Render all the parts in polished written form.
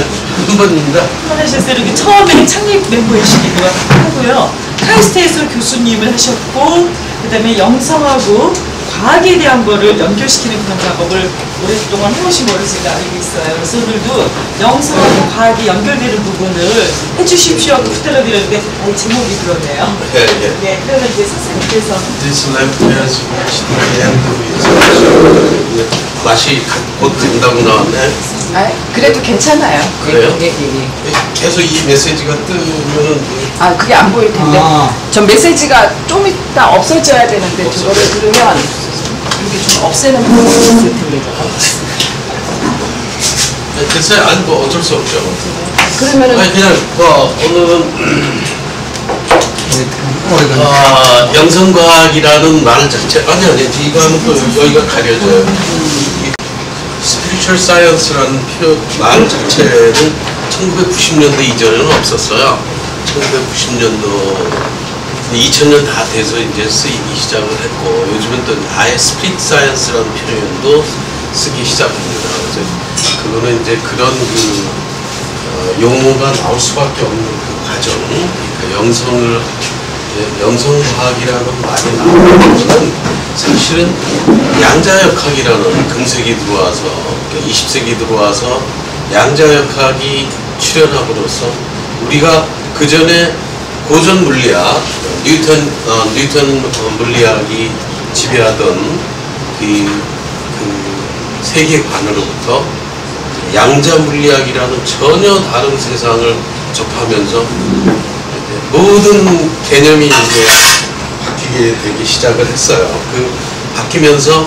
한 번입니다. 하셨어요. 이렇게 처음에 창립 멤버이시기도 하고요. 카이스트에서 교수님을 하셨고, 그 다음에 영성하고 과학에 대한 거를 연결시키는 그런 작업을 오랫동안 해오신 거로 제가 알고 있어요. 그래서 오늘도 영성하고 과학이 연결되는 부분을 해주십시오 하고 부탁드렸는데, 아니, 제목이 그러네요. 예. 네, 그러면 이제 선생님께서. This left has 맛이 곧 된다고 나왔네. 아, 그래도 괜찮아요. 그래요? 예. 계속 이 메시지가 뜨면은 아, 그게 안 보일 텐데. 전 메시지가 좀 이따 없어져야 되는데, 저거를 들으면 이게 좀 없애는 부분이 있을 텐데. 됐어요. 아니 뭐 어쩔 수 없죠. 그러면은 아니 그냥 오늘은 영성과학이라는 말 자체 아니 이거 하면 또 여기가 가려져요. 스피리추얼 사이언스라는 말 자체는 1990년대 이전에는 없었어요. 1990년도 2000년 다 돼서 이제 쓰이기 시작을 했고, 요즘은 또 아예 스피릿 사이언스라는 표현도 쓰기 시작합니다. 그래서 그거는 이제 그런 용어가 나올 수밖에 없는 그 과정, 그러니까 영성과학이라는 말이 나오는 것은 사실은 양자역학이라는 금세기 들어와서, 그러니까 20세기 들어와서 양자역학이 출현함으로써 우리가 그 전에 고전 물리학, 뉴턴 물리학이 지배하던 그 세계관으로부터 양자 물리학이라는 전혀 다른 세상을 접하면서 모든 개념이 이제 바뀌게 되기 시작을 했어요. 바뀌면서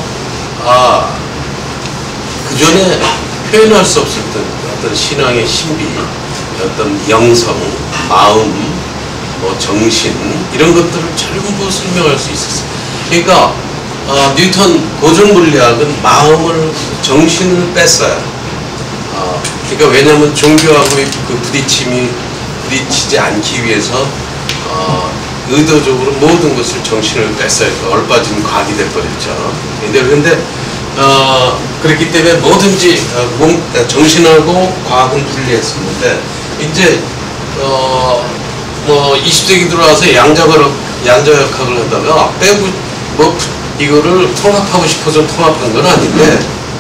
그 전에 표현할 수 없었던 어떤 신앙의 신비, 어떤 영성, 마음, 정신 이런 것들을 전부 설명할 수 있었어요. 그러니까 뉴턴 고전 물리학은 마음을, 정신을 뺐어요. 그러니까 왜냐하면 종교하고의 그 부딪히지 않기 위해서 의도적으로 모든 것을 정신을 뺐어요. 얼빠진 과학이 돼버렸죠. 그런데 그렇기 때문에 뭐든지 정신하고 과학은 분리했었는데, 이제 20세기 들어와서 양자역학을 하다가 빼고 이거를 통합하고 싶어서 통합한 건 아닌데,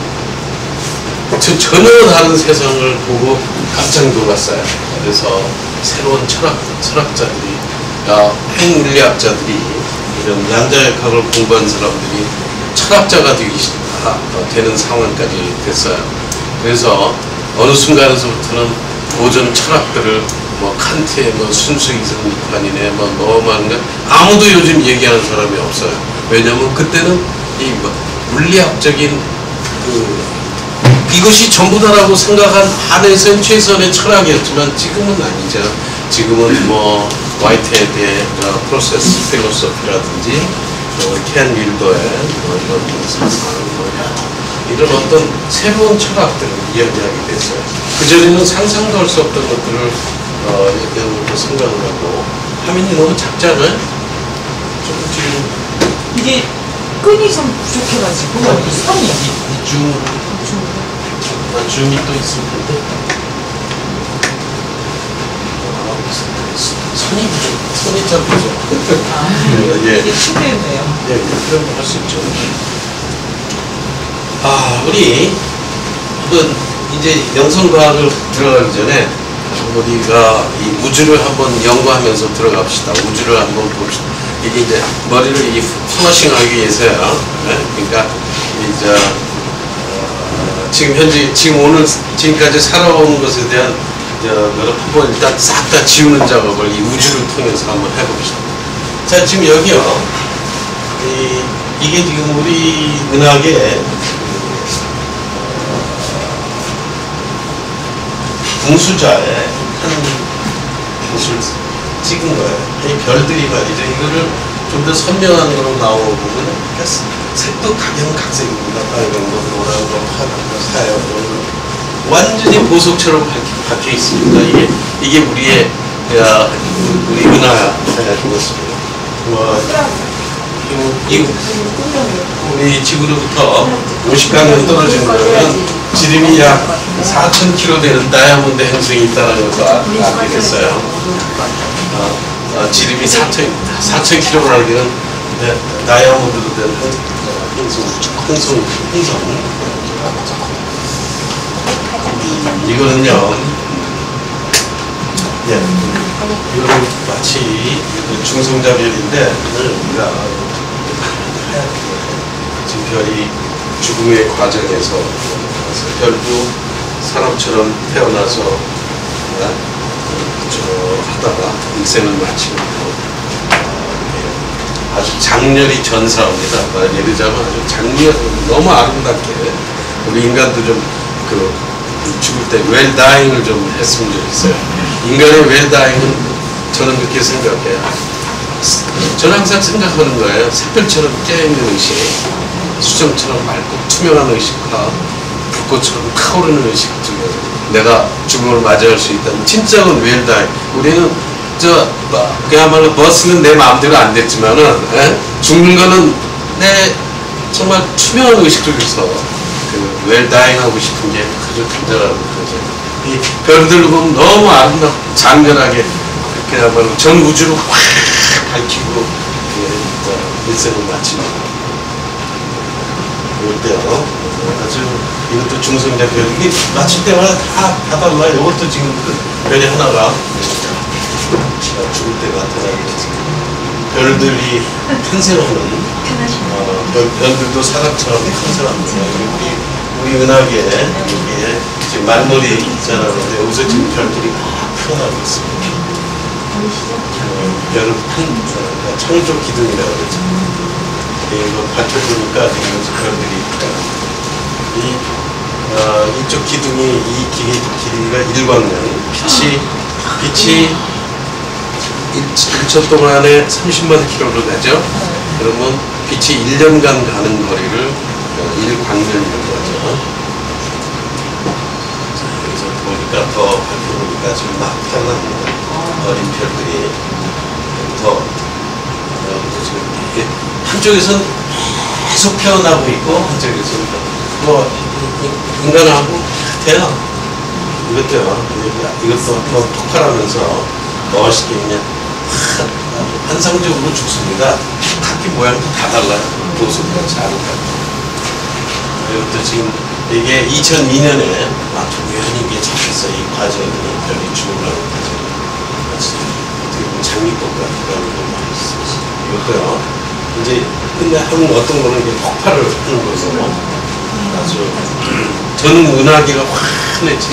전혀 다른 세상을 보고 깜짝 놀랐어요. 그래서 새로운 철학자들이, 핵물리학자들이, 이런 양자역학을 공부한 사람들이 철학자가 되는 상황까지 됐어요. 그래서 어느 순간에서부터는 고전 철학들을 칸트의 순수이성판이네 하는 것 아무도 요즘 얘기하는 사람이 없어요. 왜냐하면 그때는 이 물리학적인 이것이 전부다라고 생각한 한에서는 최선의 철학이었지만 지금은 아니죠. 지금은 화이트헤드의 프로세스 필로소피라든지 켄 윌더의 이런 사상, 이런 어떤 새로운 철학들을 이야기하게 됐어요. 그전에는 상상도 할 수 없던 것들을 얘기하고 생각을 하고. 화면이 너무 작잖아요? 좀 지금 이게 끈이 좀 부족해가지고 선이 줌이 또 있을 텐데 선이 참 부족. 이게 침대였네요. 예, 그런 거 할 수 있죠. 우리 이제 영성과학을 들어가기 전에 우리가 이 우주를 한번 연구하면서 들어갑시다. 우주를 한번 봅시다. 이게 이제 머리를 플러싱하기 위해서야. 네? 그러니까 이제 지금까지 살아온 것에 대한 여러 부분 일단 싹 다 지우는 작업을 이 우주를 통해서 한번 해봅시다. 자, 지금 여기요. 이게 지금 우리 은하계 분수자의 한 곳을 찍은 거예요. 이 별들이 말이죠. 이거를 좀 더 선명한 거로 나오면 색도 각양각색입니다. 빨간 거, 노란 거, 파란 거, 하얀 거, 완전히 보석처럼 박혀 있습니다. 이게 우리 은하야 그렇습니다. 우리 지구로부터 50광년 떨어지는 거는 지름이 약 4,000km 되는 다이아몬드 행성이 있다는 것을 알게 됐어요. 지름이 4,000km라는 다이아몬드로 된 행성. 이거는요, 이거는 마치 중성자별인데, 우리가 지금 별이 죽음의 과정에서 별도 사람처럼 태어나서 하다가 일생을 마치고 아주 장렬히 전사합니다. 예를 들자면 아주 너무 아름답게 우리 인간도 좀 죽을 때 웰다잉을 좀 했으면 좋겠어요. 인간의 웰다잉은 저는 그렇게 생각해요. 저는 항상 생각하는 거예요. 샛별처럼 깨어있는 의식, 수정처럼 맑고 투명한 의식과 불꽃처럼 타오르는 의식 중에 내가 죽음을 맞이할 수 있다면 진짜는 웰다잉. 우리는 그야말로 버스는 내 마음대로 안 됐지만은 죽는 거는 내 정말 투명한 의식 속에서 웰다잉 하고 싶은 게 아주 간절한 거죠. 이 별들을 보면 너무 아름답고 장렬하게 그야말로 전 우주를 확 밝히고 일생을 마치는 이때요. 아주 이것도 중성자 별, 이게 마칠 때마다 다 달라요. 이것도 지금 별이 하나가 죽을 때 나타나는 별들이 탄생하는 별들도 사람처럼 탄생합니다. 우리 은하계 여기에 지금 말머리 있잖아요. 여기서 지금 별들이 막 태어나고 있습니다. 별은 창조 기둥이라고 그러죠. 이거 밝혀보니까 지금 별들이 이쪽 기둥이 이 길이가 1광년, 빛이 1초 동안에 30만 킬로로 가죠. 그러면 빛이 1년간 가는 거리를 1광년이라고 하죠. 자, 여기서 보니까 더 밝혀보니까 지금 막 태어납니다. 어린 별들이 지금 이게 한쪽에서는 계속 태어나고 있고 한쪽에서는 인간하고 같아요. 이것도 더 폭발하면서 멋있게 그냥 환상적으로 죽습니다. 각기 모양도 다 달라요. 모습도 잘 달라요. 이것도 지금 이게 2002년에 우연히 이게 잡혔어요. 이 과정이 별이 죽으라는 과정이 어떻게 보면 장미꽃 같기도 하고 많이 있어요. 이것도요. 이제 근데 어떤 거는 이게 폭발을 하는 거죠. 아주 전 은하계가 환했지.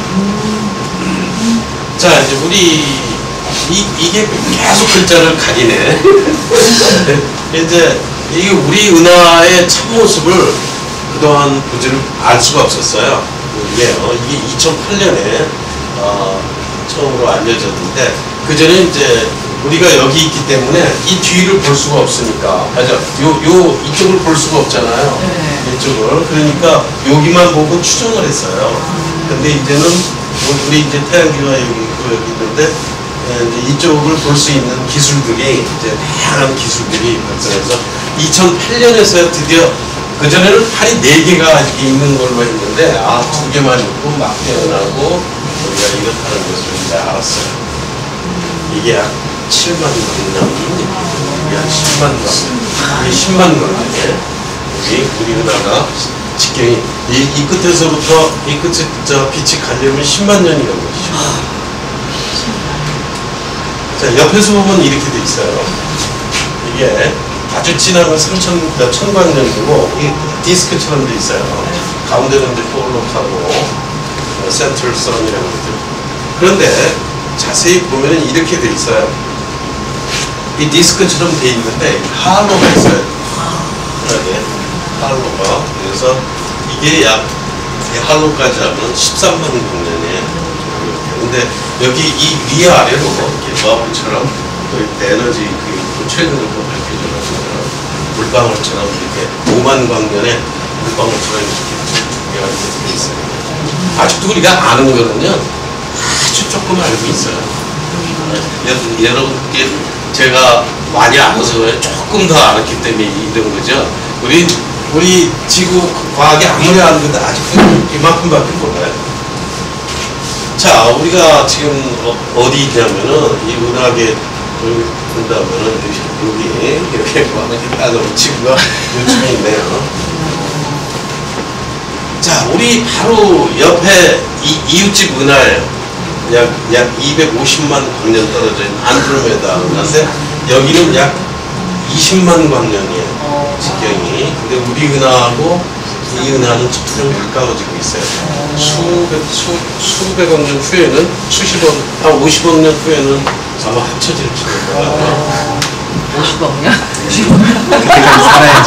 자, 이제 우리 이게 계속 글자를 가리네. 이제 이게 우리 은하의 참모습을 그동안 보지를 알 수가 없었어요. 이게 2008년에 처음으로 알려졌는데 그 전에 이제 우리가 여기 있기 때문에 이 뒤를 볼 수가 없으니까 맞아. 이쪽을 볼 수가 없잖아요. 네. 이쪽을. 그러니까 여기만 보고 추정을 했어요. 근데 이제는 우리 이제 태양계가 여기 있는데 이제 이쪽을 볼 수 있는 기술들이 이제 다양한 기술들이 발전해서 2008년에서야 드디어 그 전에는 팔이 4개가 이렇게 있는 걸로 했는데 2개만 있고 막 태어나고 우리가 이렇다는 것을 이제 알았어요. 이게 약 7만 광년, 이게 한 10만 광년, 이게 10만 광년이에요. 우리 은하가 직경이 이 끝에서부터 이 끝에 빛이 가려면 10만 년이 걸리죠. 자, 옆에서 보면 이렇게 돼 있어요. 이게 아주 진한 건 1000광년이고 이 디스크처럼 돼 있어요. 가운데는 이제 볼록하고 센트럴 선이라고 그러죠. 그런데 자세히 보면 이렇게 돼 있어요. 이 디스크처럼 돼 있는데 할로가 있어요. 할로가. 그래서 이게 약 할로까지 하면 13만 광년이에요. 근데 여기 이 위아래로 이렇게 버블처럼 에너지 최근에 밝혀져가지고 물방울처럼 이렇게 5만 광년에 물방울처럼 이렇게 돼 있어요. 아직도 우리가 아는 거는요. 아주 조금 알고 있어요. 여러분께 제가 많이 알아서 그래요. 조금 더 알았기 때문에 이런 거죠. 우리 지구 과학이 아무리 아는 건데 아직도 이만큼밖에 몰라요. 자, 우리가 지금 어디 있냐면은 이 은하계 여기 본다면은 여기 이렇게 하면 지구가 요즘에 있네요. 자, 우리 바로 옆에 이웃집 은하예요. 약 250만 광년 떨어져 있는 안드로메다 은하인데 여기는 약 20만 광년이에요. 직경이. 근데 우리 은하하고 이 은하는 점점 가까워지고 있어요. 수백억 년 후에는 한 50억 년 후에는 아마 합쳐질지도 몰라요. 50억 년? 살아야지.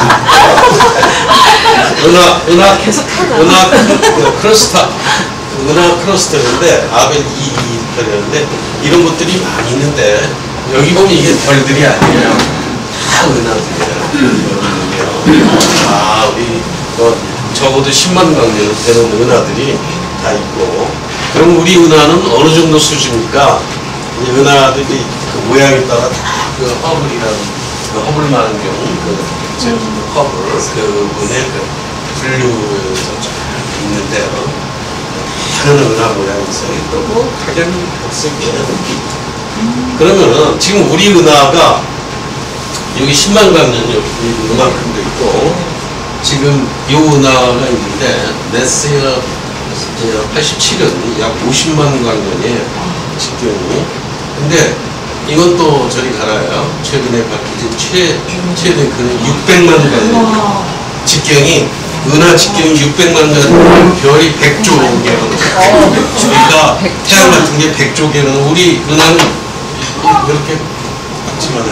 은하 크러스터인데 아벨 별이었는데 이런 것들이 많이 있는데 여기 보면 이게 별들이 아니에요. 다 은하들이에요. 우리 적어도 10만 광년 되는 은하들이 다 있고, 그럼 우리 은하는 어느 정도 수준입니까? 이 은하들이 그 모양에 따라 다 그 허블이라는 그 허블 망원경 허블 그분의 그 분류에서 쫙 있는데요. 다른 은하 모양이 있어요. 또 뭐 각양이 각색이에요. 그러면은 지금 우리 은하가 여기 10만 광년 여기 이만큼도 있고, 지금 이 은하가 있는데 네스가 87은 약 50만 광년이에요. 직경이. 근데 이건 또 저리 갈아요. 최근에 밝혀진 최대 그는 600만 광년. 직경이 은하 직경이 600만 광년, 별이 100조 개. 그러니까 태양 같은 게 100조 개는 우리 은하는 이렇게 작지만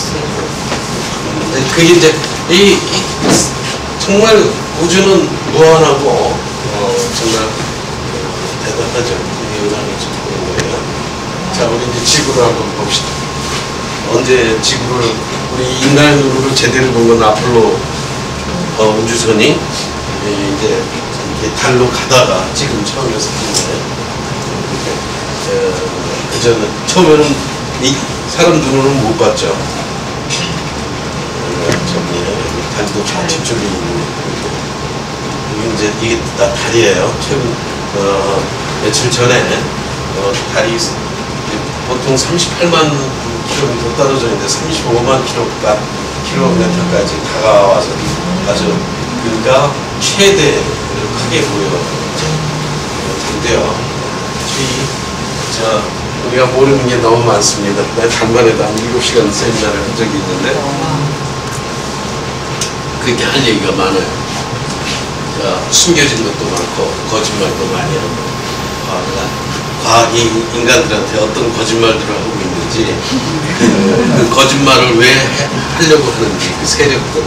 했어요. 그게 이제 정말 우주는 무한하고 정말 대단하죠. 이 은하를 지금 보는 거예요. 자, 우리 이제 지구를 한번 봅시다. 언제 지구를 우리 인간으로 제대로 본 건 아폴로 우주선이 이제 달로 가다가 지금 처음이었었는데, 그전에 처음에는 이 사람 눈으로는 못 봤죠. 달도 저쪽에 있는 이게 다 달이에요. 최근 며칠 전에 달이 보통 38만 킬로미터 떨어져 있는데 35만 킬로미터까지 다가와서 아주 그러니까 최대 크게 보여요. 자, 우리가 모르는 게 너무 많습니다. 단만에도 한 7시간 세미나를 한 적이 있는데 그렇게 할 얘기가 많아요. 자, 숨겨진 것도 많고 거짓말도 많이 하고, 과학이 인간들한테 어떤 거짓말들을 하고 있는지, 그 거짓말을 왜 하려고 하는지 그 세력들을,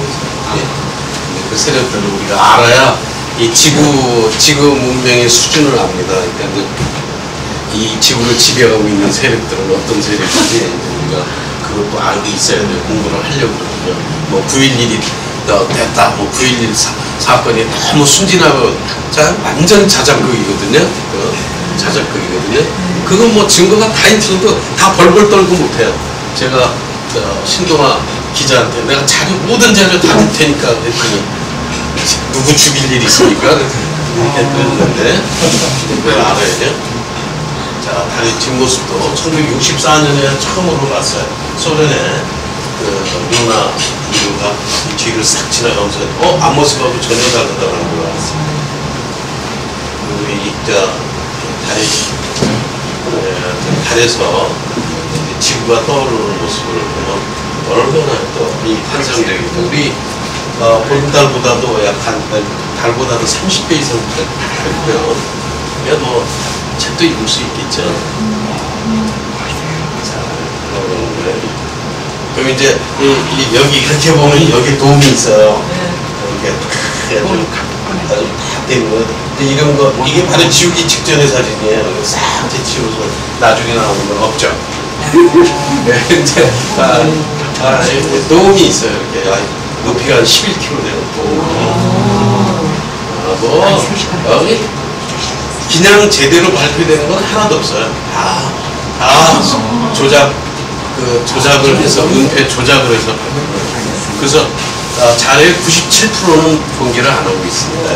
그 세력들을 우리가 알아야 이 지구 문명의 수준을 압니다. 그러니까 이 지구를 지배하고 있는 세력들은 어떤 세력인지 우리가 그것도 알고 있어야 돼요. 공부를 하려고 그러거든요. 뭐 9.11이 됐다, 뭐 9.11 사건이 너무 순진하고 완전 자작극이거든요. 자작극이거든요. 그건 뭐 증거가 다 있어도 다 벌벌 떨고 못해요. 제가 신동아 기자한테 내가 모든 자료 다 줄 테니까 했더니 누구 죽일 일 있으니까 그랬는데 그걸 알아야 돼요. 자, 달의 뒷모습도 1964년에 처음으로 봤어요. 소련의 루나 인류가 뒤를 싹 지나가면서 앞모습하고 전혀 다르다는 걸 알았어요. 우리 달에서 지구가 떠오르는 모습을 보면 얼마나 또 이 환상적이고, 우리 보름달보다도 약간 달보다도 30배 이상 크고요. 그러니까 뭐 책도 읽을 수 있겠죠. 자, 그럼 이제 여기 이렇게 보면 여기 도움이 있어요. 이게 아주 다 되고, 이런 거 이게 바로 지우기 직전의 사진이에요. 싹 지우서 나중에 나오는 건 없죠. 이제 도움이 있어요. 이렇게 높이가 한 11km 되는 도움. 여기 그냥 제대로 발표되는 건 하나도 없어요. 다 조작 그 조작을 해서 은폐 조작을 해서 그래서 자료의 97%는 공개를 안 하고 있습니다.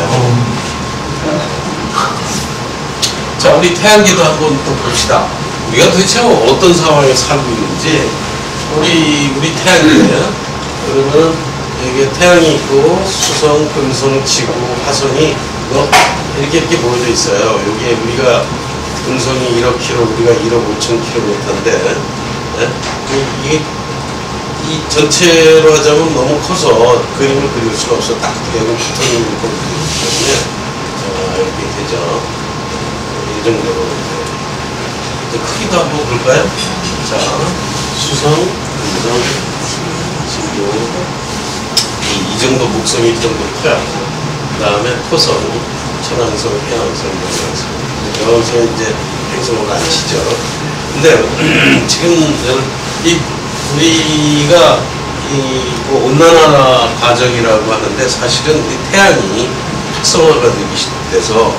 자, 우리 태양계도 한번 또 봅시다. 우리가 도대체 어떤 상황에 살고 있는지 우리 태양계 그러면 여기 태양이 있고 수성, 금성, 지구, 화성이 이렇게 모여져 있어요. 여기에 우리가 금성이 1억 킬로, 우리가 1억 5천 킬로미터인데 이게 이 전체로 하자면 너무 커서 그림을 그릴 수가 없어. 딱 여기 붙어 있는 걸 그리기 때문에 이렇게 되죠. 이 정도로 이제 크기도 한번 볼까요? 자, 수성, 금성, 지구 이 정도 목성이 이 정도 커요. 그 다음에 토성, 천왕성, 해왕성, 명왕성 이제 행성으로 안 치죠. 근데 지금 우리가 뭐 온난화 과정이라고 하는데 사실은 이 태양이 활성화가 돼서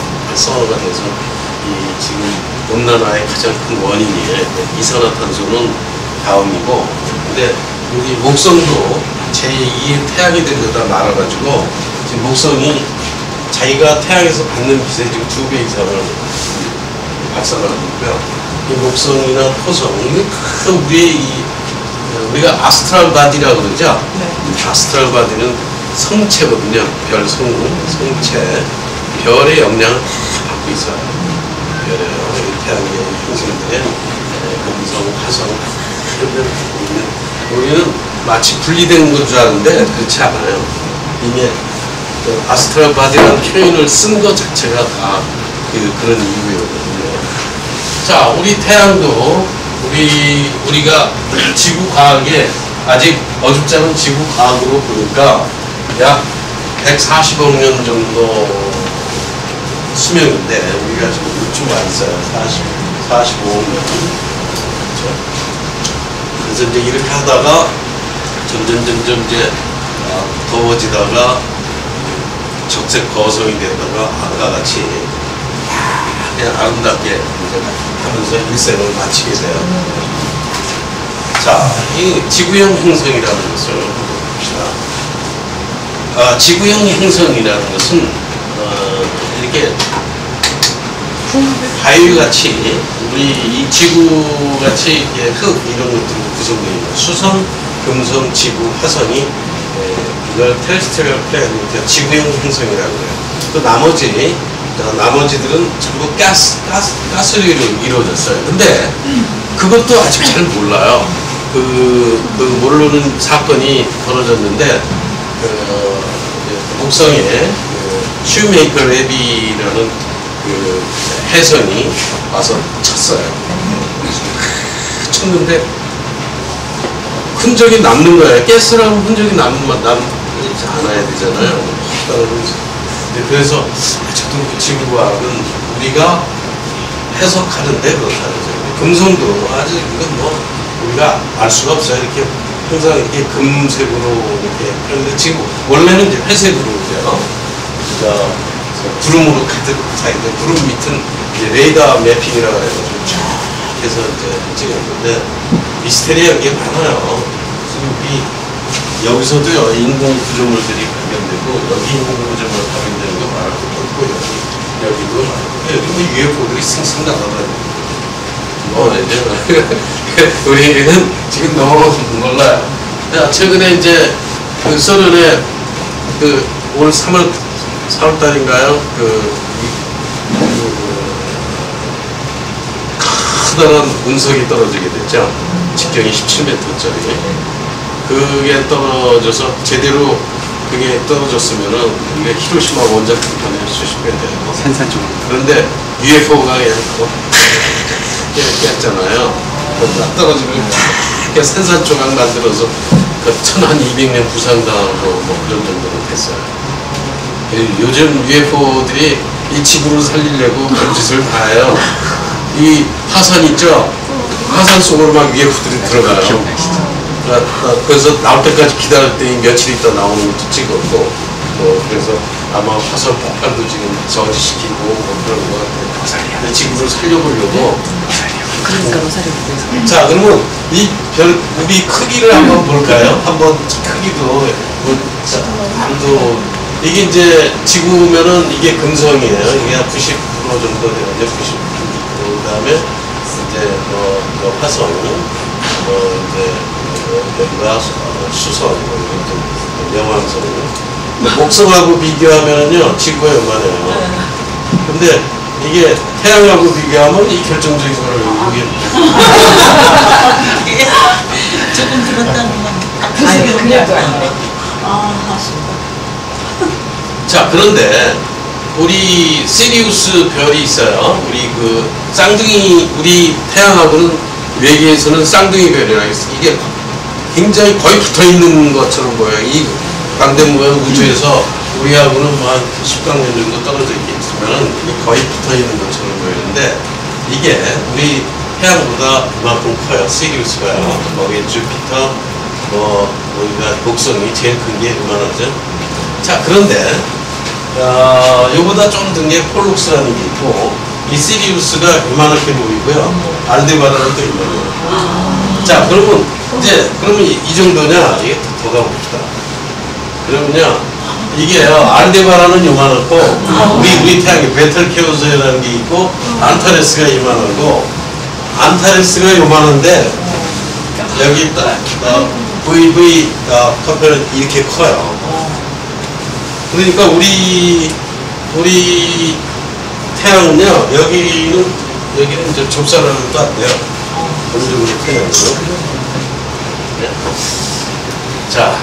이 지금 온난화의 가장 큰 원인이 이산화탄소는 다음이고, 근데 우리 목성도 제2의 태양이 되려다 말아가지고 지금 목성이 자기가 태양에서 받는 빛의 지금 2배 이상을 발산하고 있고요. 이 목성이나 토성, 우리가 아스트랄 바디라고 그러죠? 네. 아스트랄 바디는 성체거든요. 별 성체. 별의 영향을 받고 있어요. 별의 태양계 행성들의 금성, 화성, 우리는 마치 분리된 건 줄 아는데 그렇지 않아요. 이미 아스트랄 바디라는 표현을 쓴 것 자체가 다 그런 이유거든요. 자, 우리 태양도 우리가 지구 과학에 아직 어줍지 않은 지구 과학으로 보니까 약 140억 년 정도 수명인데 우리가 지금 좀 많이 있어요. 45억 년. 그렇죠? 그래서 이제 이렇게 하다가 점점 이제 더워지다가 적색 거성이 되다가 아까 같이 그냥 아름답게 이제 하면서 일생을 마치게 돼요. 자, 이 지구형 행성이라는 것을 봅시다. 지구형 행성이라는 것은 이렇게 바위같이 우리 이 지구같이 흙 이런 것들로 구성되어 있는 수성, 금성, 지구, 화성이 이걸 테레스트리얼 플래닛, 지구형 행성이라고 해요. 또 나머지들은 전부 가스로 이루어졌어요. 근데 그것도 아직 잘 몰라요. 모르는 사건이 벌어졌는데, 목성에 슈메이커 랩이라는 해선이 와서 쳤어요. 쳤는데 흔적이 남는 거예요. 가스라면 흔적이 남지 않아야 되잖아요. 그래서 저도 지구과학은 우리가 해석하는데 그렇다는 거죠. 금성도 아직 이건 뭐 우리가 알 수가 없어요. 이렇게 항상 이렇게 금색으로 이렇게 그런데 지금 원래는 이제 회색으로 돼요. 그러니까 구름으로 가득 차 있는 구름 밑은 이제 레이더 매핑이라고 해가지고 쭉 해서 이제 찍었는데 미스테리한 게 많아요. 지금 여기서도요 인공 구조물들이 발견되고 여기 인공 구조물 발견되는 거 많고 여기도 많고 여기 뭐 UFO들이 쌩쌩 나가다니고 우리는 지금 너무 몰라요. 최근에 이제 소련에 올 3월달인가요? 커다란 운석이 떨어지게 됐죠. 직경이 17m짜리. 그게 떨어져서 제대로 그게 떨어졌으면은 이게 히로시마 원자폭 편에 수십 배 돼요. 산산조각. 그런데 UFO가 그냥 이렇게 했잖아요. 딱 떨어지면 이렇게 산산조각 만들어서 한 200년 부상당하고 뭐 그런 정도로 됐어요. 요즘 UFO들이 이 지구를 살리려고 별짓을 다 해요. 이 화산 있죠? 화산 속으로 막 UFO들이 들어가요. 기억나시죠? 그래서 나올 때까지 기다릴 때 며칠 있다 나오는 것도 찍었고, 그래서 아마 화산 폭발도 지금 저지시키고 뭐 그런 거 같아요. 지구를 살려보려고 그러니까 로사리오에서. 자, 그러면 이 별, 우리 크기를 한번 볼까요? 한번 크기도, 뭐, 자, 암도, 이게 이제 지구면은 이게 금성이에요. 이게 한 90% 정도 되거든요. 90%. 그 다음에 이제 화성, 이제 여기가 수성, 영왕성. 목성하고 비교하면요, 지구가 요만해요. 근데 이게 태양하고 비교하면 이 결정적인 거를 여기 조금 들었다는 건. 아니, 그냥도 아니에요. 자, 그런데 우리 시리우스 별이 있어요. 우리 그 쌍둥이, 우리 태양하고는 외계에서는 쌍둥이 별이라 했어요. 이게 굉장히 거의 붙어 있는 것처럼 보여요. 이 광대무가 우주에서 우리하고는 뭐 한 10강년 정도 떨어져 있겠지만 거의 붙어 있는 것처럼 보이는데, 이게 우리 태양보다 그만큼 커요. 시리우스가요. 거기 주피터, 우리가 목성이 제일 큰 게 이만하죠. 자, 그런데 요보다 좀 든 게 폴룩스라는 게 있고, 이 시리우스가 이만하게 보이고요. 알데바란은 또 이만해요. 자, 그러면 이제 그러면 이 정도냐? 이게 더 가봅시다. 그러면요, 이게요, 알데바란은 요만하고, 우리 태양이 베텔케우스라는 게 있고, 안타레스가 이만하고, 안타레스가 요만한데, 여기 딱, VV 커플은 이렇게 커요. 그러니까 우리 태양은요, 여기는 이제 좁쌀하는도 안 돼요. 어느 정도 태양으로. 자,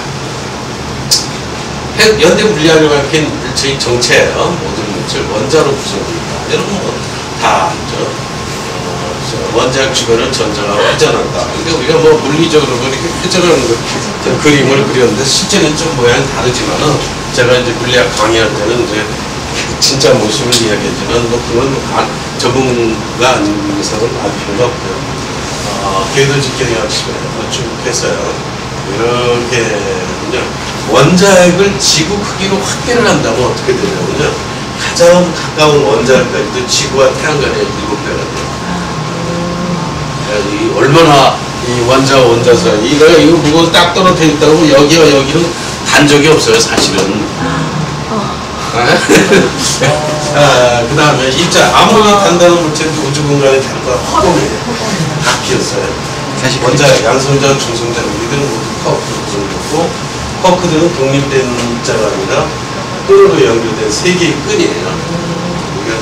연대 물리학을 밝힌 일체의 정체예요. 모든 물질 원자로 구성됩니다. 여러분 다 알죠. 원자핵 주변을 전자가 회전한다. 근데 우리가 뭐 물리적으로 이렇게 회전하는 그림을 그렸는데 실제는 좀 모양이 다르지만은, 제가 이제 물리학 강의할 때는 이제 진짜 모습을 이야기하지만 뭐 그건 전문가 아닌 이상은 알 필요가 없고요. 궤도 직경학 시간에 쭉 했어요. 이렇게 원자핵을 지구 크기로 확대를 한다면 어떻게 되냐면요, 가장 가까운 원자핵까지도 지구와 태양 간의 7배가 돼요. 이 얼마나 이 원자와 원자 사이, 이거 무거운 딱 떨어져 있다고 여기와 여기는 간 적이 없어요, 사실은. 그 다음에 입자, 아무리 단단한 물체도 우주 공간에 달과 허공이에요. 다 비었어요. 원자, 양성자, 중성자, 우리들은 모두 쿼크로 구성되고, 쿼크들은 독립된 입자가 아니라 끈으로 연결된 세 개의 끈이에요. 우리가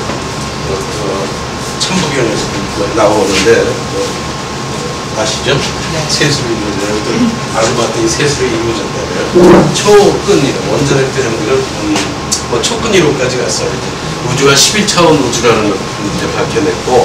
천부경에서 나오는데 아시죠? 세수로 이루어져요. 아르바틴이 세수로 이루어졌다고요. 초끈이에요. 원자핵 대장들은 초끈 이론까지 갔어요. 우주가 11차원 우주라는 걸 이제 밝혀냈고,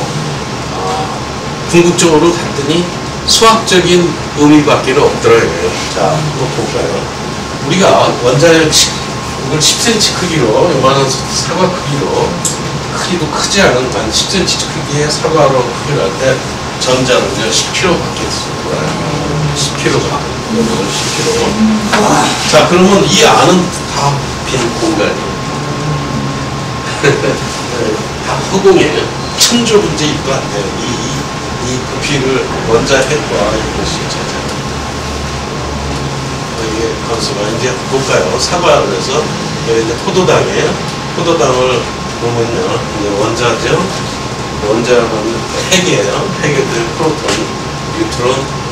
궁극적으로 봤더니 수학적인 의미밖에 없더라고요. 자, 한번 볼까요? 우리가 원자핵 이걸 10cm 크기로, 요만한 사과 크기로, 크기도 크지 않은 한 10cm 크기의 사과로 크기를 할 때 전자는요 10kg밖에 쓸 거예요. 10kg가. 10kg. 자, 그러면 이 안은 다 빈 공간이에요. 다 허공이에요. 천조분제 1도 안 돼요. 이 부피를 원자핵과 이것이 차지합니다. 이게 건수가 이제 볼까요? 사과를 해서 여기 이제 포도당이에요. 포도당을 보면요, 이제 원자죠. 원자는 핵이에요. 핵에들 프로톤, 뉴트론,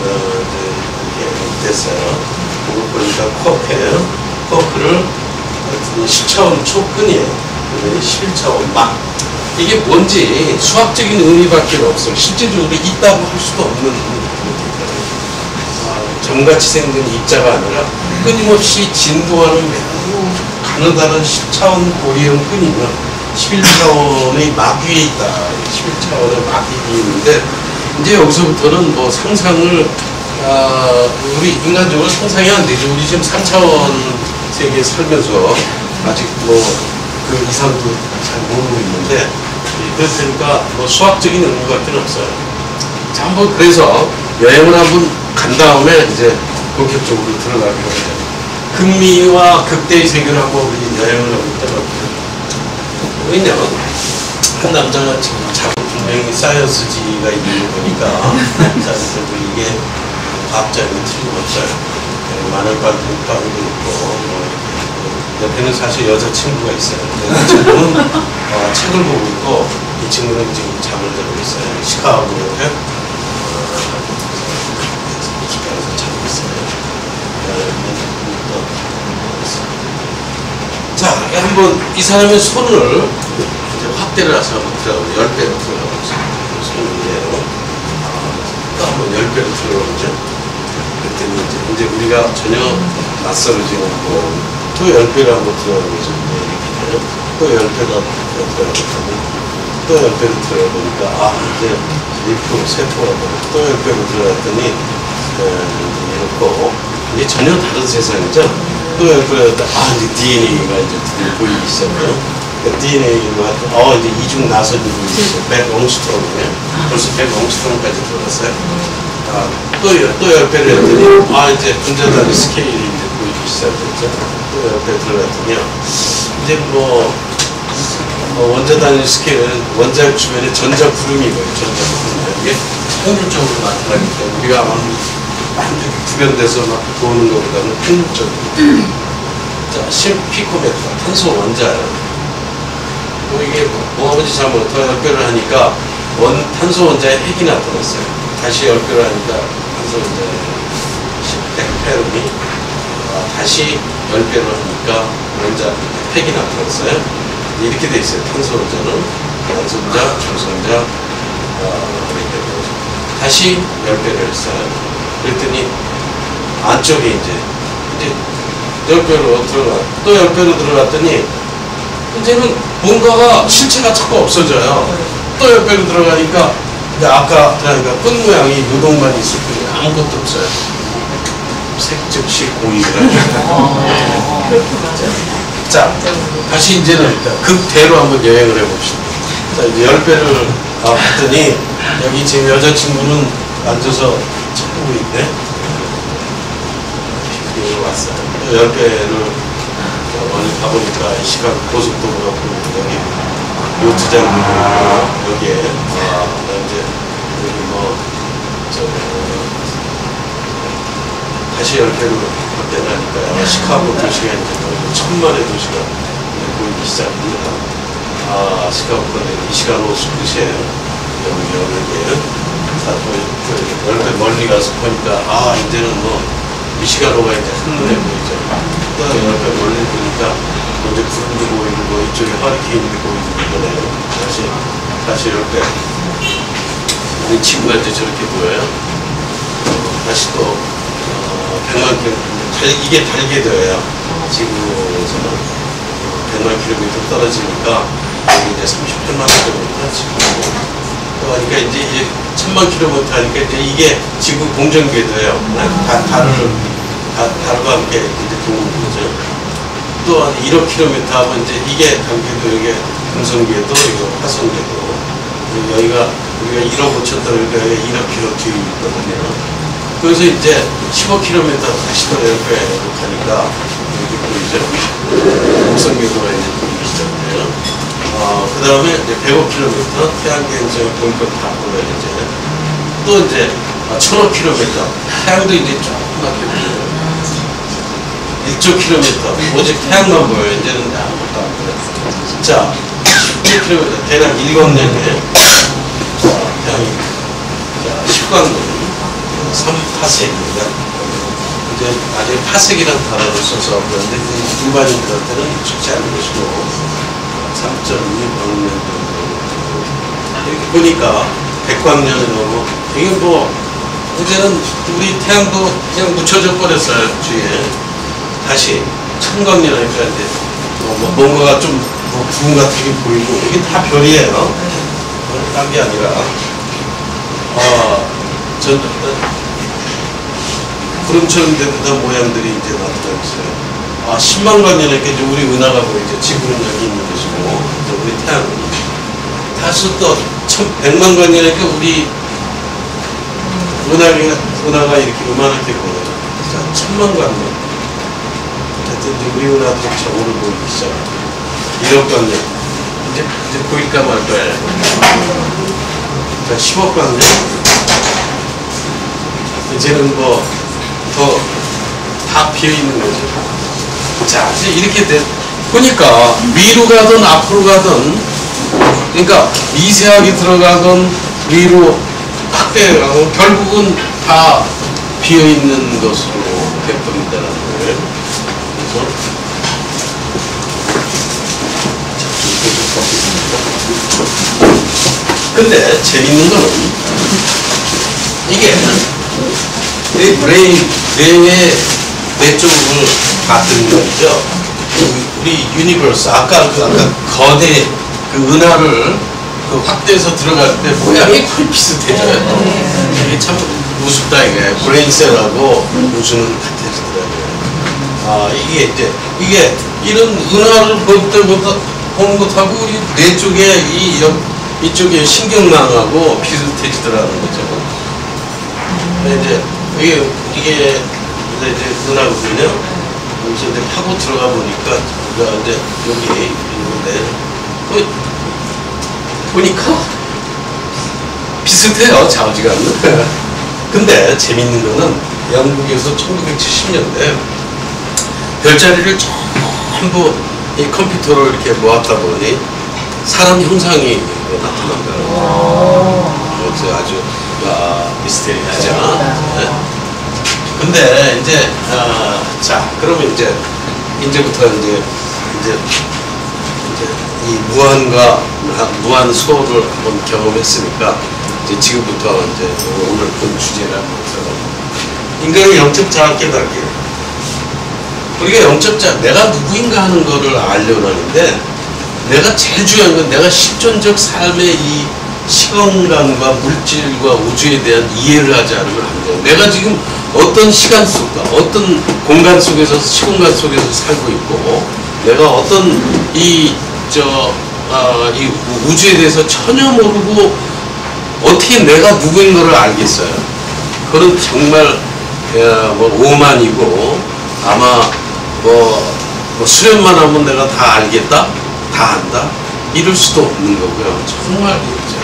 이렇게 됐어요. 그거 보니까 쿼크예요. 쿼크를 10차원 초끈이에요. 11차원 막. 이게 뭔지 수학적인 의미밖에 없어요. 실제적으로 있다고 할 수도 없는 점같이 생긴 입자가 아니라 끊임없이 진동하는 매우 가느다란 10차원 고리형 끈이면 11차원의 막 위에 있다. 11차원의 막 위에 있는데, 이제 여기서부터는 뭐 상상을, 우리 인간적으로 상상이 안 되죠. 우리 지금 3차원 세계에 살면서 아직 뭐 그 이상도 잘 모르고 있는데, 그러니까 뭐 수학적인 의미밖에 없어요. 자, 한번 그래서 여행을 한번 간 다음에 이제 본격적으로 들어가기로 해요. 극미와 극대의 세계를 한번 우리 여행을 한번 해볼게요. 왜냐면 한 남자가 지금 자고 분명히 사이언스지가 있는 거니까 이게 과학자는 틀림없어요. 마늘빵도 있고 옆에는 사실 여자친구가 있어요. 여자친구는 책을 보고 있고 이 친구는 지금 잠을 자고 있어요. 시카고 옆에 시카고에서 자고 있어요. 자, 한번 이 사람의 손을 이제 확대를 해서 한번 들어가고 10배로 들어가보죠. 손으로 또 한번 10배로 들어가보죠. 그랬더니 이제 우리가 전혀 낯설어지는 거 또 10배로 한번 들어가보죠. 또 10배로 들어가보면 또 10배로 들어가보니까 이제 1%, 세포가 또 10배로 들어갔더니 이렇고 이게 전혀 다른 세상이죠. 또 10배로 이제 DNA가 이제 보이기 시작해요. DNA가 이제 이중 나선이 보이기 시작해요. 100옹스트롬이에요. 벌써 100옹스트롬까지 들어갔어요. 또 10배를 했더니 이제 분자단위 스케일이 이제 보이기 시작했죠. 또 10배 들어갔더니 이제 원자 단위 스케일은 원자핵 주변에 전자 구름이 보여요. 전자 구름. 이게 확률적으로 나타나기 때문에 우리가 막 구변돼서 막 도는 것보다는 확률적으로. 자, 10피코메터 탄소 원자예요. 이게 뭐하는지 잘 모르고 더 10배를 하니까 탄소 원자의 핵이 나타났어요. 다시 10배를 하니까 탄소 원자의 10헥페롬이 다시 10배로 하니까 원자 핵이 나타났어요. 이렇게 돼 있어요. 탄소 원자는 원소자, 중성자, 다시 10배를 했어요. 그랬더니 안쪽에 이제 10배로 또 10배로 들어갔더니 이제는 뭔가가 실체가 자꾸 없어져요. 또 10배로 들어가니까 이제 아까 그러니까 꽃 모양이 요동만 있을 뿐이 아무것도 없어요. 색즉시 공이라고. 자, 다시 이제는 극대로 한번 여행을 해봅시다. 자, 이제 10배를 봤더니 여기 지금 여자친구는 앉아서 책 보고 있네. 여기 왔어요. 10배를 멀리 가보니까 시간 고속도로가 보이고 여기 요트장도 보이고 여기에 이제 여기 다시 10배로 확대하니까 시카고 도시가 이제 1000만의 도시가 보이기 시작합니다. 시카고가 이 시간 오후 끝이에요. 여기에 10배 멀리 가서 보니까 이제는 미시가노가 이제 한눈에 보이죠. 또 10배 멀리 보니까 이제 구름도 보이고 이쪽에 허리케인도 보이고 그러네요. 다시 10배 우리 친구가 이제 저렇게 보여요. 다시 또 100만 킬로미터 이게 달궤도예요. 지구에서는 100만 킬로미터 떨어지니까 여기 이제 38만 킬로미터 지구 또 하니까 이제 1000만 킬로미터 하니까 이제 이게 지구 공전궤도예요. 달과 함께 이제 도는 거죠. 또 한 1억 킬로미터 하면 이제 이게 달궤도, 이게 금성궤도, 이거 화성궤도. 여기가 우리가 1억 5천 도 여기가 1억 킬로 뒤에 있거든요. 그래서 이제 15km 다시 또 이렇게 가니까 이렇게 보이죠. 목성궤도가 이제 보이기 시작해요. 그 다음에 이제 105km 태양계행성을 보니까 다 보여요. 또 이제 1000km 태양도 이제 조그맣게 보여요. 1조 km 오직 태양만 보여요. 이제는 아무것도 안 보여요. 자, 10km 대략 1광년에 태양이 10광년 3파색입니다. 이제 아직 파색이라는 단어를 써서 그런데 일반인들한테는 익숙지 않은 것이고 3.2광년 정도 이렇게 보니까 100광년이 넘어 이게 이제는 우리 태양도 그냥 묻혀져 버렸어요. 주위에 다시 1000광년 하니까 이제 뭔가가 좀 구름 같은 게 보이고 이게 다 별이에요. 딴 게 아니라 구름처럼 된 듯한 모양들이 이제 나타나고 있어요. 10만 광년에 이제 우리 은하가 보이죠. 지구는 여기 있는 것이고, 우리 태양은. 다시 또 100만 광년에 우리 은하가 이렇게 요만하게 보여요. 자, 1000만 광년. 하여튼 이제 우리 은하도 저울을 보이기 시작합니다. 1억 광년. 이제 보일까 말 거예요. 자, 10억 방면 이제는 뭐 더 다 비어 있는 거죠. 자, 이제 이렇게 보니까 위로 가든 앞으로 가든, 그러니까 미세하게 들어가든 위로 확대해 가든 결국은 다 비어 있는 것으로 되어버린다는 거예요. 그래서 근데 재밌는 거는 이게 내 브레인, 뇌 쪽을 봤던 거죠. 우리 유니버스, 아까 거대 그 은하를 그 확대해서 들어갈 때 모양이 거의 비슷해져요. 이게 참 우습다, 이게. 브레인셀하고 우주는 같아지더라고요. 아, 이게 이런 은하를 볼 때보다 보는 것하고 우리 뇌 쪽에 이쪽에 신경낭하고 비슷해지더라는 거죠. 근데 이제 이게 이제 은하거든요. 여기서 이제 파고 들어가 보니까 우리가 이제 여기 있는데 보니까 비슷해요, 좌우지간은. 근데 재밌는 거는 영국에서 1970년대 별자리를 전부 이 컴퓨터로 이렇게 모았다 보니 사람 형상이 나타난다고. 그래서 아주 미스테리하죠. 네. 근데 이제 자, 그러면 이제부터 이제 이 무한 수호를 한번 경험했으니까 이제 지금부터 이제 오늘 본 주제를 한번 들어가. 인간의 영적 자아 깨닫기. 우리가 영적 자아, 내가 누구인가 하는 거를 알려고 하는데, 내가 제일 중요한 건 내가 실존적 삶의 이 시공간과 물질과 우주에 대한 이해를 하지 않으면 안 돼요. 내가 지금 어떤 시간 속과 어떤 공간 속에서, 시공간 속에서 살고 있고, 내가 어떤 이 우주에 대해서 전혀 모르고 어떻게 내가 누구인 거를 알겠어요. 그건 정말 오만이고, 아마 수련만 하면 내가 다 알겠다, 다 안다, 이럴 수도 없는 거고요. 정말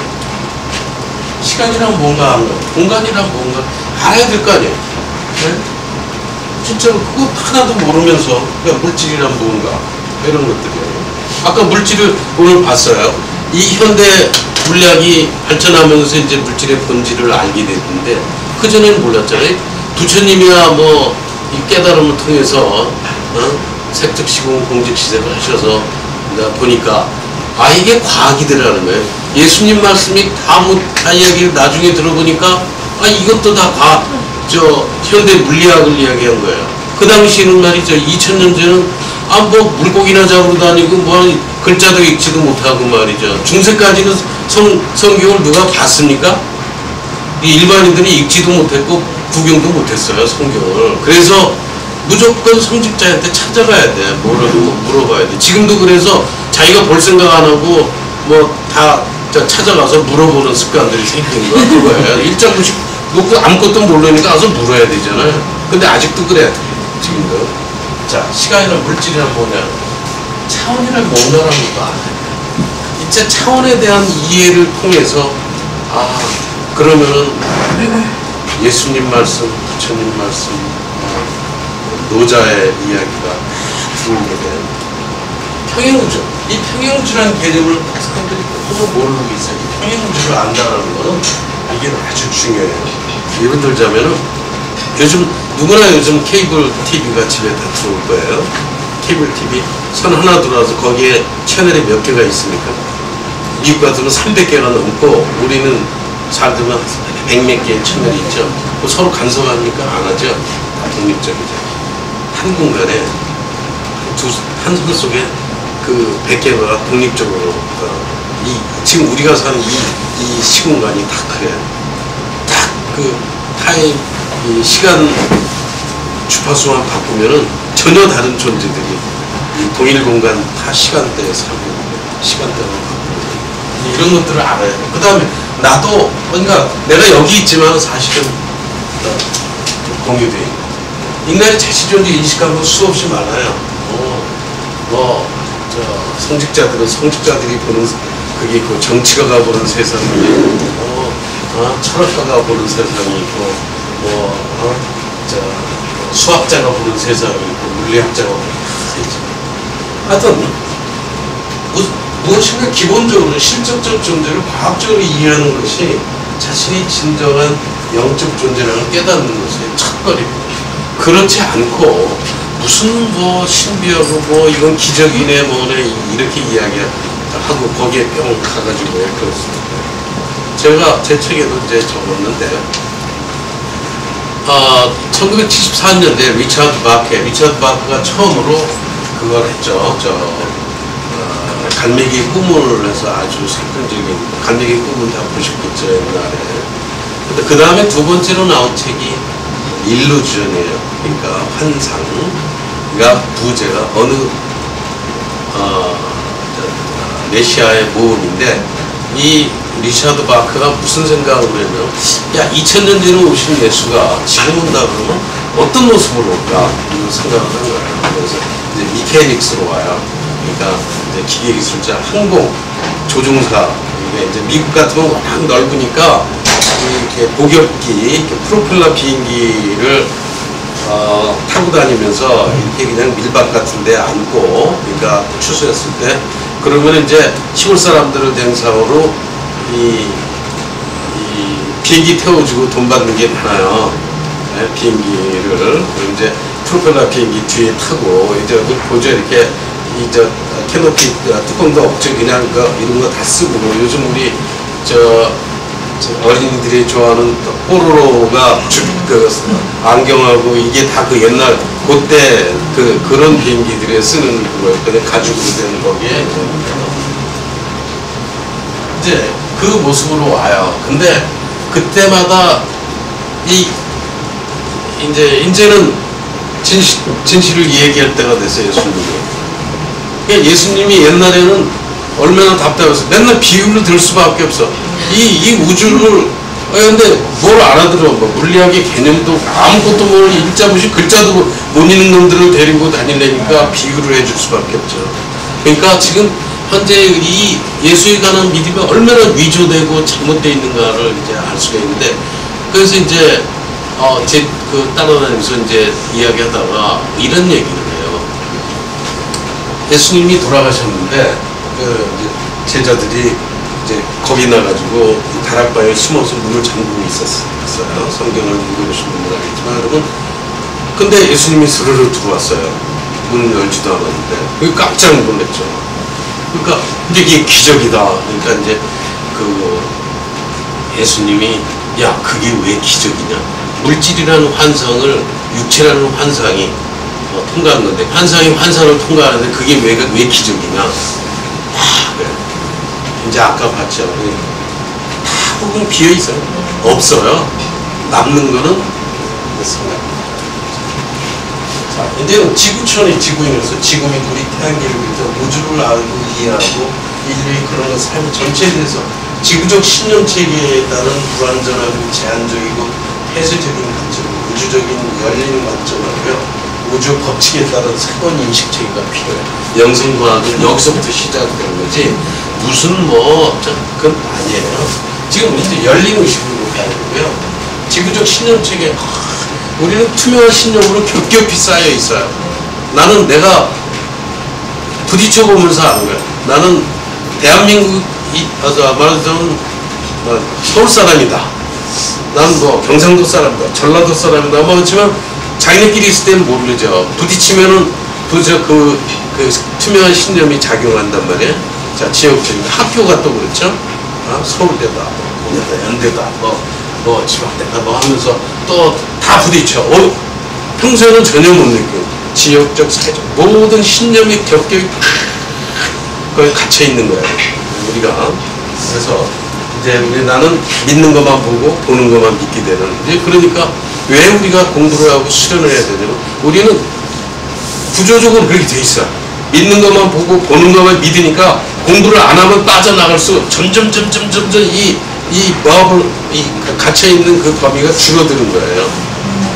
시간이란 뭔가, 공간이란 뭔가 알아야 될 거 아니에요. 네? 진짜로 그거 하나도 모르면서 그냥 물질이란 뭔가 이런 것들이에요. 아까 물질을 오늘 봤어요. 이 현대 물리학이 발전하면서 이제 물질의 본질을 알게 됐는데, 그전에는 몰랐잖아요. 부처님이야 이 깨달음을 통해서 색특시공 공직시색을 하셔서 보니까 이게 과학이더라는 거예요. 예수님 말씀이 다 이야기를 나중에 들어보니까 이것도 다 현대 물리학을 이야기한 거예요. 그 당시에는 말이죠, 2000년 전에는 물고기나 잡으러 다니고 글자도 읽지도 못하고 말이죠. 중세까지는 성경을 누가 봤습니까? 일반인들이 읽지도 못했고 구경도 못했어요, 성경을. 그래서 무조건 성직자한테 찾아가야 돼. 뭐라도 물어봐야 돼. 지금도 그래서 자기가 볼 생각 안 하고 다 찾아가서 물어보는 습관들이 생긴 거예요. 일장부식 놓고 아무것도 모르니까 가서 물어야 되잖아요. 근데 아직도 그래, 지금도. 자, 시간이란 물질이란 뭐냐? 차원이란 뭔가라는 것도 알아요. 진짜 차원에 대한 이해를 통해서 그러면은 예수님 말씀, 부처님 말씀, 노자의 이야기가 들어오게 돼요. 평행우주. 이 평행우주라는 개념을 사람들이 너무 모르고 있어요. 이 평행우주를 안다는 거는 이게 아주 중요해요. 예를 들자면은 요즘 누구나 요즘 케이블 TV가 집에 다 들어올 거예요. 케이블 TV 선 하나 들어와서 거기에 채널이 몇 개가 있습니까? 미국 같으면 300개가 넘고 우리는 살들면 100몇 개의 채널이 있죠. 서로 간섭합니까? 안 하죠. 다 독립적이죠. 한 공간에 한 선 속에 그 100개가 독립적으로 지금 우리가 사는 이 시공간이 다 그래요. 딱 그 타임 이 시간 주파수만 바꾸면은 전혀 다른 존재들이 이 동일 공간 타 시간대에 살고 있는 시간대로 바꾸는 이런 것들을 알아야 돼요. 그 다음에 나도 그러니까 내가 여기 있지만 사실은 공유돼 있는 인간의 자신존재 인식하는 건 수없이 많아요. 성직자들은 성직자들이 보는 그게 그 정치가가 보는 세상이 철학가가 보는 세상이 있고, 수학자가 보는 세상이 있고, 물리학자가 보는 세상이 있고. 하여튼, 무엇인가 기본적으로 실적적 존재를 과학적으로 이해하는 것이 자신이 진정한 영적 존재라는 깨닫는 것의 첫걸음입니다. 그렇지 않고 무슨 신비하고 이건 기적이네 뭐네 이렇게 이야기하고 거기에 뿅 가가지고 그렇습니다. 제가 제 책에도 이제 적었는데 1974년대 리차드 바크가 처음으로 그걸 했죠. 갈매기 꿈을 해서 아주 사건적인 갈매기 꿈은 다 보셨겠죠 옛날에. 근데 그 다음에 두 번째로 나온 책이 일루전이에요. 그러니까 환상과 부재가 어느 메시아의 모험인데, 이 리차드 바크가 무슨 생각을 했냐면, 야 2000년 전에 오신 예수가 지금 온다 그러면 어떤 모습으로 올까 이런 생각을 한 거예요. 그래서 이제 미케닉스로 와요. 그러니까 이제 기계기술자, 항공 조종사. 이게 이제 미국 같은 건 워낙 넓으니까 이렇게 복엽기, 이렇게 프로펠러 비행기를 타고 다니면서 이렇게 그냥 밀밭 같은데 앉고, 그러니까 추수했을 때 그러면 이제 시골 사람들을 대상으로 이 비행기 태워주고 돈 받는 게 많아요. 네, 비행기를. 그럼 이제 프로펠러 비행기 뒤에 타고 이제 보죠 이렇게 이 캐노피 뚜껑도 없죠. 그냥 이런 거 다 쓰고, 요즘 우리 어린이들이 좋아하는 뽀로로가 안경하고 이게 다 그 옛날 그때 그런 비행기들에 쓰는 거예요. 그냥 가죽으로 된 거기에 이제 그 모습으로 와요. 근데 그때마다 이제는 진실을 얘기할 때가 됐어요. 예수님이. 그러니까 예수님이 옛날에는 얼마나 답답해서 맨날 비유를 들 수밖에 없어. 이 우주를 근데 뭘 알아들어? 물리학의 개념도 아무것도 뭘 읽자무시 글자도 못 읽는 놈들을 데리고 다니려니까 비유를 해줄 수밖에 없죠. 그러니까 지금 현재 이 예수에 관한 믿음이 얼마나 위조되고 잘못되어 있는가를 이제 알 수가 있는데, 그래서 이제 따라다니면서 이제 이야기하다가 이런 얘기를 해요. 예수님이 돌아가셨는데 제자들이 이제 겁이 나가지고 다락방에 숨어서 문을 잠그고 있었어요. 성경을 읽어보시면 알겠지만 여러분. 근데 예수님이 스르르 들어왔어요. 문을 열지도 않았는데. 그게 깜짝 놀랐죠. 그러니까 이제 이게 기적이다. 그러니까 이제 예수님이 야 그게 왜 기적이냐? 물질이라는 환상을 육체라는 환상이 통과하는 건데, 환상이 환상을 통과하는데 그게 왜 기적이냐? 그래. 이제 아까 봤죠. 다 혹은 비어있어요. 없어요. 남는 거는 생각. 자, 이제 지구촌이 지구인으로서 지구민 우리 태양계를 위해서 우주를 알고 이해하고 인류의 그런 삶 전체에 대해서 지구적 신념 체계에 따른 불완전하고 제한적이고 폐쇄적인 관점, 우주적인 열린 관점하고요. 우주 법칙에 따른 새로운 인식 체계가 필요해요. 영성과학은 여기서부터 시작되는 거지, 무슨 그건 아니에요. 지금 이제 열린 의식으로 가야 되고요. 지구적 신념 체계, 우리는 투명한 신념으로 겹겹이 쌓여 있어요. 나는 내가 부딪혀보면서 아는 거야. 나는 대한민국, 말하자면 서울 사람이다. 난 경상도 사람이다. 전라도 사람이다. 그렇지만 자기네끼리 있을 때는 모르죠. 부딪히면은 그 투명한 신념이 작용한단 말이에요. 자, 지역적인 학교가 또 그렇죠. 서울대다, 공대다, 연대다, 지방대다 하면서 또 다 부딪혀. 평소에는 전혀 못 느껴요. 지역적, 사회적 모든 신념이 겹겹이 거기 갇혀 있는 거예요. 우리가. 그래서 이제 나는 믿는 것만 보고 보는 것만 믿게 되는. 이제 그러니까 왜 우리가 공부를 하고 수련을 해야 되냐면, 우리는 구조적으로 그렇게 돼 있어. 믿는 것만 보고 보는 것만 믿으니까 공부를 안 하면 빠져나갈수록 점점 이 마음을 갇혀있는 그 범위가 줄어드는 거예요.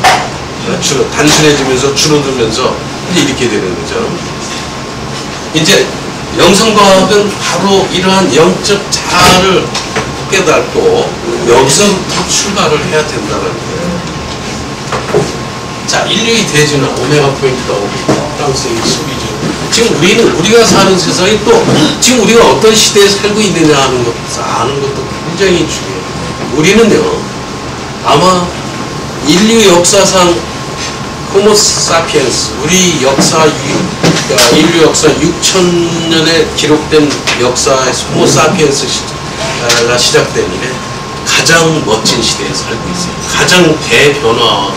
단순해지면서 줄어들면서 이제 이렇게 되는 거죠. 이제 영성과학은 바로 이러한 영적 자아를 깨닫고 여기서부터 출발을 해야 된다는 거예요. 자, 인류의 대지는 오메가 포인트가 오고 프랑스의 수비죠. 지금 우리가 사는 세상이 또 지금 우리가 어떤 시대에 살고 있느냐 하는 것 아는 것도 굉장히 중요해요. 우리는요 아마 인류 역사상 호모사피엔스 우리 역사 인류 역사 6,000년에 기록된 역사의 호모사피엔스가 시작된 이래 가장 멋진 시대에 살고 있어요. 가장 대변화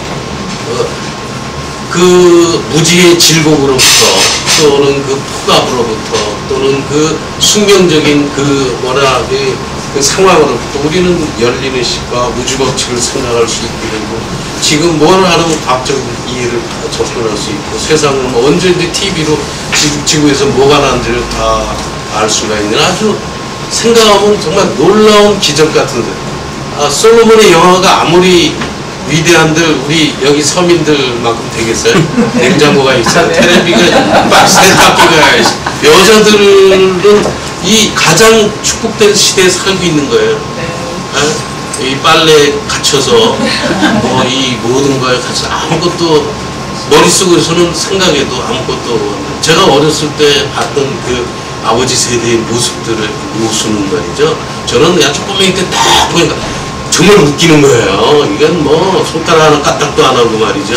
그 무지의 질곡으로부터 또는 그 폭압으로부터 또는 그 숙명적인 그 상황으로부터 우리는 열리는 시과 우주법칙을 생각할 수 있게 되고 지금 뭘 하는 과학적인 이해를 접근할 수 있고 세상을 뭐 언제든지 TV로 지구에서 뭐가 나는지를 다 알 수가 있는 아주 생각하면 정말 놀라운 기적 같은데 솔로몬의 영화가 아무리 위대한들 우리 여기 서민들만큼 되겠어요? 냉장고가 있어요. 네. 텔레비가 세탁기가 있어요. 여자들은 이 가장 축복된 시대에 살고 있는 거예요. 이 빨래에 갇혀서 이 모든 거에 갇혀서 아무것도 머릿속에서는 생각해도 아무것도 제가 어렸을 때 봤던 그 아버지 세대의 모습들을 모습은 말이죠. 저는 그냥 조그맣게 딱 보니까 정말 웃기는 거예요. 이건 뭐 손가락 하나 까딱도 안 하고 말이죠.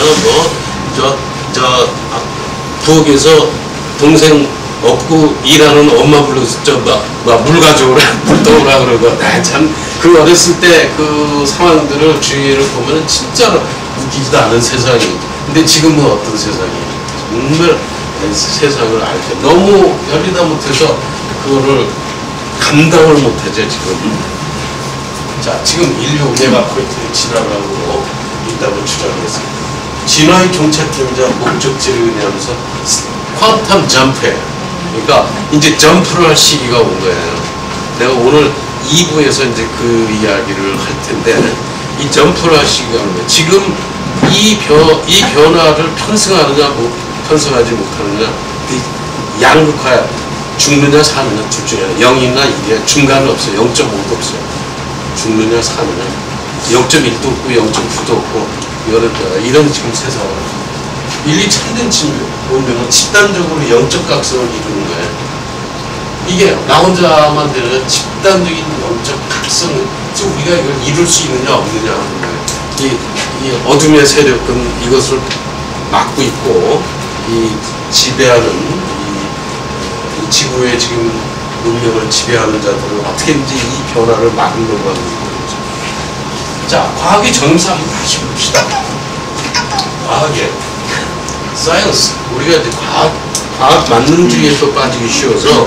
부엌에서 동생 없고 일하는 엄마 불러서 물 가져오라 물 떠오라 그러고 참 그 어렸을 때 그 상황들을 주위를 보면 진짜로 웃기지도 않은 세상이. 근데 지금은 어떤 세상이에요? 정말 세상을 알게 너무 열리다 못해서 그거를 감당을 못하죠 지금. 자, 지금 인류 오메가 포인트의 진화라고 있다고 주장했습니다. 진화의 종착점이자 목적지를 의미하면서 퀀텀 점프예요. 그러니까 이제 점프를 할 시기가 온 거예요. 내가 오늘 2부에서 이제 그 이야기를 할 텐데 이 점프를 할 시기가 온 거예요. 지금 이 변화를 편승하느냐 편승하지 못하느냐 양극화야. 죽느냐 사느냐 둘 중에 0이나 1이야. 중간은 없어요. 0.5도 없어요. 죽느냐 사느냐 0.1도 없고 0.9도 없고 이런 지금 세상을 인류 참된 운명은 집단적으로 영적 각성을 이루는 거예요. 이게 나 혼자만 되는 집단적인 영적 각성을 우리가 이걸 이룰 수 있느냐 없느냐 하는 거예요. 이 어둠의 세력은 이것을 막고 있고 이 지배하는 이 지구의 지금 운명을 지배하는 자들은 어떻게든지 이 변화를 막으려고 하는 거죠. 자, 과학의 정의사 한번 다시 봅시다. 과학의 사이언스. 우리가 이제 과학 만능주의에 또 빠지기 쉬워서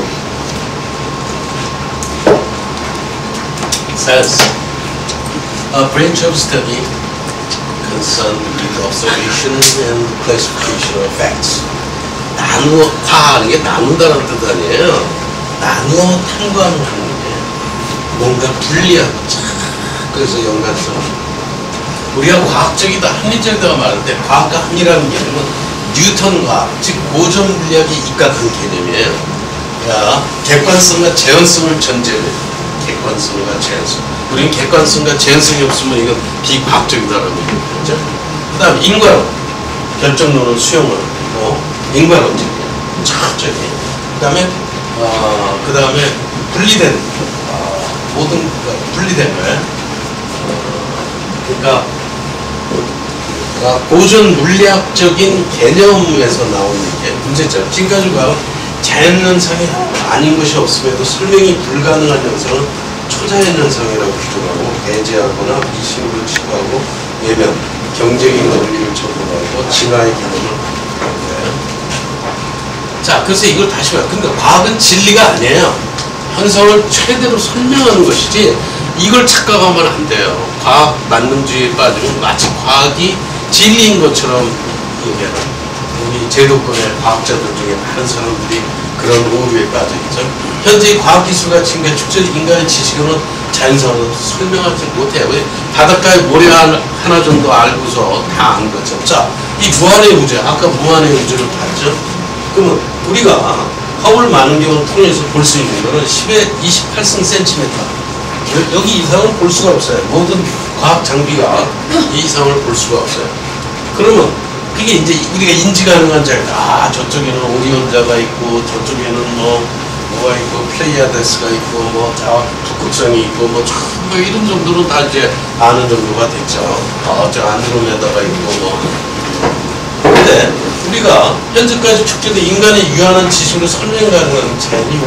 사이언스. A branch of study concerned with observation and classification of facts. 과학하는 게 나눈다는 뜻 아니에요. 나누어 탐구하는 거예요. 뭔가 분리하고 그래서 연관성. 우리가 과학적이다, 합리적이다가 말하는데 과학과 합리라는 개념은 뉴턴 과학, 즉 고전 물리학이 입각한 개념이에요. 객관성과 제한성을 전제로 해요. 객관성과 제한성. 우리는 객관성과 제한성이 없으면 이건 비과학적이다라고 얘기하죠. 그 다음 인과론, 결정론은 수용론, 인과론적이에요. 철학적이에요. 그 다음에 분리된 모든 분리된 거예요. 그러니까 고전 물리학적인 개념에서 나오는 게 문제점. 지금까지 과학은 자연현상이 아닌 것이 없음에도 설명이 불가능한 현상은 초자연현상이라고 규정하고 배제하거나 미심으로 치부하고 외면, 경쟁의 논리를 적용하고 진화의 개념을 하는 거예요. 자, 그래서 이걸 다시 봐요. 근데 과학은 진리가 아니에요. 현상을 최대로 설명하는 것이지 이걸 착각하면 안 돼요. 과학 만능주의에 빠지면 마치 과학이 진리인 것처럼 얘기하는 우리 제도권의 과학자들 중에 많은 사람들이 그런 오류에 빠져 있죠. 현재 과학기술과 지금까지 축적 인간의 지식으로는 자연상으로 설명하지 못해요. 바닷가에 모래 하나 정도 알고서 다 안 거죠. 자, 이 무한의 우주, 아까 무한의 우주를 봤죠. 그러면 우리가 허블 만원경을 통해서 볼 수 있는 거는 10의 28승 센티미터. 여기 이상을 볼 수가 없어요. 모든 과학 장비가 이 이상을 볼 수가 없어요. 그러면 그게 이제 우리가 인지 가능한 자리다. 저쪽에는 오리온자가 있고 저쪽에는 뭐가 있고 플레이아데스가 있고 뭐 북극성이 있고 뭐 이런 정도는 다 이제 아는 정도가 됐죠. 저 안드로메다가 있고 근데 우리가 현재까지 축제된 인간의 유한한 지식으로 설명 가능한 자연이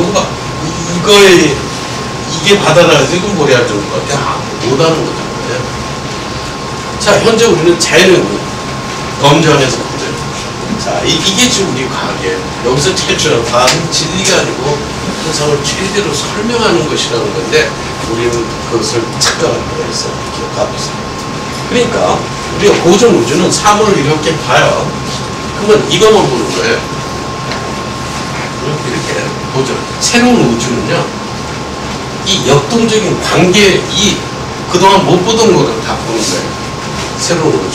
이게 바다라서 이건 뭐래 할 정도밖에 못하는 거죠. 자, 현재 우리는 자연을 검증해서 보죠. 자, 이게 지금 우리 과학이에요. 여기서 제일 중요한 과학은 진리가 아니고 현상을 최대로 설명하는 것이라는 건데 우리는 그것을 착각할 때가 있어요. 기억하고 있어요. 그러니까 우리가 고전 우주는 사물을 이렇게 봐요. 그러면 이것만 보는 거예요. 이렇게 고전. 새로운 우주는요, 이 역동적인 관계, 그동안 못 보던 거를 다 보는 거예요. 새로운 우주.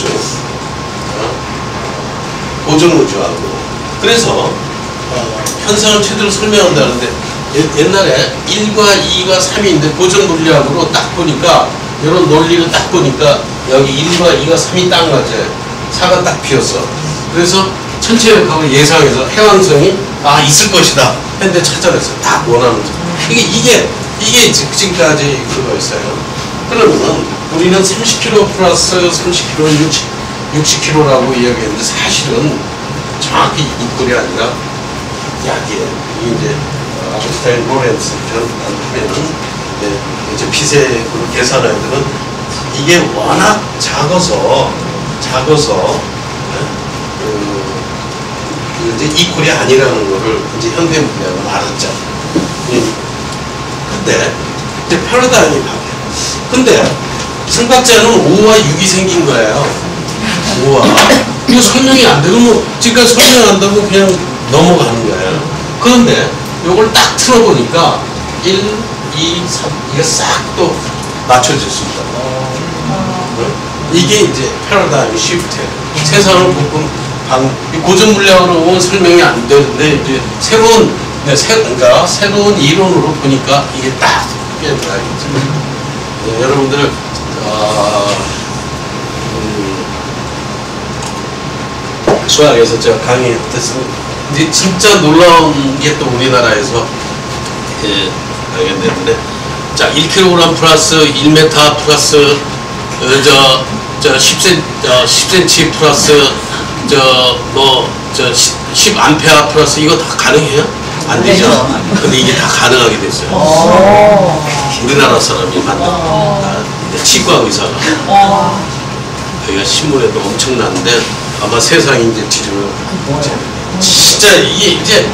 고전 우주하고. 그래서, 현상을 최대로 설명한다는데, 옛날에 1과 2가 3인데, 고전 물리학으로 딱 보니까, 이런 논리를 딱 보니까, 여기 1과 2가 3이 딱 맞아요. 4가 딱 비었어. 그래서, 천체역학을 예상해서 해왕성이, 있을 것이다. 했는데 찾아냈어요. 딱 원하는 거. 이게 지금까지 그거 있어요. 그러면 우리는 30km 플러스 30km, 60km라고 이야기했는데 사실은 정확히 이 꼴이 아니라 약이에요. 이게 이제 아인슈타인 로렌츠 변하면은 이제 피색으로 계산하면은 이게 워낙 작아서 이제 이 꼴이 아니라는 거를 이제 현대 물리학은 알았죠. 근데 이제 패러다임이 바뀌어요. 근데 생각자는 5와 6이 생긴 거예요. 5와. 이거 설명이 안 되고 뭐 지금까지 설명한다고 그냥 넘어가는 거예요. 그런데 이걸 딱 틀어보니까 1, 2, 3 이게 싹 또 맞춰질 수 있다. 이게 이제 패러다임 시프트예요. 세상을 보고 고전 물리학으로 보면 설명이 안 되는데 이제 그러니까 새로운 이론으로 보니까 이게 딱 깨달아야겠죠. 여러분들 수학에서 제가 강의했었습니다. 이제 진짜 놀라운 게 또 우리나라에서 발견됐는데, 자 1kg 플러스 1m 플러스 10cm 플러스 10A 플러스 이거 다 가능해요? 안 되죠. 근데 이게 다 가능하게 됐어요. 우리나라 사람이 만든 치과 의사가. 여기가 신문에도 엄청난데 아마 세상이 이제 뒤집어요. 진짜 이게 이제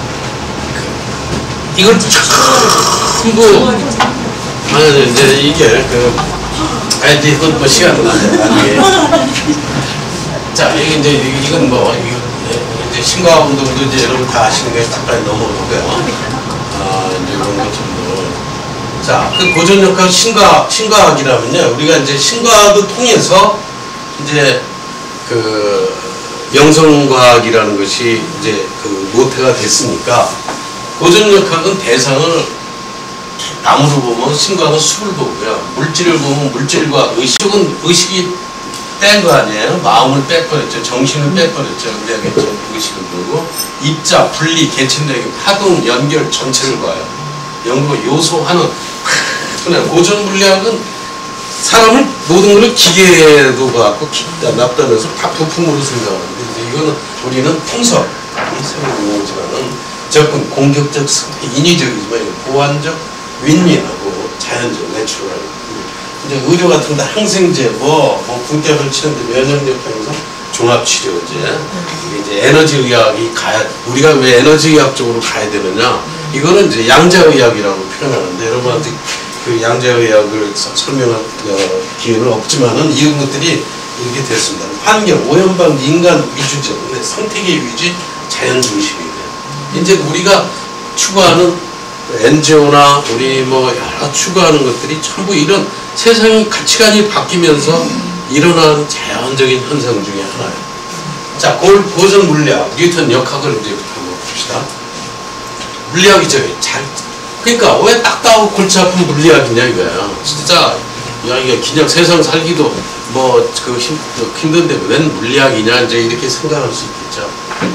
이걸 전부 이제 이게 이제 이건 뭐 시간은 나중에. 자, 이게 이제 이건 뭐 이제 신과 운동도 이제 여러분 다 아시는 게 잠깐 넘어오고요. 이제 이런 것 정도. 자, 그 고전역학 신과학이라면요, 우리가 이제 신과학을 통해서 이제 그 영성과학이라는 것이 이제 그 모태가 됐으니까 고전역학은 대상을 나무로 보면 신과학은 숲을 보고요, 물질을 보면 물질과 의식이 뺀 거 아니에요? 마음을 뺐버렸죠. 정신을 뺐버렸죠. 우리에게 의식을 보고 입자, 분리, 개체력이 파동, 연결 전체를 봐요. 연구 요소 하는 그냥 고전 물리학은 사람을 모든 걸 기계도 갖고 납득해서 다 부품으로 생각하는데 이제 이거는 우리는 풍설 생각이지만은 접근 공격적 인위적이지만 보완적 윈윈하고 자연적 내추럴. 이제 의료 같은 데 항생제 뭐 분격을 치는데 면역력 향상 종합치료제 이게 이제 에너지 의학이 우리가 왜 에너지 의학 쪽으로 가야 되느냐, 이거는 이제 양자의학이라고 표현하는데 여러분한테 그 양자의학을 설명할 기회는 없지만은 이런 것들이 이렇게 됐습니다. 환경, 오염방, 인간 위주적, 생태계 위주, 자연 중심이에요. 이제 우리가 추구하는 NGO나 우리 뭐 여러 추구하는 것들이 전부 이런 세상의 가치관이 바뀌면서 일어나는 자연적인 현상 중에 하나예요. 자, 고전 물리학, 뉴턴 역학을 이제 한번 봅시다. 물리학이 그러니까 왜 딱딱하고 골치 아픈 물리학이냐 이거야. 진짜 야 이게 그냥 세상 살기도 뭐 그 힘든데 웬 물리학이냐 이제 이렇게 생각할 수 있겠죠.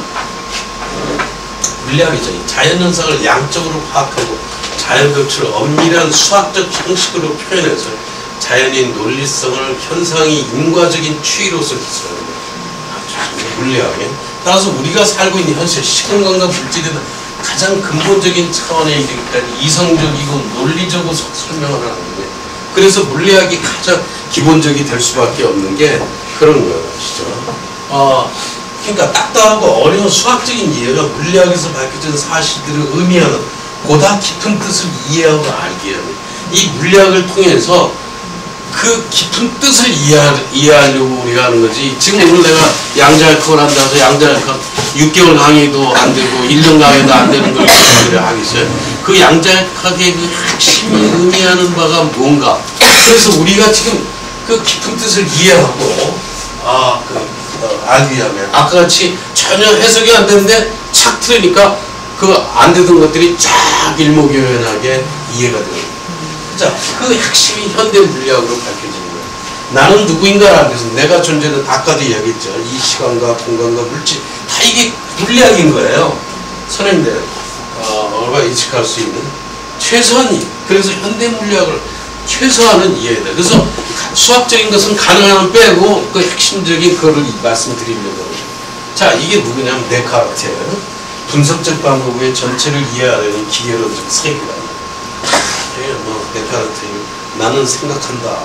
물리학이죠. 자연 현상을 양적으로 파악하고 자연 법칙을 엄밀한 수학적 형식으로 표현해서 자연의 논리성을 현상이 인과적인 추이로서 기술하는 거예요. 물리학에 따라서 우리가 살고 있는 현실 시간관과 물질에 가장 근본적인 차원에 이르기까지 이성적이고 논리적으로 설명을 하는 거예요. 그래서 물리학이 가장 기본적이 될 수밖에 없는 게 그런 거예요. 아시죠? 그러니까 딱딱하고 어려운 수학적인 이해가 물리학에서 밝혀진 사실들을 의미하는 보다 깊은 뜻을 이해하고 알게 하는 이 물리학을 통해서 그 깊은 뜻을 이해하려고 우리가 하는 거지. 지금 오늘 내가 양자역학을 한다 해서 양자역학 6개월 강의도 안 되고 1년 강의도 안 되는 걸 하겠어요. 그 양자역학의 그 핵심이 의미하는 바가 뭔가. 그래서 우리가 지금 그 깊은 뜻을 이해하고 알기 위하면 아까 같이 전혀 해석이 안 되는데 착 틀으니까 그 안 되던 것들이 쫙 일목요연하게 이해가 되는 거예요. 자, 그 핵심이 현대 물리학으로 밝혀지는 거예요. 나는 누구인가를 알기 위해서 내가 존재는 아까도 이야기했죠. 이 시간과 공간과 물질 다 이게 물리학인 거예요. 선생님들 얼마나 인식할 수 있는 최소한이 그래서 현대 물리학을 최소한은 이해해야 돼. 그래서 수학적인 것은 가능하면 빼고 그 핵심적인 그거를 말씀드리려고 합니다. 자, 이게 누구냐면 데카르트. 분석적 방법의 전체를 이해하려는 기계론적 세계관. 뭐 데카르트 나는 생각한다.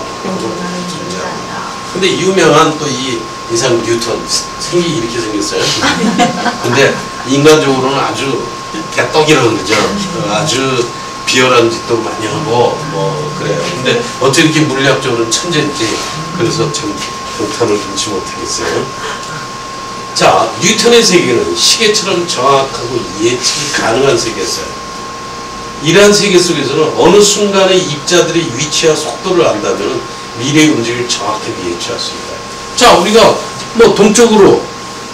근데 유명한 또 이 이상 뉴턴 생기 이렇게 생겼어요. 근데 인간적으로는 아주 개떡이라고 그러죠. 아주 비열한 짓도 많이 하고 뭐 그래요. 근데 어떻게 이렇게 물리학적으로는 천재인지 그래서 참 경탄을 금치 못하겠어요. 자, 뉴턴의 세계는 시계처럼 정확하고 예측이 가능한 세계였어요. 이러한 세계 속에서는 어느 순간에 입자들의 위치와 속도를 안다면 미래의 움직임을 정확하게 예측할 수 있다. 자, 우리가 뭐 동쪽으로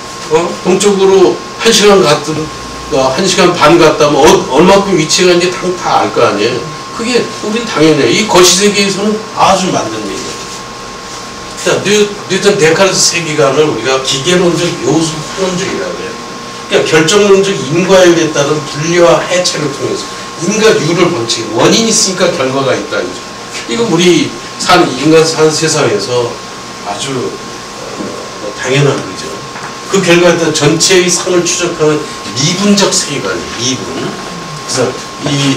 1시간 갔든 1시간 반 갔다면 얼마큼 위치가 있는지 다 알 거 아니에요. 그게 우린 당연해요. 이 거시세계에서는 아주 만든 얘기예요. 자, 뉴턴 데카르트 세계관을 우리가 기계론적 요수 혼론적이라고 해요. 그러니까 결정론적 인과율에 따른 분리와 해체를 통해서 인과 유를 법칙, 원인이 있으니까 결과가 있다. 이거 우리 인간 사는 세상에서 아주 당연한 거죠. 그 결과에 따라 전체의 상을 추적하는 미분적 세계관이에요. 미분. 그래서 이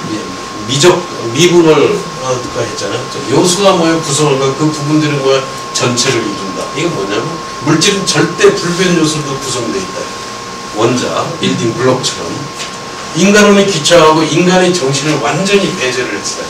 미분을 누가 했잖아요. 요소가 뭐예요? 구성원과 그 부분들이 뭐야? 전체를 이룬다. 이게 뭐냐면 물질은 절대 불변 요소로 구성되어 있다. 원자, 빌딩 블록처럼 인간론에 기초하고 인간의 정신을 완전히 배제를 했어요.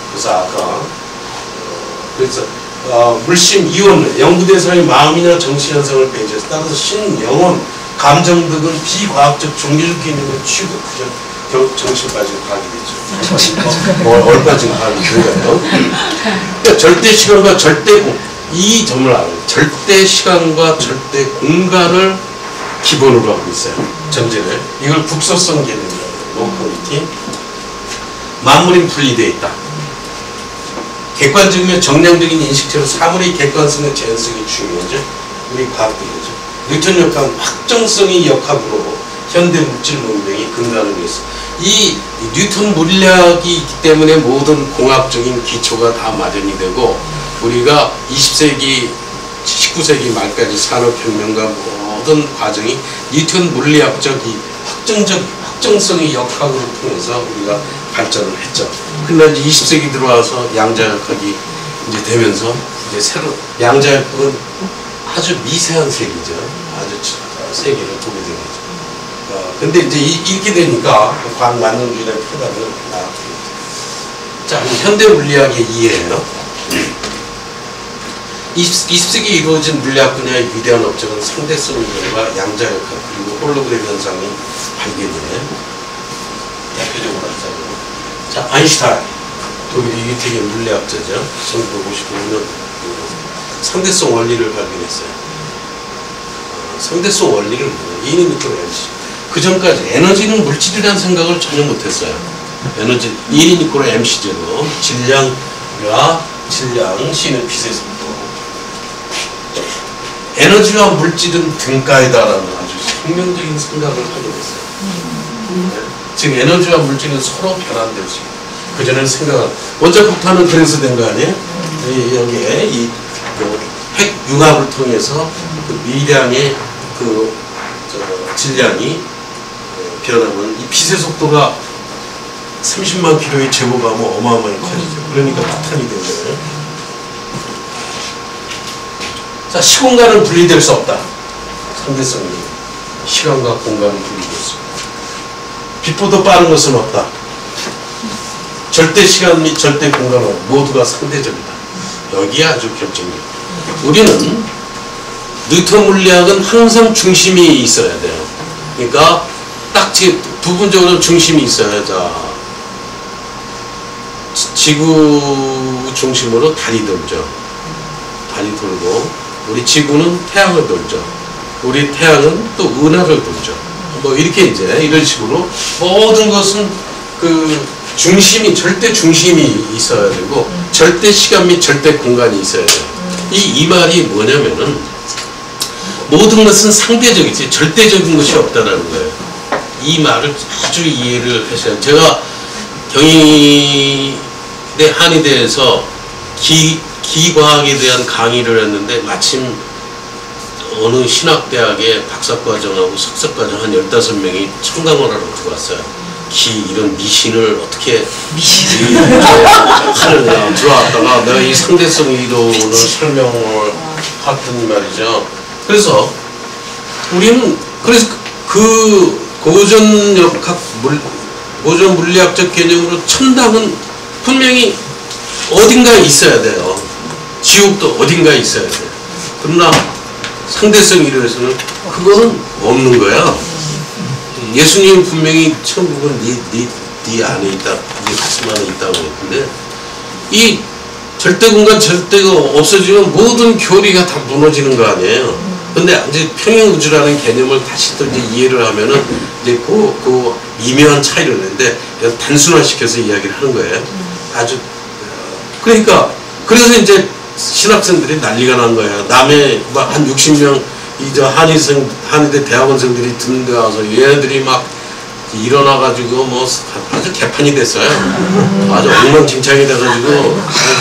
그래서 물심, 이원, 영구대상의 마음이나 정신현상을 배제해서 따라서 신, 영혼, 감정 등은 비과학적 종교적 개념을 취급하죠. 정신 빠진 과학이 되죠. 얼빠진 과학이 되어요. 그러니까 절대 시간과 이 점을 알아요. 절대 시간과 절대 공간을 기본으로 하고 있어요. 전제를. 이걸 국소성 개념이라고 해요. 로컬리티. 만물이 분리되어 있다. 객관적이며 정량적인 인식체로 사물의 객관성과 제한성이 중요하죠. 우리 과학들이죠. 뉴턴 역학은 확정성의 역학으로 현대 물질 문명이 근간을 위해서 이 뉴턴 물리학이 있기 때문에 모든 공학적인 기초가 다 마련이 되고 우리가 20세기, 19세기 말까지 산업혁명과 모든 과정이 뉴턴 물리학적 이 확정성의 역학으로 통해서 우리가 발전을 했죠. 근데 이제 20세기 들어와서 양자역학이 이제 되면서 이제 새로 양자역학은 아주 미세한 세계죠. 아주 세계를 보게 된 거죠. 근데 이제 이렇게 되니까 과학 만능주의의 표답을 나왔습니다. 자, 현대 물리학의 이해예요. 20세기에 이루어진 물리학 분야의 위대한 업적은 상대성 이론과 양자역학 그리고 홀로그램 현상의 발견이에요. 대표적으로 하자면 자, 아인슈타인 독일이 되게 물리학자죠. 1955년 상대성 원리를 발견했어요. 상대성 원리를 이는 믿고 해야지. 그 전까지 에너지는 물질이라는 생각을 전혀 못했어요. 에너지 1이니콜의 MC0 질량과 질량 C는 빛의 속도. 에너지와 물질은 등가이다라는 아주 생명적인 생각을 하게 됐어요. 즉 에너지와 물질은 서로 변환될 수 있고 그 전에는 생각을 원자폭탄은 그래서 된 거 아니에요? 여기에 이 핵 융합을 통해서 그 미량의 그 질량이 변하면 이 빛의 속도가 30만 킬로에 제곱하면 어마어마하게 커지죠. 그러니까 폭탄이 된 거예요. 자, 시공간은 분리될 수 없다. 상대성이 시간과 공간은 분리될 수 없다. 빛보다 빠른 것은 없다. 절대 시간 및 절대 공간은 모두가 상대적이다. 여기에 아주 결정이에요. 우리는 뉴턴 물리학은 항상 중심이 있어야 돼요. 그러니까 딱 부분적으로 중심이 있어야. 자, 지구 중심으로 달이 돌죠. 달이 돌고 우리 지구는 태양을 돌죠. 우리 태양은 또 은하를 돌죠. 뭐 이렇게 이제 이런 식으로 모든 것은 그 중심이 절대 중심이 있어야 되고 절대 시간 및 절대 공간이 있어야 돼요. 이 말이 뭐냐면은 모든 것은 상대적이지 절대적인 것이 없다라는 거예요. 이 말을 아주 이해를 하셔야. 제가 경희대 한의대에서 기과학에 대한 강의를 했는데 마침 어느 신학대학에 박사과정하고 석사과정 한 15명이 청강을 하러 들어왔어요. 이런 미신을 어떻게 하느냐 들어왔다가 내가 이 상대성 이론을 설명을 했더니 말이죠. 그래서 우리는 그래서 그 고전 물리학적 개념으로 천당은 분명히 어딘가에 있어야 돼요. 지옥도 어딘가에 있어야 돼요. 그러나 상대성 이론에서는 그거는 없는 거야. 예수님 분명히 천국은 네 안에 있다, 네 가슴 안에 있다고 했는데 이 절대 공간 절대가 없어지면 모든 교리가 다 무너지는 거 아니에요. 근데 이제 평행 우주라는 개념을 다시 또 이제 이해를 하면은 이제 그 미묘한 차이를 내는데 단순화시켜서 이야기를 하는 거예요. 아주 그러니까 그래서 이제 신학생들이 난리가 난 거예요. 남의 막 한 60명 이저 한의대 대학원생들이 듣는 데 와서 얘네들이 막 일어나가지고 뭐 아주 개판이 됐어요. 아주 엉망진창이 돼가지고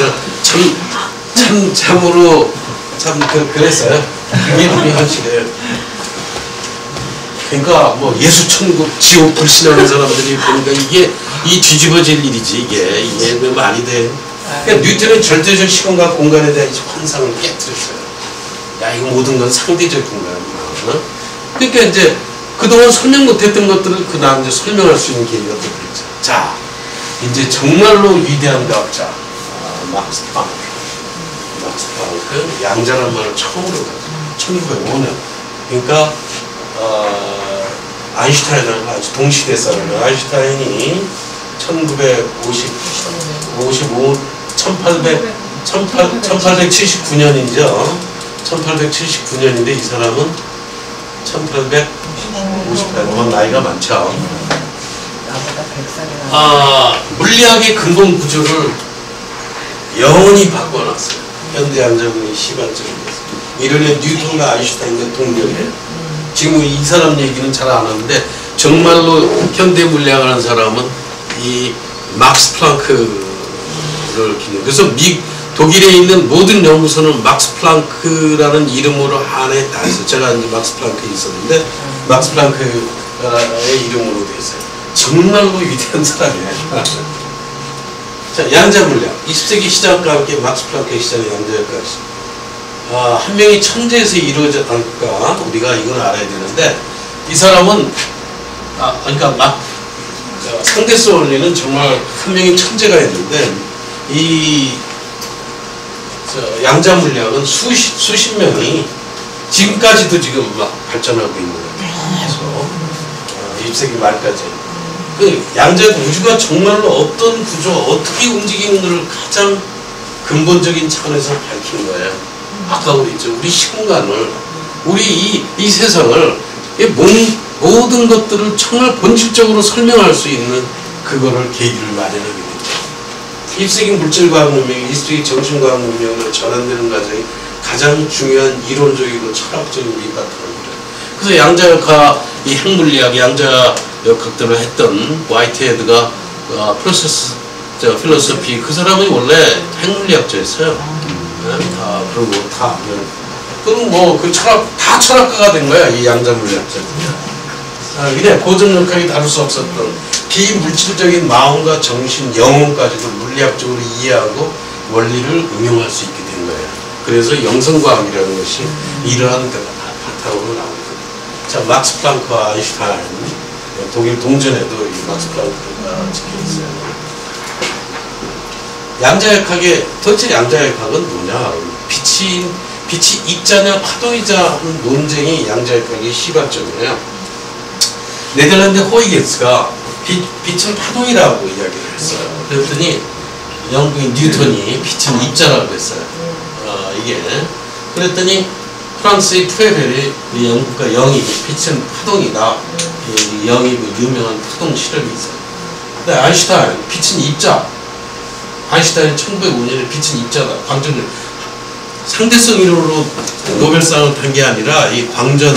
참으로 참 그랬어요. 그게 우리 현실이에요. 그러니까 뭐 예수 천국 지옥 불신하는 사람들이 보니까 이게 이 뒤집어질 일이지 이게 왜 말이 돼. 그러니까 뉴턴은 절대적 시간과 공간에 대한 환상을 깨뜨렸어요. 야, 이거 모든 건 상대적인 거야. 그러니까 이제 그동안 설명 못했던 것들을 그 다음 이제 설명할 수 있는 계기가 되겠죠. 자, 이제 정말로 위대한 과학자 막스 플랑크. 막스 플랑크 양자란 말을 처음으로 가지고 1905년. 그러니까 아인슈타인은 아주 동시대 사람이에요. 아인슈타인이 1879년이죠. 1879년인데 이 사람은 1858년 나이가 많죠. 물리학의 근본 구조를 영원히 바꿔놨어요. 현대 양자분이 시발적인 거였어요. 이런에 뉴턴과 아인슈타인과 동료예요. 지금 이 사람 얘기는 잘 안 하는데 정말로 현대 물리학을 하는 사람은 이 막스 플랑크를 기념. 그래서 독일에 있는 모든 연구소는 막스 플랑크라는 이름으로 안에 다 있어요. 제가 이제 막스 플랑크에 있었는데 막스 플랑크의 이름으로 되어 있어요. 정말로 위대한 사람이에요. 자, 양자 물리학. 20세기 시작과 함께 막스 플랑크의 시작의 양자역까지. 한 명이 천재에서 이루어졌다니까 우리가 이걸 알아야 되는데 이 사람은 그러니까 상대성 원리는 정말 한 명의 천재가 있는데 이 양자 물리학은 수십 명이 지금까지도 지금 막 발전하고 있는 거예요. 그래서 20세기 말까지 그 양자 우주가 정말로 어떤 구조 어떻게 움직이는지를 가장 근본적인 차원에서 밝힌 거예요. 아까 그랬죠. 우리 시공간을 우리 이 세상을 모든 것들을 정말 본질적으로 설명할 수 있는 그거를 계기를 마련하게 됐죠. 20세기 물질과학문명, 20세기 정신과학문명으로 전환되는 과정이 가장 중요한 이론적이고 철학적인 밑바탕입니다. 그래서 양자역학, 이 핵물리학, 양자역학들을 했던 화이트헤드가 프로세스 필로소피, 그 사람이 원래 핵물리학자였어요. 그리고 다 그럼 뭐 그 다 철학가가 된 거야, 이 양자물리학자들이. 그냥 고전역학이 다룰 수 없었던 비물질적인 마음과 정신, 영혼까지도 물리학적으로 이해하고 원리를 응용할 수 있게 된 거예요. 그래서 영성과학이라는 것이 이러한 바탕으로 나옵니다. 자, 막스 플랑크와 아인슈타인, 독일 동전에도 이 막스 플랑크가 찍혀 있어요. 양자역학의 도대체 양자역학은 뭐냐? 빛이 입자냐 파동이자 하는 논쟁이 양자역학의 시발점이에요. 네덜란드 호이게츠가 빛은 파동이라고 이야기를 했어요. 그랬더니 영국인 뉴턴이 빛은 입자라고 했어요. 이게 그랬더니 프랑스의 프레벨이 영국과 영이 빛은 파동이다. 영이 그 유명한 파동 실험이 있어요. 근데 아인슈타인 빛은 입자. 아인슈타인이 1905년에 빛은 입자다. 광전을 상대성 이론으로 노벨상을 탄 게 아니라 이 광전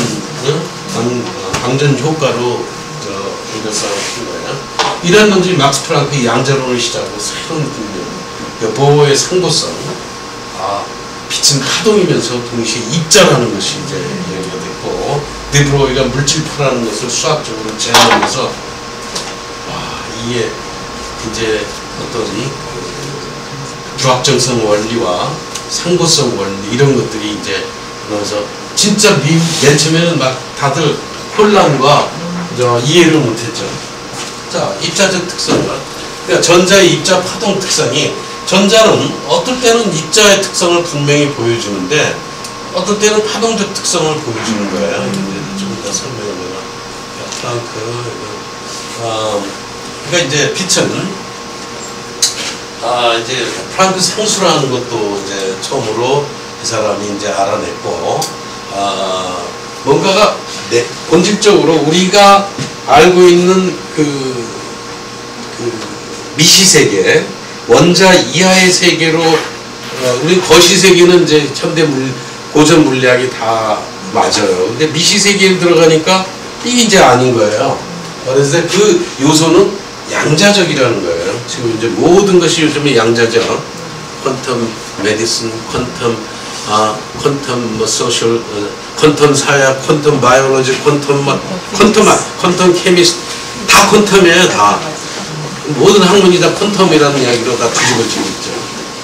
효과로 노벨상을 탄 거예요. 이런 논쟁이 막스 플랑크의 양자론을 시작으로 새로운 분명, 보호의 상도성, 빛은 파동이면서 동시에 입자라는 것이 이제 얘기가 됐고, 드브로이가 물질표라는 것을 수학적으로 제안하면서 이게 이제 어떤 주학정성 원리와 상도성 원리 이런 것들이 이제 그러면서 진짜 맨 처음에는 막 다들 혼란과 이해를 못했죠. 자, 입자적 특성은 그러니까 전자의 입자 파동 특성이 전자는 어떨 때는 입자의 특성을 분명히 보여주는데 어떨 때는 파동적 특성을 보여주는 거예요. 이제 좀 더 설명을 그러니까 이제 빛은 이제 프랑크 상수라는 것도 이제 처음으로 이 사람이 이제 알아냈고, 뭔가가 본질적으로 우리가 알고 있는 그 미시세계, 원자 이하의 세계로, 우리 거시세계는 이제 현대 고전 물리학이 다 맞아요. 근데 미시세계에 들어가니까 이게 이제 아닌 거예요. 그래서 그 요소는 양자적이라는 거예요. 지금 이제 모든 것이 요즘에 양자적. 퀀텀 메디슨, 퀀텀 뭐 소셜, 퀀텀 사약, 퀀텀 바이올로지, 퀀텀 케미스트, 다 퀀텀이에요, 다. 모든 학문이 다 퀀텀이라는 이야기로 다 뒤집어지고 있죠.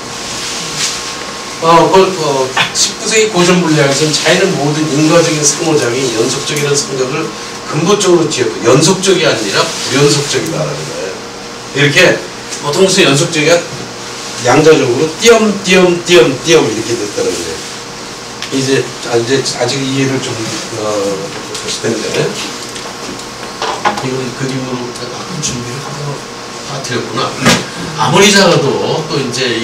19세기 고전 물리학에서는 자연은 모든 인과적인 상호작용이 연속적이라는 생각을 근본적으로 뒤엎고, 연속적이 아니라 불연속적이다라는 거예요. 이렇게 보통서 연속적이가 양자적으로 띄엄 이렇게 됐다는 거예요. 이제 아직 이해를 좀 하실 텐데, 이건 그림으로 준비를 하고 드렸구나. 아무리 작아도 또 이제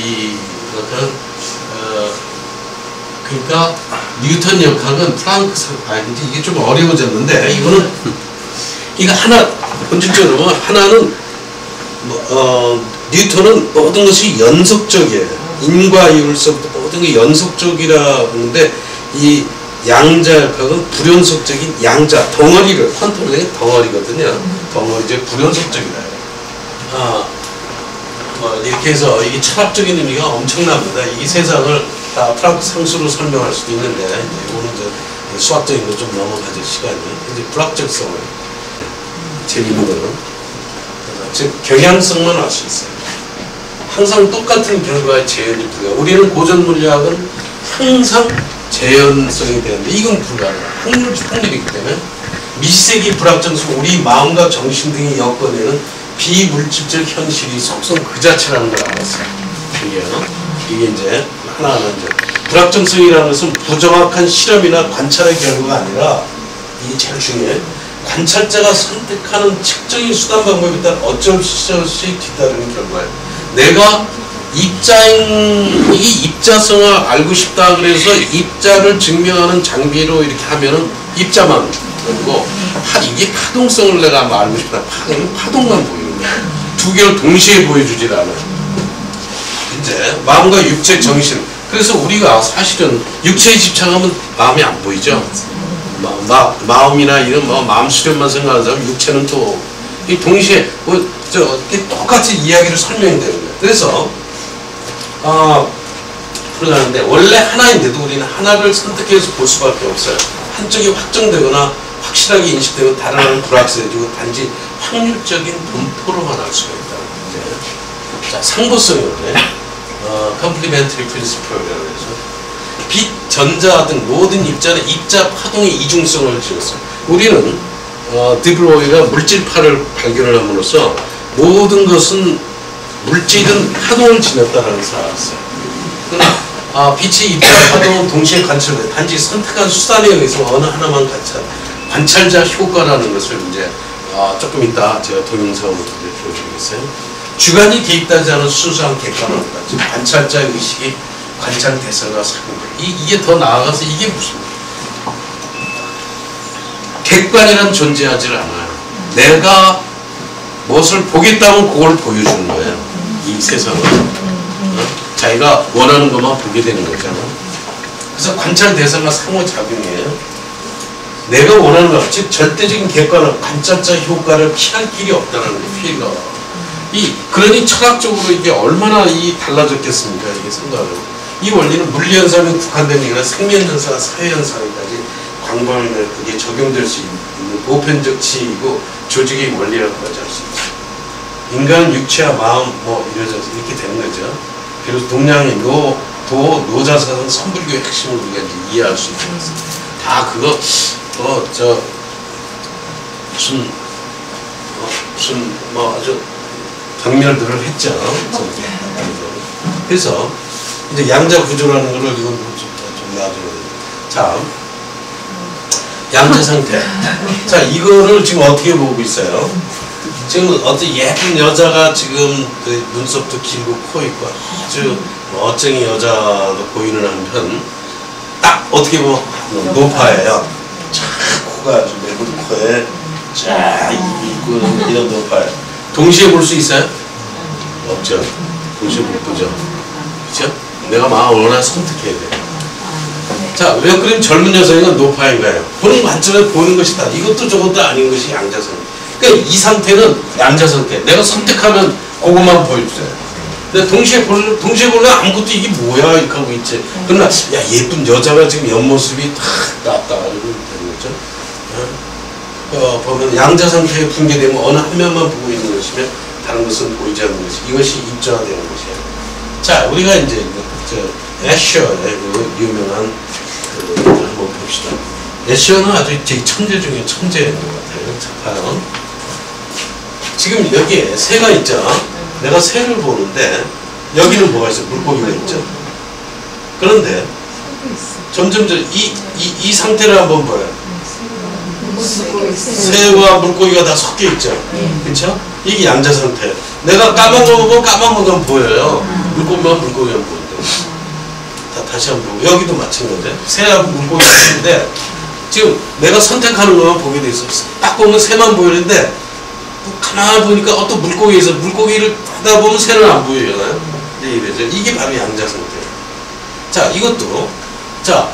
그러니까 뉴턴 역학은 프랑크 근데 이게 좀 어려워졌는데, 이거는 이거 하나 본질적으로 하나는 뉴턴은 모든 것이 연속적이에요. 인과 이율서부터 모든 게 연속적이라 하는데, 이 양자역학은 불연속적인 양자 덩어리를 퀀텀의 덩어리거든요. 덩어리죠. 불연속적이다. 이렇게 해서 이게 철학적인 의미가 엄청납니다. 이 세상을 다 프랑크 상수로 설명할 수도 있는데, 이거는 이제 수학적인 거 좀 넘어가질 시간이. 이제 불학적 성을 재밌는 거는 즉 경향성만 알 수 있어요. 항상 똑같은 결과의 재현이 불가. 우리는 고전 물리학은 항상 재현성이 되는데 이건 불가능해요. 확률이기 때문에 미시세기 불확정성, 우리 마음과 정신 등이 엮어내는 비물질적 현실이 속성 그 자체라는 걸 알았어요. 이게 이제 하나하나 이제 불확정성이라는 것은 부정확한 실험이나 관찰의 결과가 아니라, 이게 제일 중요해. 관찰자가 선택하는 측정의 수단 방법에 따라 어쩔 수 없이 뒤따르는 결과예요. 내가 이 입자성을 알고 싶다 그래서 입자를 증명하는 장비로 이렇게 하면은 입자만 보이고, 이게 파동성을 내가 알고 싶다. 파동만 보이는 거예요. 두 개를 동시에 보여주질 않아요. 이제 마음과 육체, 정신. 그래서 우리가 사실은 육체에 집착하면 마음이 안 보이죠. 마음이나 이런 마음 수련만 생각하는 사람, 육체는 또 이 동시에 똑같이 이야기를 설명이 되는 거예요. 그래서 그러는데 원래 하나인데도 우리는 하나를 선택해서 볼 수밖에 없어요. 한쪽이 확정되거나 확실하게 인식되고 다른 하나는 불확실해지고 단지 확률적인 분포로만 알 수가 있다는 거죠. 자, 상보성이네. Complementary Principle이라고 해서 빛, 전자 등 모든 입자는 입자 파동의 이중성을 지었어요. 우리는 드브로이가 물질파를 발견을 함으로써 모든 것은 물질은 파동을 지녔다라는 사실을 알았어요. 빛의 입자 파동은 동시에 관찰돼 단지 선택한 수단에 의해서 어느 하나만 관찰자 효과라는 것을 이제 조금 이따 제가 동영상으로 보여드리겠어요. 주관이 개입되지 않은 순수한 객관화다. 즉 관찰자의 의식이 관찰 대상과 사고 이게 더 나아가서 이게 무슨 객관이란 존재하지 않아요. 내가 무엇을 보겠다면 그걸 보여주는 거예요. 이 세상은 자기가 원하는 것만 보게 되는 거잖아. 그래서 관찰 대상과 상호작용이에요. 내가 원하는 것, 즉 절대적인 객관화, 관찰자 효과를 피할 길이 없다는 게 피해가. 그러니 철학적으로 이게 얼마나 달라졌겠습니까? 이게 생각을. 이 원리는 물리현상에 국한된 게 아니라 생명현상, 사회현상까지 광범위하게 그게 적용될 수 있는 보편적 지이고 조직의 원리라고까지 할 수 있죠. 인간은 육체와 마음 이렇게 되는 거죠. 그래서 동양의 노자사는 선불교의 핵심을 우리가 이제 이해할 수 있는 거죠. 다 그거 무슨 아주 경멸들을 했죠. 그래서 이제 양자 구조라는 거를 이건 좀 나중에 자 양자 상태. 자 이거를 지금 어떻게 보고 있어요? 지금 어떤 예쁜 여자가 지금 그 눈썹도 길고 코 있고 아주 멋쟁이 여자도 보이는 한편 딱 어떻게 보면 노파예요. 자 코가 아주 매군 코에 자 입이 있고 이런 노파예요. 동시에 볼 수 있어요? 없죠. 동시에 못 보죠. 그렇죠? 내가 마음을 얼마나 선택해야 돼. 자, 왜 그럼 젊은 여성이가 노파인가요? 보는 관점에 보이는 것이다. 이것도 저것도 아닌 것이 양자상. 그러니까 이 상태는 양자상태. 내가 선택하면 그것만 보여주세요. 근데 동시에 보면 아무것도 이게 뭐야? 이렇게 하고 있지. 그러나, 야, 예쁜 여자가 지금 옆모습이 탁 나왔다. 이러고 되는 거죠. 보면 양자상태에 붕괴되면 어느 한 면만 보고 있는 것이면 다른 것은 보이지 않는 것이. 이것이 입자화되는 것이에요. 자, 우리가 이제, 애셔의 그 유명한 한번 봅시다. 애셔는 아주 되게 천재 중에 천재인 것 같아요. 자, 봐요. 지금 여기에 새가 있죠. 내가 새를 보는데 여기는 뭐가 있어요? 물고기가 있죠. 그런데 점점 이 상태를 한번 봐요. 새와 물고기가 다 섞여 있죠. 그렇죠? 이게 양자 상태. 내가 까만 거 보면 까만 것만 보여요. 물고기만 보인다. 다시 한번 보고 여기도 마찬가지예요. 새하고 물고기가 있는데 지금 내가 선택하는 것만 보게 돼 있어. 딱 보면 새만 보이는데 가만히 보니까 어떤 물고기가 있어. 물고기를 하다 보면 새는 안 보이잖아요. 이래죠. 이게 바로 양자 상태예요. 자, 이것도 자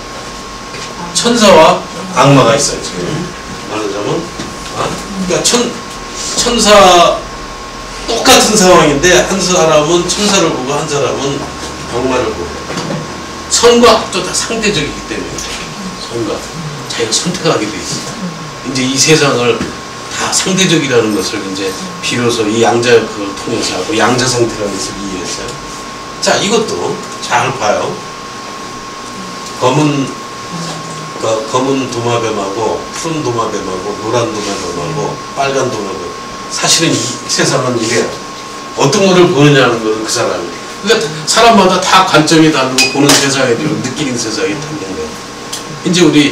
천사와 악마가 있어요. 지금 말하자면 그러니까 천사 똑같은 상황인데 한 사람은 천사를 보고 한 사람은 악마를 보고 선과 악도 다 상대적이기 때문에 선과 자기가 선택하게 돼 있습니다. 이제 이 세상을 다 상대적이라는 것을 이제 비로소 이 양자를 통해서 하고 양자 상태라는 것을 이해했어요. 자, 이것도 잘 봐요. 검은 도마뱀하고 푸른 도마뱀하고 노란 도마뱀하고 빨간 도마뱀. 사실은 이 세상은 이래요. 어떤 거를 보느냐는 것은 그 사람이. 그러니까 사람마다 다 관점이 다르고 보는 세상에 다르고 느끼는 세상이 다른 거예요. 이제 우리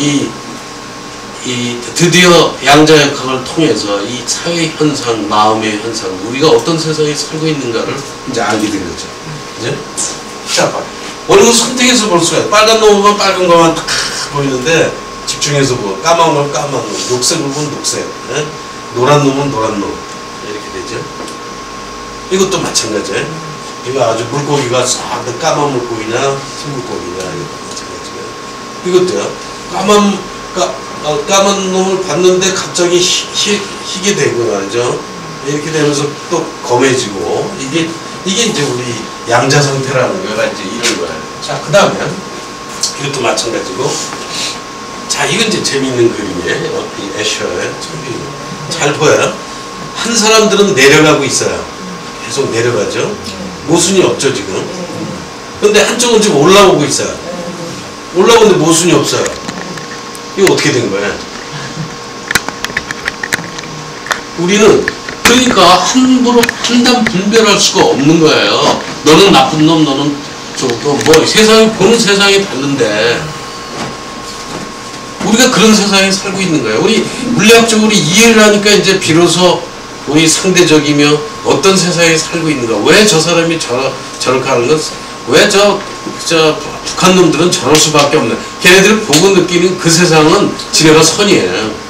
드디어 양자의 그걸 통해서 이 사회 현상, 마음의 현상, 우리가 어떤 세상에 살고 있는가를 이제 알게 된 거죠. 그죠? 자, 봐. 어느 걸 선택해서 볼 수가 있어요. 빨간 놈은 빨간 것만 딱 보이는데 집중해서 보고 까만 건 까만 놈, 녹색을 보면 녹색, 노란 놈은 노란 놈 이렇게 되죠. 이것도 마찬가지예요. 이거 아주 물고기가 싹 까만 물고기냐 흰물고기냐 이거 마찬가지예요. 이것도요. 까만 놈을 봤는데 갑자기 희게 되고 말이죠. 이렇게 되면서 또 검해지고 이게 이제 우리 양자 상태라는 거가 이제 이런 거예요. 자, 그 다음에 이것도 마찬가지고, 자, 이건 이제 재미있는 그림이에요. 이 애셔의 잘 보여요. 한 사람들은 내려가고 있어요. 계속 내려가죠. 모순이 없죠 지금. 근데 한쪽은 지금 올라오고 있어요. 올라오는데 모순이 없어요. 이거 어떻게 된 거예요? 우리는 그러니까 함부로 판단 분별할 수가 없는 거예요. 너는 나쁜 놈, 너는 좋고, 뭐 세상이 보는 세상이 다른데 우리가 그런 세상에 살고 있는 거예요. 우리 물리학적으로 이해를 하니까 이제 비로소 우리 상대적이며 어떤 세상에 살고 있는가, 왜 저 사람이 저렇게 하는 건, 왜 저 북한 놈들은 저럴 수밖에 없는, 걔네들 보고 느끼는 그 세상은 지네가 선이에요.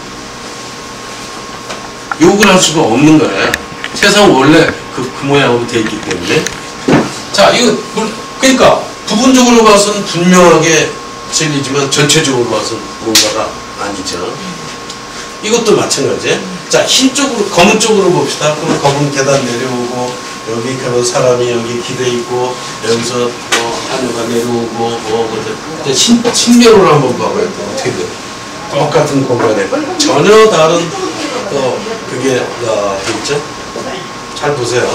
욕을 할 수가 없는 거예요. 세상은 원래 그 모양으로 되어 있기 때문에. 자, 이거 그러니까 부분적으로 봐서는 분명하게 진리지만 전체적으로 봐서는 뭔가가 아니죠. 이것도 마찬가지예요. 자, 흰 쪽으로, 검은 쪽으로 봅시다. 그럼 검은 계단 내려오고, 여기 그런 사람이 여기 기대 있고, 여기서 뭐 하늘가 내려오고, 이제 신면으로 한번 봐봐요. 어떻게 돼요? 똑같은 공간에 전혀 다른 또 그게 있죠. 잘 보세요.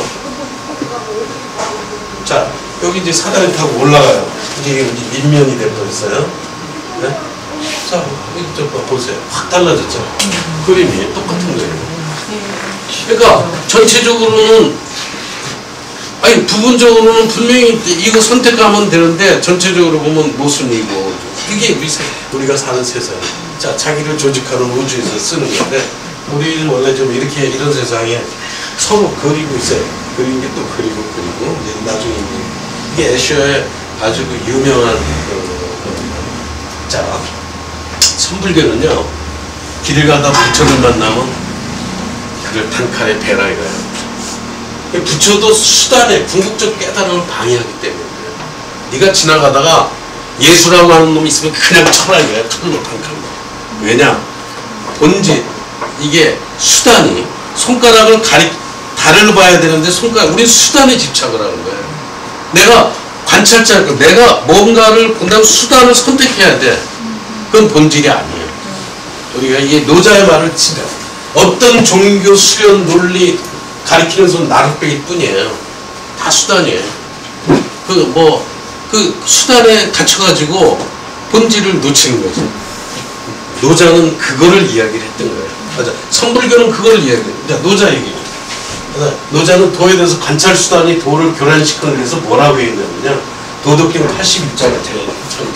자, 여기 이제 사다리 타고 올라가요. 이게 밑면이 돼버렸어요. 네? 자, 이쪽 보세요. 확 달라졌죠. 그림이 똑같은 거예요. 그러니까 전체적으로는, 아니 부분적으로는 분명히 이거 선택하면 되는데 전체적으로 보면 모순이고, 그게 우리가 사는 세상. 자, 자기를 조직하는 우주에서 쓰는 건데, 우리는 원래 좀 이렇게 이런 세상에 서로 그리고 있어요. 그린 게 또 그리고 이제 나중에 이게 애셔의 아주 그 유명한 자, 선불교는요, 길을 가다 부처를 만나면 그를 단칼에 배라 이거예요. 부처도 수단에 궁극적 깨달음을 방해하기 때문에 그래요. 네가 지나가다가 예수라고 하는 놈이 있으면 그냥 쳐라 이거야. 칼로 단칼로. 왜냐? 본질, 이게 수단이 손가락을 달을 봐야 되는데 우리 수단에 집착을 하는 거예요. 내가 관찰자니까 내가 뭔가를 본다면 수단을 선택해야 돼. 그건 본질이 아니에요. 우리가 이게 노자의 말을 진짜 어떤 종교 수련 논리 가리키는 손 나룻배기 뿐이에요. 다 수단이에요. 그 수단에 갇혀가지고 본질을 놓치는 거죠. 노자는 그거를 이야기를 했던 거예요. 맞아. 성불교는 그거를 이야기해요. 노자 얘기. 노자는 도에 대해서 관찰 수단이 도를 교란시키는 데서 뭐라고 했냐면요. 도덕경 81장을 제가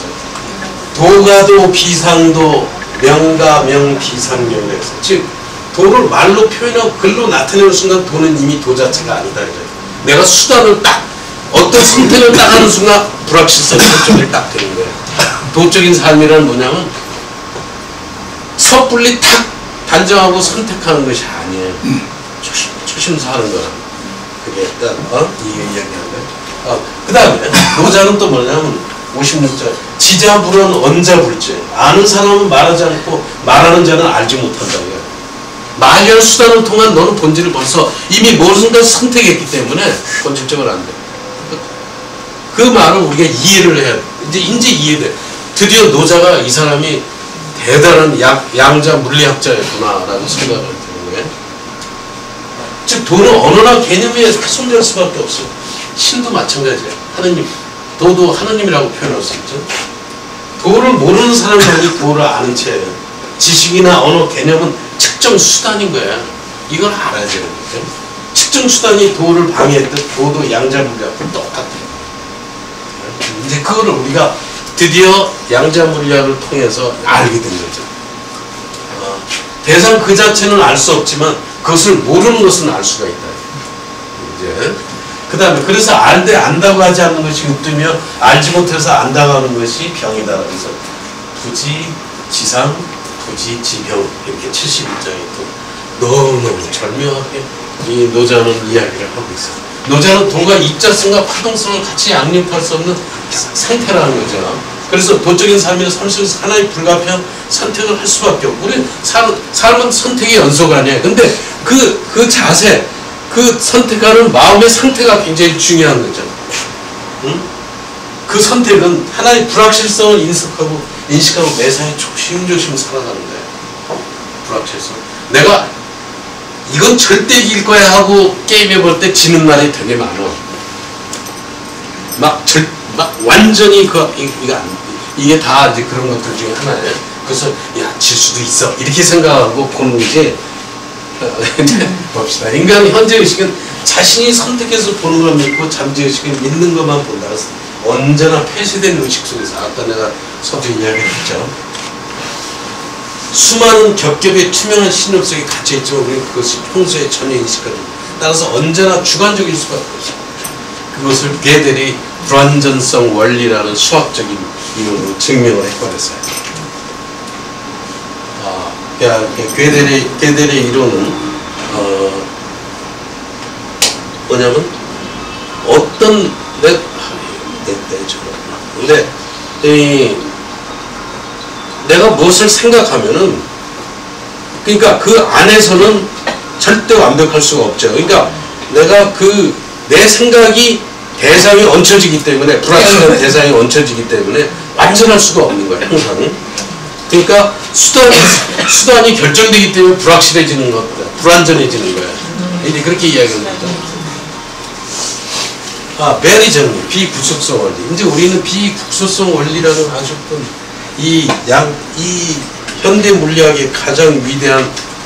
도가도 비상도 명가명 비상명을 해서, 즉 도를 말로 표현하고 글로 나타내는 순간 도는 이미 도 자체가 아니다. 내가 수단을 딱 어떤 선택을 딱 하는 순간 불확실성 설정이 딱 되는 거예요. 도적인 삶이란 뭐냐면 섣불리 탁 단정하고 선택하는 것이 아니에요. 초심사 하는 거라. 그게 일단 이게 이야기하는 거예요. 그 다음에 노자는 또 뭐냐면 56절 지자불은 언자불제, 아는 사람은 말하지 않고 말하는 자는 알지 못한다. 말할 수단을 통한 너는 본질을 벌써 이미 모든 걸 선택했기 때문에 본질적으로 안 돼. 그 말을 우리가 이해를 해야 돼. 이제 이해돼. 드디어 노자가 이 사람이 대단한 양자 물리학자였구나라는 생각을 드는 거예요. 즉 도는 언어나 개념에 훼손될 수밖에 없어요. 신도 마찬가지예요. 하느님, 도도 하느님이라고 표현할 수 있죠. 도를 모르는 사람들이 도를 아는 채예요. 지식이나 언어 개념은 측정 수단인 거야. 이걸 알아야 되는 거죠. 측정 수단이 도를 방해했듯 도도 양자 물리학과 똑같아요. 이제 그거를 우리가 드디어 양자 물리학을 통해서 알게 된 거죠. 대상 그 자체는 알 수 없지만 그것을 모르는 것은 알 수가 있다. 이제 그 다음에 그래서 안다고 하지 않는 것이 욱두며 알지 못해서 안다고 하는 것이 병이다. 그래서 부지 지상 부지 지병 이렇게 71장에 또 너무너무 절묘하게 이 노자는 이야기를 하고 있어요. 노자는 도가 입자성과 파동성을 같이 양립할 수 없는 상태라는 거죠. 그래서 도적인 삶이나 삶 속에서 하나의 불가피한 선택을 할 수밖에 없고, 우리 삶은 선택의 연속 아니에요. 근데 그 자세, 그 선택하는 마음의 상태가 굉장히 중요한 거죠. 응? 그 선택은 하나의 불확실성을 인식하고 매사에 조심조심 살아가는 거예요. 불확실성. 내가 이건 절대 이길 거야 하고 게임해 볼 때 지는 날이 되게 많아. 막 완전히 이게 다 이제 그런 것들 중에 하나예요. 그래서 야, 질 수도 있어 이렇게 생각하고 보는 거지. 봅시다. 인간 현재의식은 자신이 선택해서 보는 걸 믿고 잠재의식은 믿는 것만 본다. 언제나 폐쇄된 의식 속에서, 아까 내가 서두 이야기했죠. 수많은 겹겹이 투명한 신업 속에 갇혀있지만 우리는 그것이 평소에 전혀 인식하지 못합니다. 따라서 언제나 주관적일 수밖에 없습니다. 그것을 게델이 불완전성 원리라는 수학적인 이론으로 증명을 해버렸어요. 게델의 이론은 뭐냐면 어떤 근데 내가 무엇을 생각하면은, 그러니까 그 안에서는 절대 완벽할 수가 없죠. 그러니까 내가 내 생각이 대상에 얹혀지기 때문에, 불확실한 대상에 얹혀지기 때문에 완전할 수가 없는 거예요, 항상. 그러니까 수단이 결정되기 때문에 불확실해지는 것보다 불완전해지는 거예요. 이제 그렇게 이야기합니다. 베리 정리, 비국소성 원리. 이제 우리는 비국소성 원리라는 아주 이 현대 물리학의 가장 위대한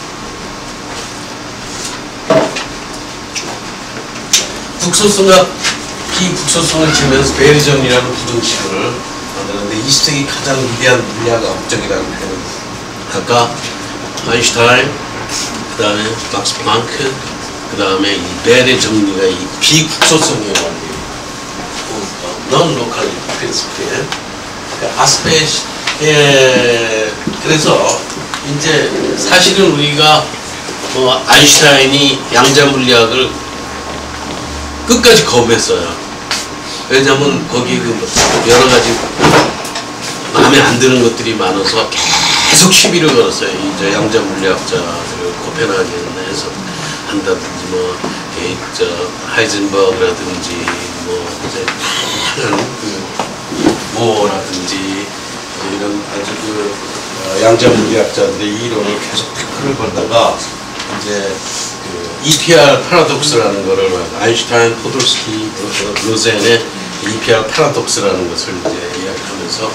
국소성과 비국소성을 지면서 베리 정리라는 부등식을 만드는데, 20세기 가장 위대한 물리학 업적이라고 해요. 아까 아인슈타인, 그 다음에 막스 플랑크, 그 다음에 이 베리 정리가 이 비국소성의 원리, non-local principle, 그래서 이제 사실은 우리가 아인슈타인이 양자 물리학을 끝까지 거부했어요. 왜냐면 거기 여러 가지 마음에 안 드는 것들이 많아서 계속 시비를 걸었어요. 이 양자 물리학자들을 코펜하겐 해서 한다든지 하이젠버그라든지 모어라든지 이런 아주 양자 물리학자들의 이론을 계속 태클을 걸다가 이제 EPR 파라독스라는 거를 아인슈타인, 포돌스키, 로젠의 EPR 파라독스라는 것을 이제 이야기하면서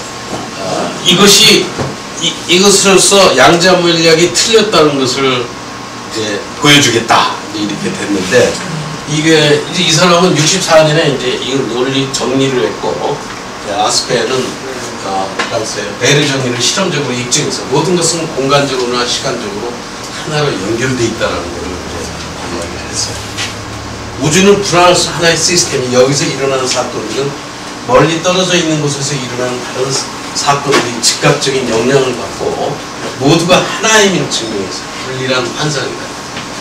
이것으로서 양자 물리학이 틀렸다는 것을 이제 보여주겠다 이렇게 됐는데, 이게 이제 이 사람은 64년에 이제 이걸 논리 정리를 했고, 아스페는 베리 정리를 실험적으로 입증해서 모든 것은 공간적으로나 시간적으로 하나로 연결되어 있다는 것을 이야기를 했어요. 우주는 불안할 수 하나의 시스템이, 여기서 일어나는 사건들은 멀리 떨어져 있는 곳에서 일어나는 다른 사건들이 즉각적인 영향을 받고 모두가 하나임을 증명해서 분리란 환상이다.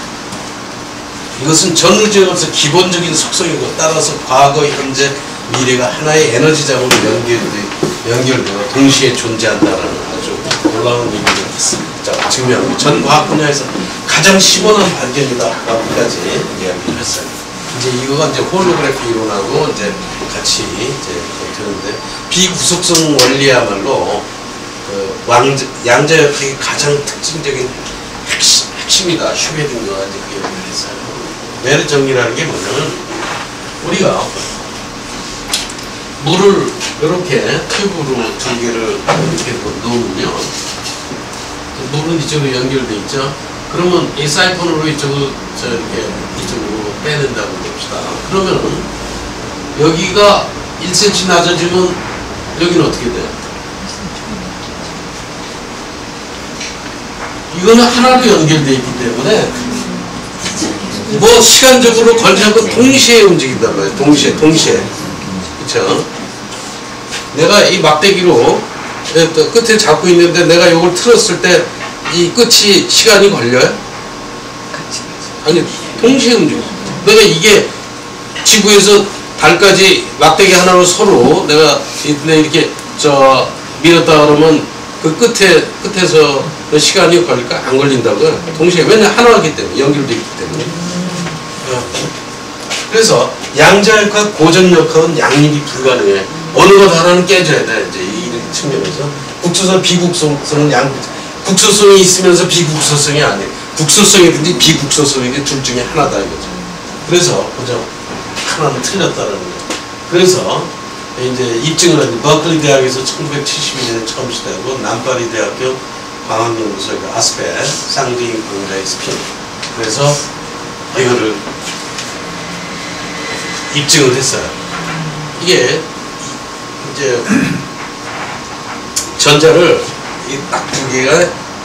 이것은 전 우주에서 기본적인 속성이고, 따라서 과거, 현재, 미래가 하나의 에너지장으로 연결되어 동시에 존재한다는 아주 놀라운 얘기를 증명합니다. 전 과학 분야에서 가장 시원한 발견이다 라고까지 이야기를 했어요. 이제 이거가 이제 홀로그래피 이론하고 이제 같이 이제 되는데, 비구속성 원리야말로 양자역학의 가장 특징적인 핵심이다. 슈베딩거가 이제 그 얘기를 했어요. 베리 정리라는 게 뭐냐면, 우리가 물을 이렇게 튜브로 두 개를 이렇게 놓으면요, 물은 이쪽으로 연결돼 있죠. 그러면 이 사이폰으로 이쪽으로 빼낸다고 봅시다. 그러면 여기가 1cm 낮아지면 여기는 어떻게 돼요? 이거는 하나로 연결되어 있기 때문에 뭐 시간적으로 걸지 않고 동시에 움직인단 말이에요. 동시에. 그쵸? 내가 이 막대기로 끝을 잡고 있는데 내가 이걸 틀었을 때 이 끝이 시간이 걸려요? 아니, 동시에 움직여. 내가 이게 지구에서 달까지 막대기 하나로 서로 내가 이렇게 밀었다 그러면 그 끝에서 시간이 걸릴까? 안 걸린다고요. 동시에. 왜냐? 하나이기 때문에. 연결되어 있기 때문에. 그래서 양자역학, 고전역학은 양립이 불가능해. 어느 것 하나는 깨져야 돼. 이제 이 측면에서. 국소성, 비국소성은 국소성이 있으면서 비국소성이 아니에요. 국소성이든지 비국소성이든지 둘 중에 하나다 이거죠. 그래서 그죠? 하나는 틀렸다라는 거죠. 그래서 이제 입증을 한 버클리 대학에서 1972년에 처음 시작하고 남파리 대학교 광학연구소 아스페 쌍둥이 광자의 스핀. 그래서 이거를 입증을 했어요. 이게 이제 전자를 딱 두 개가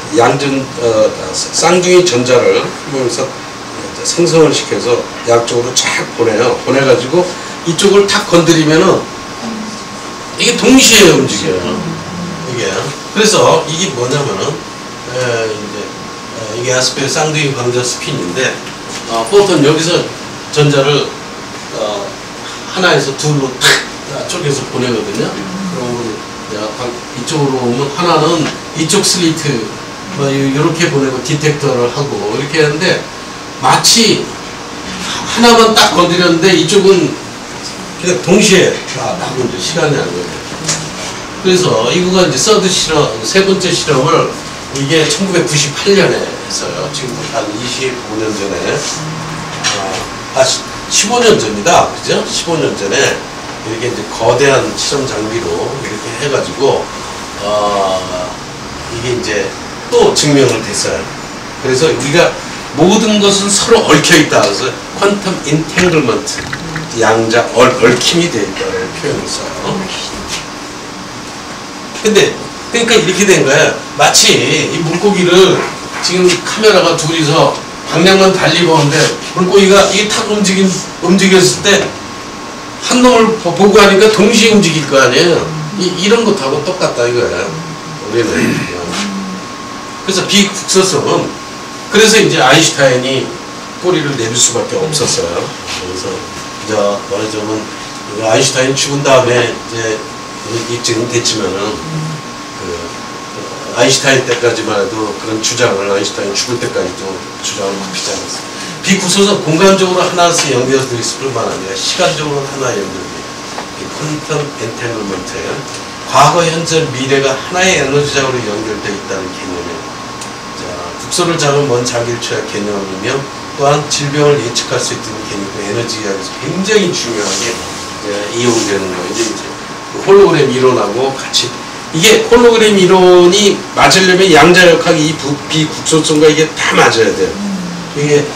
쌍둥이 전자를 보면서 생성을 시켜서 양쪽으로 쫙 보내요. 보내가지고 이쪽을 탁 건드리면은 이게 동시에 움직여요. 이게. 그래서 이게 뭐냐면은 이게 아스페 쌍둥이 광자 스핀인데 포톤 여기서 전자를 하나에서 둘로 탁 쪼개서 보내거든요. 그러면 이쪽으로 오면 하나는 이쪽 슬리트 이렇게 보내고 디텍터를 하고 이렇게 하는데 마치 하나만 딱 건드렸는데 이쪽은 그냥 동시에 하고 이제 시간이 안 걸려요. 그래서 이거가 이제 세 번째 실험을 이게 1998년에 했어요. 지금 한 25년 전에 15년 전이다. 그죠? 15년 전에 이렇게 이제 거대한 실험 장비로 이렇게 해가지고 이게 이제 또 증명을 됐어요. 그래서 우리가 모든 것은 서로 얽혀 있다. 그래서 퀀텀 인탱글먼트 양자 얽힘이 되어 있다는 표현을 써요. 근데 그러니까 이렇게 된 거야. 마치 이 물고기를 지금 카메라가 둘이서 방향만 달리 보는데 물고기가 이게 탁 움직였을 때 한 놈을 보고 하니까 동시에 움직일 거 아니에요. 이런 것하고 똑같다 이거야. 우리는. 그래서 비국소성은 그래서 이제 아인슈타인이 꼬리를 내릴 수밖에 없었어요. 그래서 이제 말하자면 아인슈타인 죽은 다음에 이제 입증은 됐지만은 아인슈타인 때까지만 해도 그런 주장을 아인슈타인 죽을 때까지도 주장을 굽히지 않았어요. 비국소성 공간적으로 하나씩 연결되어 있을 뿐만 아니라 시간적으로 하나 연결돼요. 퀀텀 엔탱글먼트예요. 과거, 현재, 미래가 하나의 에너지장으로 연결되어 있다는 개념이에요. 자, 국소를 잡은 먼 자기일추의 개념이며 또한 질병을 예측할 수 있는 개념이고 에너지 이야기에서 굉장히 중요하게 이용되는 거예요. 이제 홀로그램 이론하고 같이 이게 홀로그램 이론이 맞으려면 양자역학이 이 비국소성과 이게 다 맞아야 돼요. 이게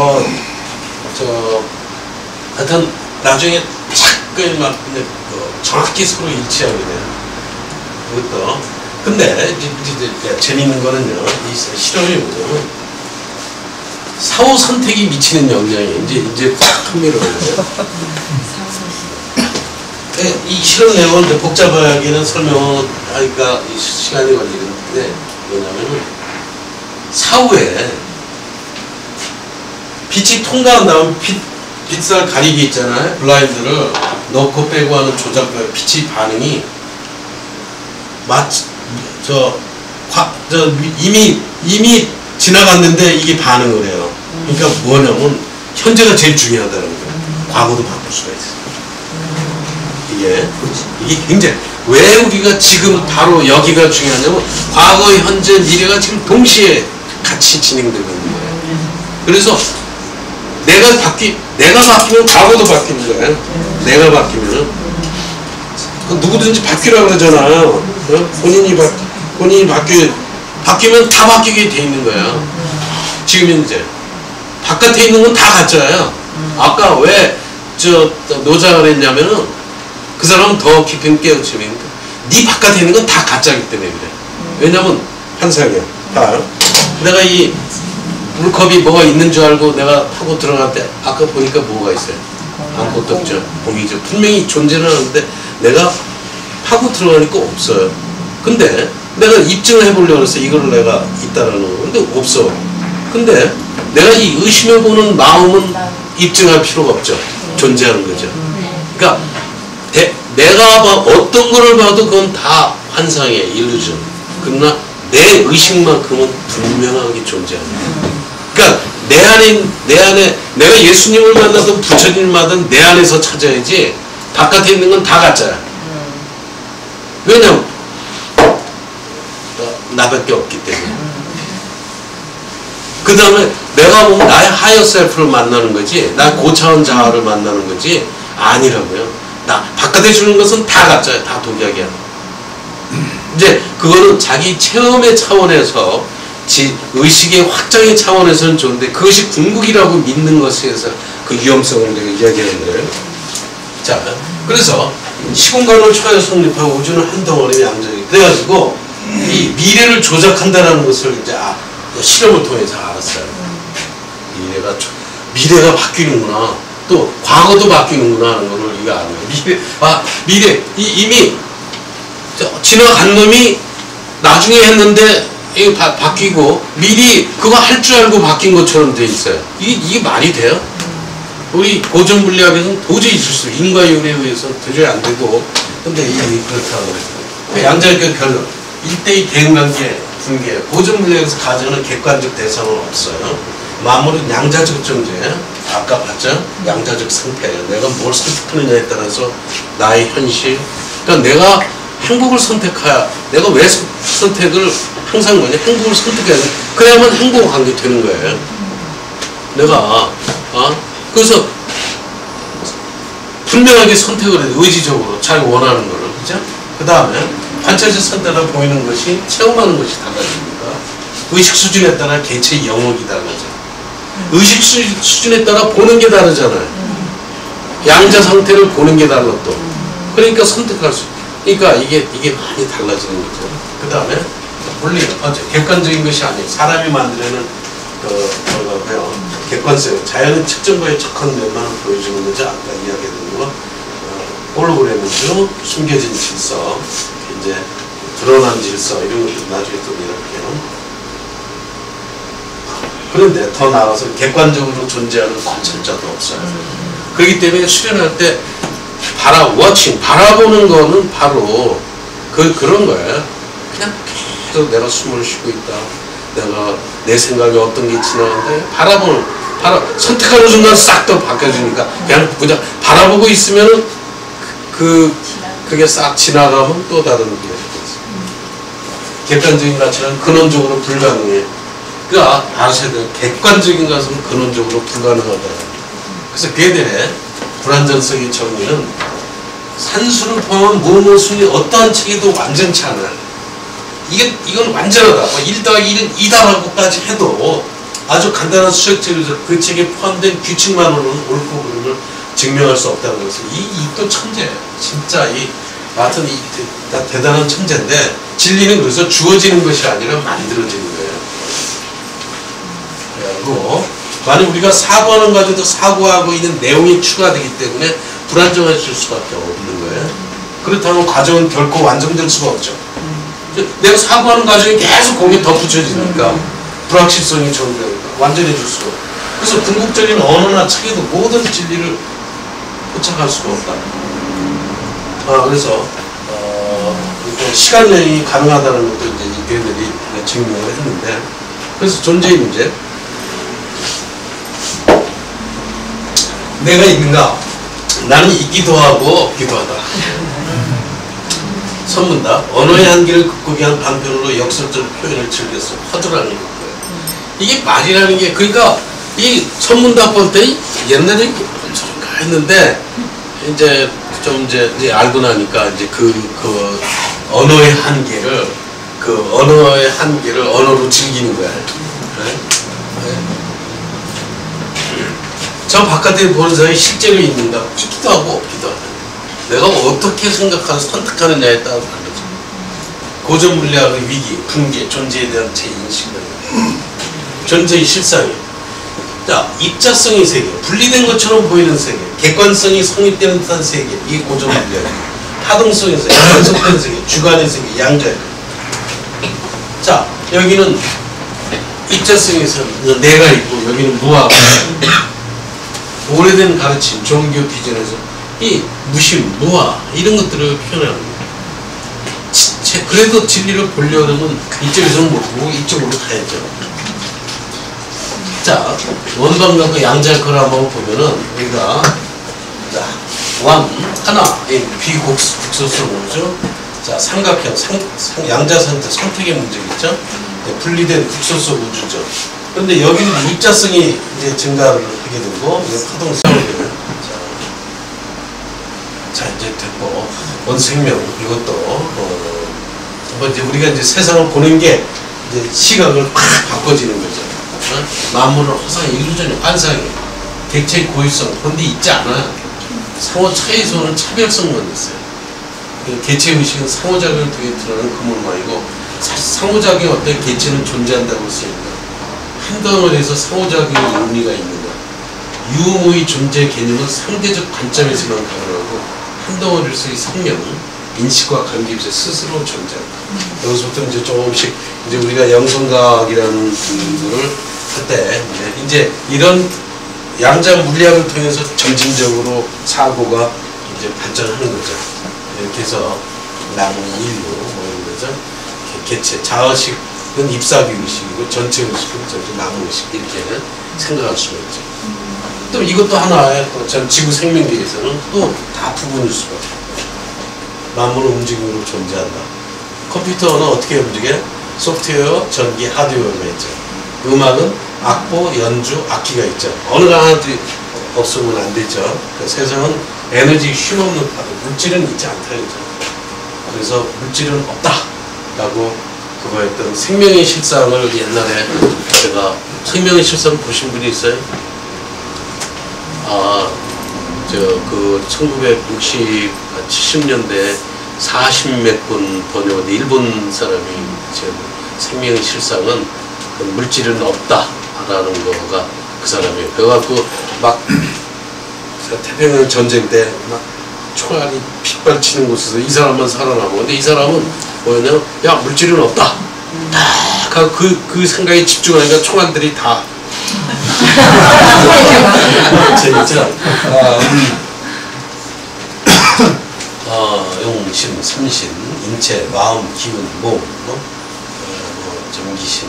하여튼 나중에 착 막 정확히 서로 일치하게 돼요. 그것도. 근데 이제 재밌는 거는요. 이 실험이 뭐냐면 사후 선택이 미치는 영향이 이제 딱 흥미로워요. 이 실험 내용을 이제 복잡하게는 설명하기가 시간이 걸리는데 뭐냐면은 사후에 빛이 통과한 다음 빛살 가리개 있잖아요. 블라인드를 넣고 빼고 하는 조작 빛의 반응이 이미 지나갔는데 이게 반응을 해요. 그러니까 뭐냐면 현재가 제일 중요하다는 거예요. 과거도 바꿀 수가 있어요. 이게 굉장히 왜 우리가 지금 바로 여기가 중요하냐면 과거, 현재, 미래가 지금 동시에 같이 진행되고 있는 거예요. 그래서 내가 바뀌면 과거도 바뀌는 거예요. 내가 바뀌면은 누구든지 바뀌라고 그러잖아요. 본인이 바뀌면 다 바뀌게 돼 있는 거야. 지금 현재 바깥에 있는 건 다 가짜예요. 아까 왜 노장을 했냐면은 그 사람은 더 깊은 깨우침이니까 네 바깥에 있는 건 다 가짜이기 때문에 그래. 왜냐면 환상이야. 다. 내가 이 물컵이 뭐가 있는 줄 알고 내가 타고 들어갈 때 아까 보니까 뭐가 있어요? 아무것도 없죠. 공이죠. 분명히 존재는 하는데 내가 파고 들어가니까 없어요. 근데 내가 입증을 해보려고 해서 이걸 내가 있다라는 거. 근데 없어. 근데 내가 이 의심해 보는 마음은 입증할 필요가 없죠. 존재하는 거죠. 그러니까 내가 어떤 거를 봐도 그건 다 환상이에요. 일루전. 그러나 내 의식만큼은 분명하게 존재합니다. 그러니까 내 안에 내가 예수님을 만나든 부처님을 만나든 내 안에서 찾아야지 바깥에 있는 건 다 가짜야. 왜냐면 나밖에 없기 때문에. 그 다음에 내가 보면 나의 하이어 셀프를 만나는 거지, 나의 고차원 자아를 만나는 거지 아니라고요. 바깥에 주는 것은 다 가짜야. 다 독약이야. 이제 그거는 자기 체험의 차원에서 의식의 확장의 차원에서는 좋은데 그것이 궁극이라고 믿는 것에 대해서 그 위험성을 내가 이야기하는 거예요. 자, 그래서 시공간을 초에 성립하고 우주는 한 덩어리 양적이 그래가지고 이 미래를 조작한다는 것을 이제 실험을 통해서 알았어요. 미래가 바뀌는구나. 또 과거도 바뀌는구나 하는 걸 우리가 알아요. 미래 이미 지나간 놈이 나중에 했는데 이게 바뀌고 미리 그거 할 줄 알고 바뀐 것처럼 돼 있어요. 이게 말이 돼요? 우리 고전 물리학에서는 도저히 있을 수 인과율에 의해서는 도저히 안 되고 근데 그렇다고 그래요. 양자역학 결론 1대2 대응관계 붕괴 고전 물리학에서 가정하는 객관적 대상은 없어요. 만물은 양자적 존재예요. 아까 봤죠? 양자적 상태예요. 내가 뭘 선택하느냐에 따라서 나의 현실 그러니까 내가 행복을 선택해야 내가 왜 선택을 항상 뭐냐 행복을 선택해야 돼. 그래야만 행복한 게 되는 거예요. 내가 그래서 분명하게 선택을 해야 돼. 의지적으로 자기 원하는 거를 그죠? 그 다음에 관찰적 선택으로 보이는 것이 체험하는 것이 달라집니다. 의식 수준에 따라 개체의 영역이 달라져. 의식 수준에 따라 보는 게 다르잖아요. 양자 상태를 보는 게 달라 또. 그러니까 선택할 수. 그러니까 이게 많이 달라지는 거죠. 그 다음에 물리는 객관적인 것이 아니에요. 사람이 만들어낸 뭐라고요? 객관성. 자연의 측정과의 척한 면만을 보여주는 거죠. 아까 이야기했던 거. 홀로그램이죠. 숨겨진 질서, 이제 드러난 질서 이런 것들 나중에 또 이렇게요. 그런데 더 나아가서 객관적으로 존재하는 관찰자도 없어요. 그렇기 때문에 수련할 때 바라보는 거는 바로 그런 거예요. 그냥 계속 내가 숨을 쉬고 있다. 내가 내 생각에 어떤 게 지나가는데 선택하는 순간 싹 또 바뀌어지니까 그냥 바라보고 있으면은 그게 싹 지나가면 또 다른 게 있어요. 객관적인 가치는 근원적으로 불가능해. 그러니까 아셔야 돼요. 객관적인 것은 근원적으로 불가능하다. 그래서 괴델의 불완전성의 정의는 산수를 포함한 무엇이 어떠한 책에도 완전치 않아요. 이건 완전하다. 1+1은 2다라고까지 해도 아주 간단한 수학책에서 그 책에 포함된 규칙만으로는 옳고 그름을 증명할 수 없다는 것을 이 또 천재예요. 진짜 하여튼 대단한 천재인데 진리는 그래서 주어지는 것이 아니라 만들어지는 거예요. 그리고 만약 우리가 사고하는 과정도 사고하고 있는 내용이 추가되기 때문에 불안정해질 수밖에 없는 거예요. 그렇다면 과정은 결코 완성될 수가 없죠. 내가 사고하는 과정이 계속 거기에 덧붙여지니까 불확실성이 적용되니까 완전해질 수가 없고 그래서 궁극적인 언어나 책에도 모든 진리를 포착할 수가 없다. 그래서 시간 여행이 가능하다는 것도 이제 이들이 증명을 했는데 그래서 존재의 문제 내가 있는가? 나는 있기도 하고 없기도 하다. 선문답 언어의 한계를 극복히 한 방편으로 역설적 표현을 즐겼어. 허드라는 거예요. 이게 말이라는 게 그러니까 이 선문답 볼 때 옛날에 뭔 소린가 했는데 이제 좀 이제 알고 나니까 이제 그 언어의 한계를 언어로 즐기는 거야. 네? 저 바깥에 보는 사람이 실제로 있는가? 있기도 하고 없기도 하다. 내가 어떻게 생각하고 선택하느냐에 따라 다르죠. 고전 물리학의 위기, 붕괴, 존재에 대한 제 인식은 존재의 실상이에요. 자, 입자성의 세계, 분리된 것처럼 보이는 세계, 객관성이 성립되는 듯한 세계, 이게 고전 물리학이에요. 파동성의 세계, 연속된 세계, 주관의 세계, 양자예요. 자, 여기는 입자성에서 내가 있고 여기는 무하고 오래된 가르침, 종교 기준에서 이 무심, 무하 이런 것들을 표현하는 거예요. 그래도 진리를 보려면 이쪽에서는 못 보고 이쪽으로 가야죠. 자, 원방과 양자역을 한번 보면은 우리가 하나 비국소수로 보죠. 자, 삼각형, 양자선택 선택의 문제겠죠. 분리된 국소수 우주죠. 그런데 여기는 입자성이 이제 증가를 하게 되고 이제 파동성을 자 이제 됐고 원생명 이것도 한번 이제 우리가 이제 세상을 보는 게 이제 시각을 확 바꿔지는 거죠. 만물을 허상 일루전이 환상이 객체의 고유성 그런데 있지 않아요. 상호 차이에서는 차별성만 있어요. 개체의식은 상호작용을 통해 드러나는 그물망이고 사실 상호작용이 어떤 개체는 존재한다고 했으니까 한 덩어리에서 상호작용의 의미가 있는가. 유무의 존재 개념은 상대적 관점에서만 가능하고 한 덩어리에서의 생명은 인식과 관계에서 스스로 존재한다. 여기서부터 이제 조금씩 이제 우리가 영성과학이라는 거를 할 때 이제 이런 양자 물리학을 통해서 점진적으로 사고가 이제 발전하는 거죠. 이렇게 해서 나무, 인류 뭐 이런 거죠. 개체, 자의식은 입사기 의식이고 전체 의식은 전체 나무 의식 이렇게 생각할 수가 있죠. 또 이것도 하나의 전 지구 생명계에서는 또 다 부분일 수가 없어요. 만물은 움직임으로 존재한다. 컴퓨터는 어떻게 움직여? 소프트웨어, 전기, 하드웨어가 있죠. 음악은 악보, 연주, 악기가 있죠. 어느 하나도 없으면 안 되죠. 그러니까 세상은 에너지 쉼없는 파도, 물질은 있지 않다. 그래서 물질은 없다라고 그거였던 생명의 실상을 옛날에 제가 생명의 실상을 보신 분이 있어요? 그 1960, 70년대 40몇 분 번역한 일본 사람이 제 생명의 실상은 그 물질은 없다라는 거가 그 사람이에요. 그래갖고 막 태평양 전쟁 때 막 총알이 빗발치는 곳에서 이 사람만 살아남고 근데 이 사람은 뭐였냐면 야 물질은 없다. 딱 그 생각에 집중하니까 총알들이 다 재밌죠? 용신, 삼신, 인체, 마음, 기운, 몸, 정기신,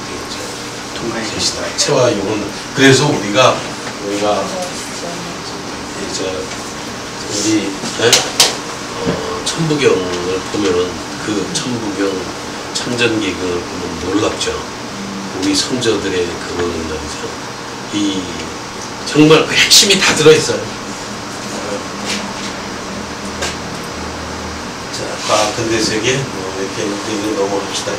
동시다, 체와 용은 그래서 우리가 이제 우리 천부경을 보면은 그 천부경 참전기경을 보면 놀랍죠. 우리 선조들의 그거는 말이죠. 이 정말 그 핵심이 다 들어있어요. 자, 과학 근대세계 이렇게 넘어갑시다.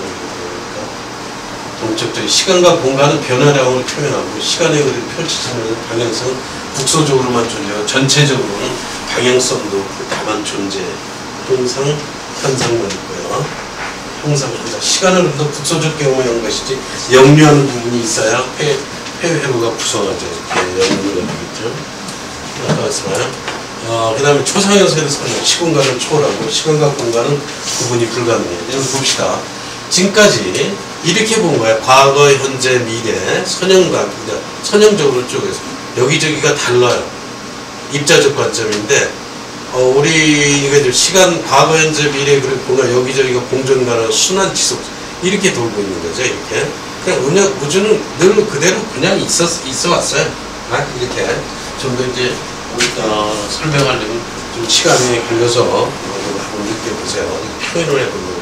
동적적인 시간과 공간은 변화량을 표현하고 시간의 흐름을 펼치지는 방향성은 국소적으로만 존재하고 전체적으로는 방향성도 다만 존재, 형상, 현상만 있고요. 형상, 시간을 더 국소적 경우에 한 것이지 역류하는 부분이 있어야 회로가 구성하죠. 이렇게 역류가 되겠죠. 아까 말씀하셨나요? 그 다음에 초상형성에서 시공간을 초월하고 시간과 공간은 구분이 불가능해요. 여기서 봅시다. 지금까지 이렇게 본 거야. 과거, 현재, 미래, 선형적으로 쪼개서 여기저기가 달라요. 입자적 관점인데 우리 시간, 과거, 현재, 미래 그리고 공간 여기저기가 공존가는 순환 지속 이렇게 돌고 있는 거죠. 이렇게 그냥 우주는 늘 그대로 그냥 있어 왔어요. 이렇게 좀 더 이제 설명하려면 좀 시간이 걸려서 한번 느껴보세요. 표현을 해보는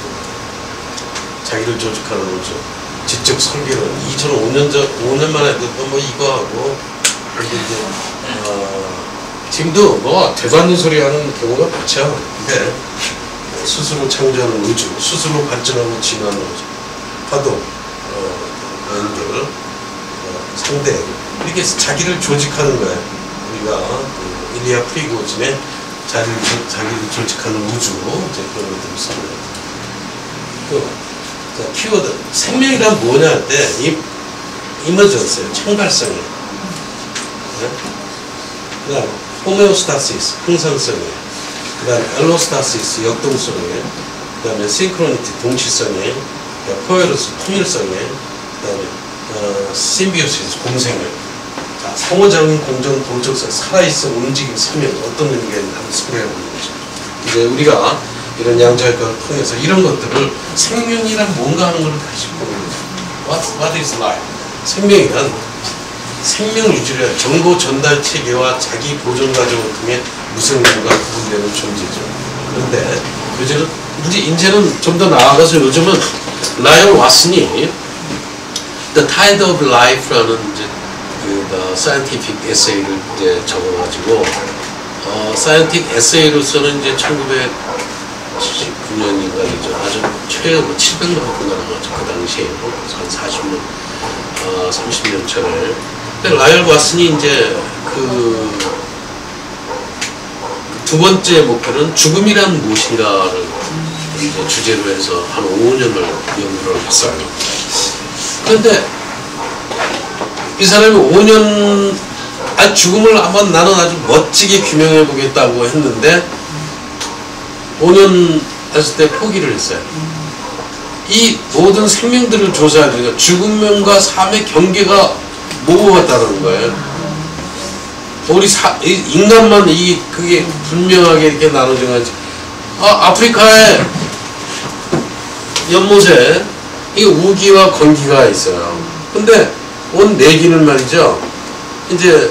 자기를 조직하는 우주, 지적 설계론 2005년 만에 뭐 이거 하고 그런데 이제 지금도 뭐 되도 않는 소리 하는 경우가 많죠. 근데 스스로 창조하는 우주, 스스로 발전하고 진화하는 우주, 파동, 연결, 상대 이렇게 해서 자기를 조직하는 거예요. 우리가 일리아 프리고진의 자기를 조직하는 우주 이제 그런 것들을 씁니다. 키워드 생명이란 뭐냐 할 때 이머전스예요. 창발성이에요. 그 다음 호메오스타시스 항상성이에요. 그 다음에 엘로스타시스 역동성이에요. 그 다음에 싱크로니티 동시성이에요. 코에로스 통일성이에요. 심비오시스, 공생을. 자, 상호작용, 공정, 도적성, 살아있어, 움직임, 생명, 어떤 의미가 있는지 한번 소개해보는 거죠. 이제 우리가 이런 양자역학을 통해서 이런 것들을 생명이란 뭔가 하는 걸 다시 보는 거죠. What is life? 생명이란 생명 유지를 정보 전달 체계와 자기 보존 과정을 통해 무생명과 구분되는 존재죠. 그런데 이제는 좀 더 나아가서 요즘은 라이언 왓슨이 The Tide of Life라는 이제 그 scientific essay를 이제 적어가지고 scientific essay로서는 이제 1979년인가죠. 아주 최고 700만 권가 나왔죠. 그 당시에 한 40년, 30년 전에. 근데 라이언 왓슨이 이제 그 두 번째 목표는 죽음이란 무엇인가를 이제 주제로 해서 한 5년을 연구를 했어요. 그런데 이 사람이 5년 죽음을 한번 나는 아주 멋지게 규명해 보겠다고 했는데 5년 했을 때 포기를 했어요. 이 모든 생명들을 조사하니까 죽음과 삶의 경계가 모호하다는 거예요. 우리 인간만 그게 분명하게 이렇게 나눠진 거지. 아프리카의 연못에 이 우기와 건기가 있어요. 근데 온 내기는 말이죠. 이제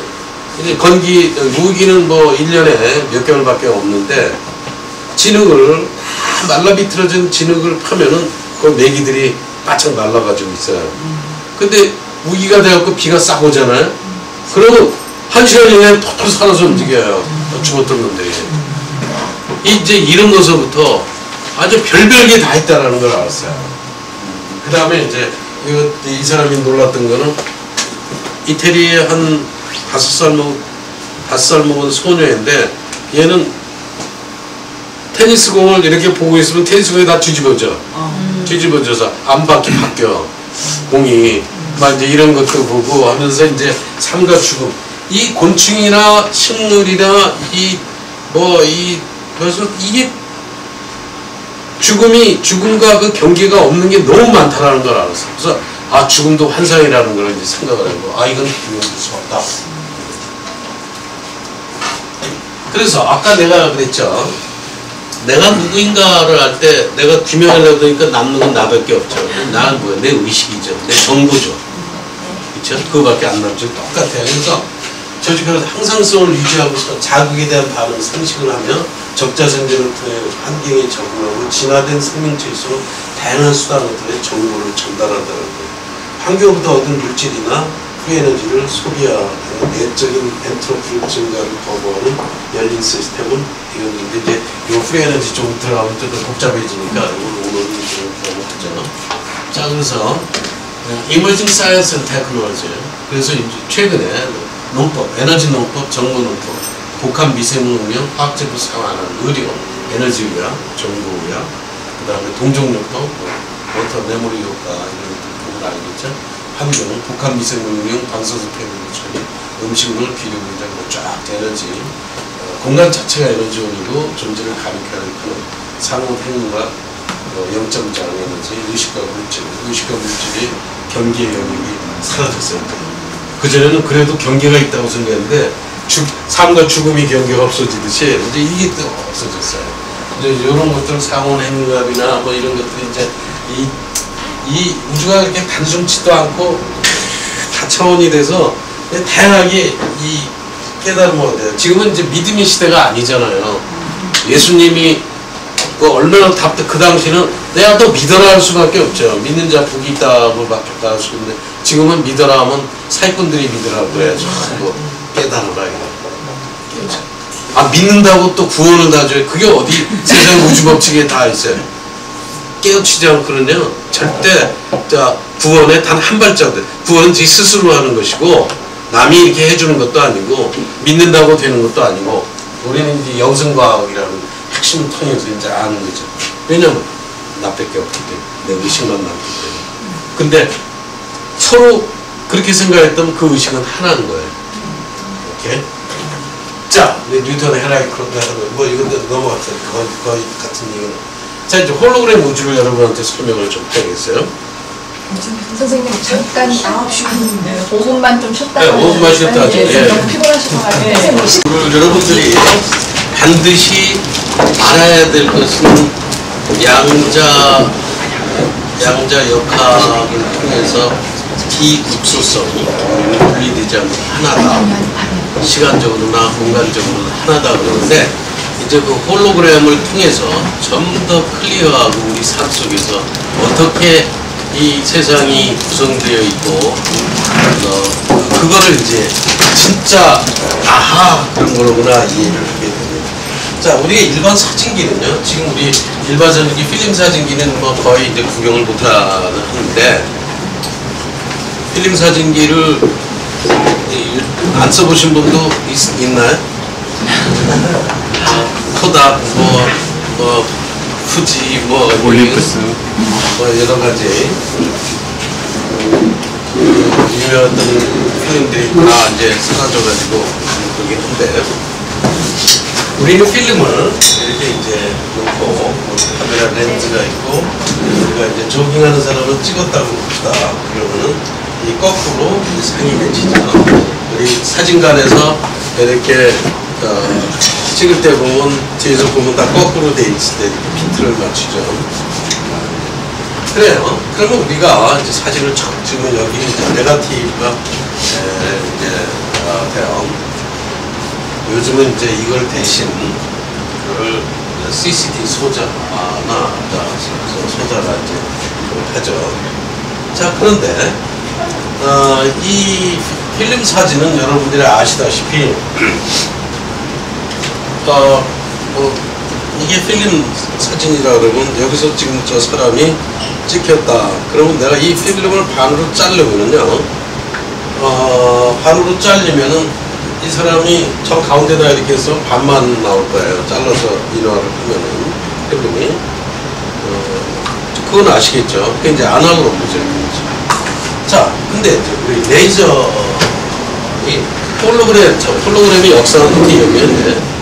우기는 뭐 1년에 몇 개월밖에 없는데 진흙을 말라 비틀어진 진흙을 파면은 그 내기들이 바짝 말라가지고 있어요. 근데 우기가 돼갖고 비가 싹 오잖아요. 그러면 1시간 이내에 톡톡 살아서 움직여요. 죽었던 놈들이. 이제 이런 것서부터 아주 별별 게 다 있다는 걸 알았어요. 그 다음에 이제 이 사람이 놀랐던 거는 이태리의 한 5살 먹은 소녀인데 얘는 테니스공을 이렇게 보고 있으면 테니스공이 다 뒤집어져. 뒤집어져서 안 바뀌어. 공이. 막 이제 이런 것도 보고 하면서 이제 삶과 죽음. 이 곤충이나 식물이나 그래서 이게 죽음과 그 경계가 없는 게 너무 많다라는 걸 알았어. 그래서 죽음도 환상이라는 걸 이제 생각을 하고 이건 규명할 수 없다. 그래서 아까 내가 그랬죠. 내가 누구인가를 할 때 내가 규명하려고 하니까 남는 건 나밖에 없죠. 나는 뭐야? 내 의식이죠. 내 정보죠. 그렇죠? 그거밖에 안 남죠. 똑같아요. 그래서 조직에서 항상성을 유지하고서 자극에 대한 반응 상식을 하며 적자생존을 통해 환경에 적응하고 진화된 생명체일수록 다양한 수단을 통해 정보를 전달한다는 거예요. 환경부터 얻은 물질이나 프리에너지를 소비하는 내적인 엔트로피 증가를 거부하는 열린 시스템은 이건 이제 이 프리에너지 좀 들어가면 좀 더 복잡해지니까 이걸 오늘은 좀 하죠. 자, 그래서 Emerging Science and Technology. 그래서 이제 최근에 농법, 에너지 농법, 정보 농법, 복합 미생물응용, 화학제품 사용하는 의료, 에너지 의학, 정보 의학, 그 다음에 동종요법, 워터 메모리 효과 이런 것들 알겠죠? 환경, 복합 미생물응용, 방사선 폐기물 처리, 음식물, 비료 공장, 쫙 에너지, 공간 자체가 에너지원이고 존재를 가리켜하는 상호 행위와 0.0 에너지, 의식과 물질이 경계의 영역이 사라졌어요. 그전에는 그래도 경계가 있다고 생각했는데 삶과 죽음이 경계가 없어지듯이 이제 이게 또 없어졌어요. 이제 이런 것들 상온 행위학이나 뭐 이런 것들이 이제 이 우주가 이렇게 단순치도 않고 다차원이 돼서 다양하게 깨달으면 돼요. 지금은 이제 믿음의 시대가 아니잖아요. 예수님이 얼마나 그 당시는 내가 또 믿어라 할 수밖에 없죠. 믿는 자 복이 있다고 밖에 할 수 있는데 지금은 믿어라 하면 사기꾼들이 믿으라고 그래야죠. 깨달아라 이거. 믿는다고 또 구원을 다 줘요. 그게 어디 세상 우주 법칙에 다 있어요. 깨우치지 않고는요 절대 구원에 단 한 발자국. 구원은 지 스스로 하는 것이고 남이 이렇게 해주는 것도 아니고 믿는다고 되는 것도 아니고 우리는 이제 영성과학이라는 핵심 통해서 이제 아는 거죠. 왜냐면 나밖에 없기 때문에 내 의식만 남기 때문에. 근데 서로 그렇게 생각했다면 그 의식은 하나인 거예요. 오케이? 자, 뉴턴의 헤라이크로스 뭐 이건 넘어갔어요. 거의 같은 얘기는. 자, 이제 홀로그램 우주를 여러분한테 설명을 좀 해야겠어요. 선생님 잠깐 9시 5분만 좀 쉬었다. 네, 5분만 쉬었다 하죠. 예. 너무 피곤하실 것 같아요. 선생님, 여러분들이 반드시 알아야 될 것은 양자 역학을 통해서 비국소성이 분리되지 않는 하나다. 시간적으로나 공간적으로는 하나다 그러는데 이제 그 홀로그램을 통해서 좀 더 클리어하고 우리 삶 속에서 어떻게 이 세상이 구성되어 있고 그거를 이제 진짜 아하 그런 거로구나 이해를 하게 됩니다. 자, 우리가 일반 사진기는요, 지금 우리 일반적인 필름 사진기는 뭐 거의 이제 구경을 못 하는데, 필름 사진기를 안 써보신 분도 있나요? 코닥, 푸지, 올림푸스, 여러 가지 유명한 필름들이 다 이제 사라져가지고 그러긴 한데, 우리는 필름을 이렇게 이제 놓고 카메라 렌즈가 있고 우리가 이제 조깅하는 사람을 찍었다고 봅시다. 그러면은 이 거꾸로 상이 맺히죠. 우리 사진관에서 이렇게 찍을 때 보면 뒤에서 보면 다 거꾸로 돼 있을 때 핀트를 맞추죠. 그래요. 그러면 우리가 이제 사진을 쫙 찍으면 여기 이제 네거티브가 이제 돼요. 요즘은 이제 이걸 대신 그걸 CCD 소자나 소자가 이제 하죠. 자, 그런데 이 필름 사진은 여러분들이 아시다시피 이게 필름 사진이라 그러면 여기서 지금 저 사람이 찍혔다. 그러면 내가 이 필름을 반으로 자르면은요, 반으로 잘리면은 이 사람이 저 가운데다 이렇게 해서 반만 나올 거예요. 잘라서 인화를 하면은 필름이. 그건 아시겠죠? 그게 이제 아날로그 모델이죠. 자, 근데 이제 우리 레이저, 이 홀로그램의 역사는 어떻게 연결돼?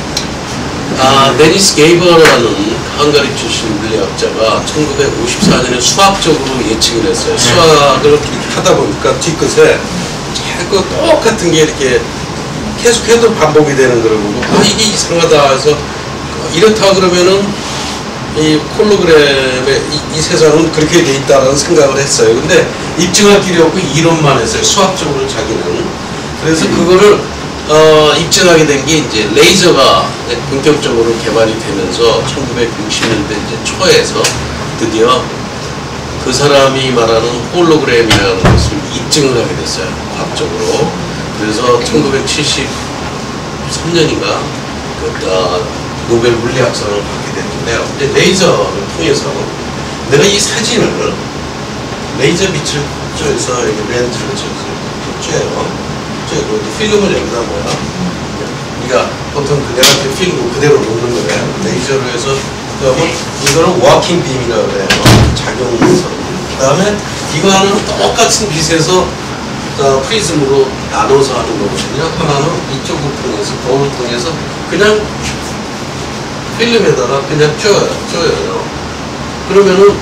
데니스 게이버라는 헝가리 출신 물리학자가 1954년에 수학적으로 예측을 했어요. 수학을 하다 보니까 뒤끝에 자꾸 똑같은 게 이렇게 계속해도 반복이 되는 걸 보고 이게 이상하다 해서 이렇다 그러면은 이 홀로그램의 이 세상은 그렇게 돼 있다라는 생각을 했어요. 근데 입증할 길이 없고 이론만 했어요. 수학적으로 자기는. 그래서 그거를 입증하게 된 게 이제 레이저가 본격적으로 개발이 되면서 1960년대 이제 초에서 드디어 그 사람이 말하는 홀로그램이라는 것을 입증을 하게 됐어요. 과학적으로. 그래서 1973년인가 노벨 물리학상을 받게 됐는데요. 이제 레이저를 통해서 내가 이 사진을 레이저 빛을 쬐서 렌즈를 쬐요. 쬐고 필름을 여기다 뭐야? 그러니까 보통 내가 그 필름 그대로 놓는 거예요. 레이저로 해서 그러면 이거는 워킹 빔이라고 그래요. 작용해서. 그 다음에 이거는 똑같은 빛에서 프리즘으로 나눠서 하는 거거든요. 하나는 이쪽을 통해서, 거울을 통해서 그냥 필름에다가 그냥 쪼여요. 그러면은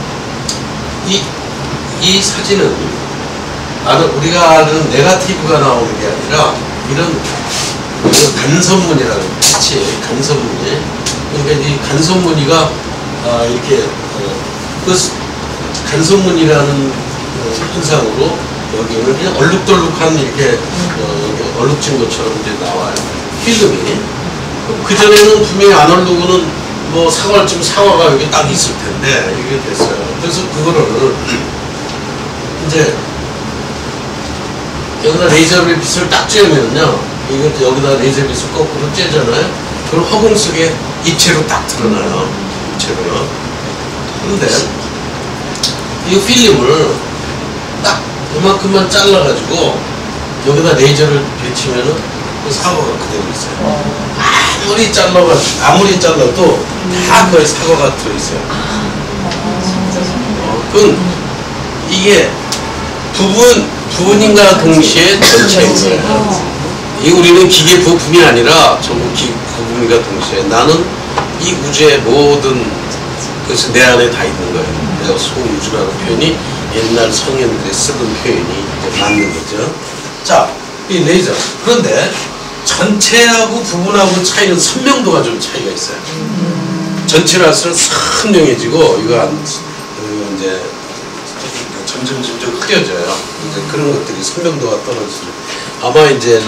이 사진은 우리가 아는 네거티브가 나오는 게 아니라 이런 간선무늬라는 빛이 간선무늬. 그러니까 이 간선무늬가 이렇게 그 간선무늬라는 현상으로 여기는 그냥 얼룩덜룩한 이렇게 얼룩진 것처럼 이제 나와요. 필름이. 그전에는 분명히 아날로그는 뭐 사과쯤 사과가 여기 딱 있을 텐데 이게 됐어요. 그래서 그거를 이제 여기다 레이저를 빛을 딱 쬐면요, 이것도 여기다 레이저 빛을 거꾸로 쬐잖아요. 그럼 허공 속에 입체로 딱 드러나요. 입체로요. 그런데 이 필름을 딱 이만큼만 잘라가지고 여기다 레이저를 비치면은 그 사과가 그대로 있어요. 아무리 잘라도 다 거의 사과가 들어있어요. 그건 이게 부분인가 동시에 전체인 거예요. 이 우리는 기계 부품이 아니라 전부 부분인가 동시에 나는 이 우주의 모든 것이 내 안에 다 있는 거예요. 내가 소우주라는 표현이 옛날 성현들이 쓰던 표현이 이제 맞는 거죠. 자, 이 레이저. 그런데 전체하고 부분하고 차이는 선명도가 좀 차이가 있어요. 전체를 할수록 선명해지고 이거 이제 점점 흐려져요. 이제 그런 것들이 선명도가 떨어지죠. 아마 이제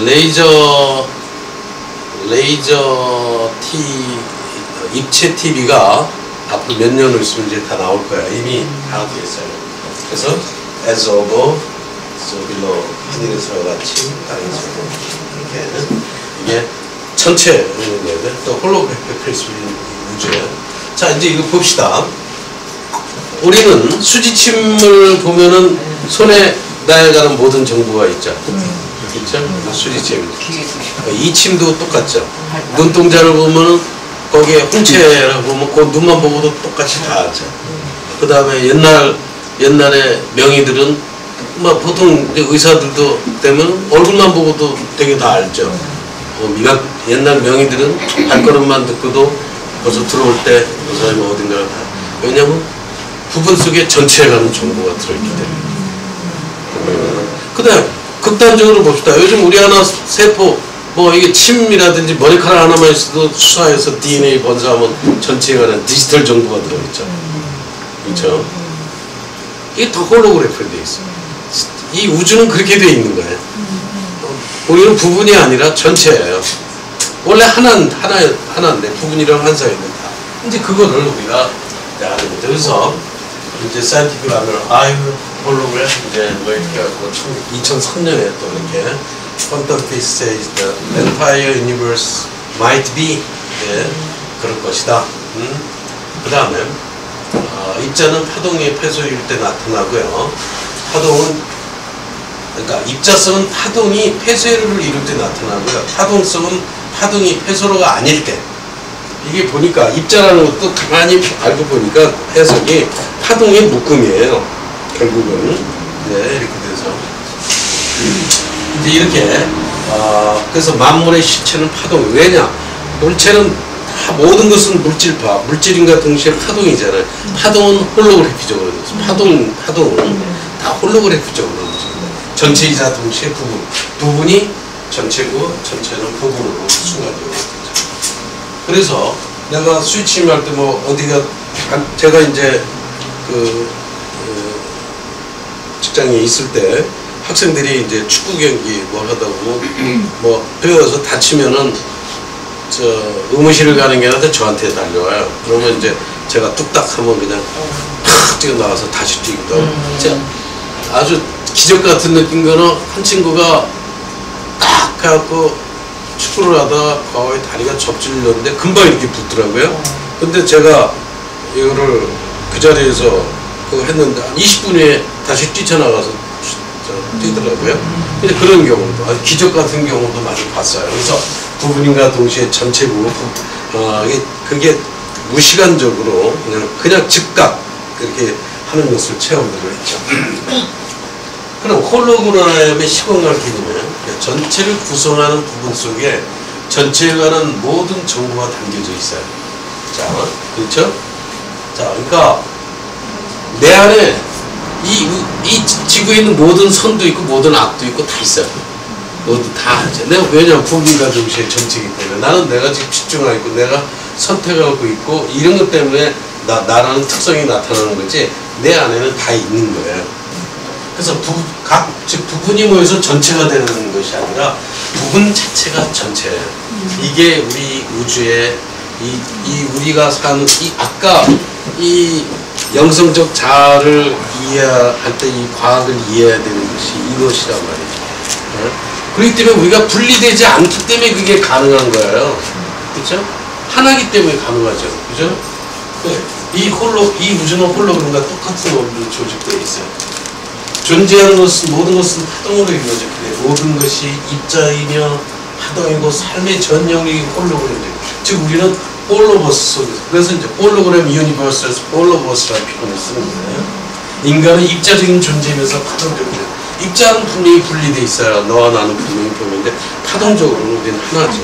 레이저 입체 TV가 앞으로 몇 년을 있으면 이제 다 나올 거야. 이미 다 되어 있어요. 그래서 as above, so below, 하늘에서 같이 땅에서 이렇게 이게 전체 또 홀로그래픽 프리스빌 우주예요. 자, 이제 이거 봅시다. 우리는 수지침을 보면은 손에 나아가는 모든 정보가 있죠. 그렇죠? 수지침. 이 침도 똑같죠. 눈동자를 보면은 거기에 홍채라고 보면 그 눈만 보고도 똑같이 다 알죠. 그 다음에 옛날에 명의들은 뭐 보통 이제 의사들도 되면 얼굴만 보고도 되게 다 알죠. 옛날 명의들은 발걸음만 듣고도 벌써 들어올 때 그 사람이 어딘가를 다. 왜냐면 부분 속에 전체에 가는 정보가 들어있기 때문에. 그 다음 극단적으로 봅시다. 요즘 우리 하나 세포 뭐 이게 침이라든지 머리카락 하나만 있어도 수사해서 DNA 번사하면 전체에 관한 디지털 정보가 들어있죠. 그렇죠? 이게 더 홀로그래프로 되어 있어요. 이 우주는 그렇게 되어 있는 거예요. 우리는 부분이 아니라 전체예요. 원래 하나인데 부분이랑 한 사이인데 다. 이제 그거를 우리가 하는 거죠. 그래서 이제 사이언티픽 하면 홀로그래프 이제 뭐 이렇게 하고 2003년에 또 이렇게 quantum physics says the entire universe might be 그럴 것이다. 그 다음에 입자는 파동의 폐소일 때 나타나고요. 그러니까 입자성은 파동이 폐쇄를 이룰 때 나타나고요. 파동성은 파동이 폐소로가 아닐 때. 이게 보니까 입자라는 것도 가만히 알고 보니까 해석이 파동의 묶음이에요. 결국은 이렇게 돼서 이제 이렇게 그래서 만물의 실체는 파동. 왜냐? 물체는 다 모든 것은 물질인과 동시에 파동이잖아요. 파동은 홀로그래피적으로 파동은 다 홀로그래피적으로 움직입니다. 전체이자 동시에 부분이 전체고 전체는 부분으로 순간적으로. 그래서 내가 스위칭 할 때 뭐 어디가 제가 이제 직장에 있을 때 학생들이 이제 축구 경기 뭐 하다 보면 뭐 배워서 다치면은 의무실을 가는 게 아니라 저한테 달려와요. 그러면 이제 제가 뚝딱 하면 그냥 팍 뛰어 나가서 다시 뛰기도 하고. 아주 기적 같은 느낀 거는 한 친구가 딱 해갖고 축구를 하다가 거의 다리가 접질렸는데 금방 이렇게 붙더라고요. 근데 제가 이거를 그 자리에서 그거 했는데 한 20분 후에 다시 뛰쳐나가서 뛰더라고요. 근데 그런 경우도 아주 기적 같은 경우도 많이 봤어요. 그래서 부분인가 동시에 전체고 그게 무시간적으로 그냥 즉각 그렇게 하는 것을 체험들을 했죠. 그럼 홀로그램의 시공간 개념은 전체를 구성하는 부분 속에 전체에 관한 모든 정보가 담겨져 있어요. 자, 그렇죠? 자, 그러니까 내 안에 이 지구에 있는 모든 선도 있고 모든 악도 있고 다 있어요. 모두 다 하죠. 내가 왜냐면 부분과 동시에 전체이기 때문에 나는 내가 지금 집중하고 있고 내가 선택하고 있고 이런 것 때문에 나라는 특성이 나타나는 거지 내 안에는 다 있는 거예요. 그래서 즉 부분이 모여서 전체가 되는 것이 아니라 부분 자체가 전체예요. 이게 우리 우주의 우리가 사는 아까 이 영성적 자아를 이해할 때 이 과학을 이해해야 되는 것이 이것이란 말이죠. 그렇기 때문에 우리가 분리되지 않기 때문에 그게 가능한 거예요. 그렇죠? 하나기 때문에 가능하죠. 그죠? 이 우주는 홀로그램과 똑같은 원리로 조직되어 있어요. 존재하는 것은 모든 것은 파동으로 이루어져 있는데 모든 것이 입자이며 파동이고 삶의 전 영역이 홀로그램이에요. 즉 우리는 홀로버스 속에서 그래서 이제 홀로그램 유니버스에서 홀로버스라는 표현을 쓰는 거예요. 인간은 입자적인 존재이면서 파동적이에요. 입자는 분명히 분리되어 있어요. 너와 나는 분명히 보는데 파동적으로는 우리는 하나죠.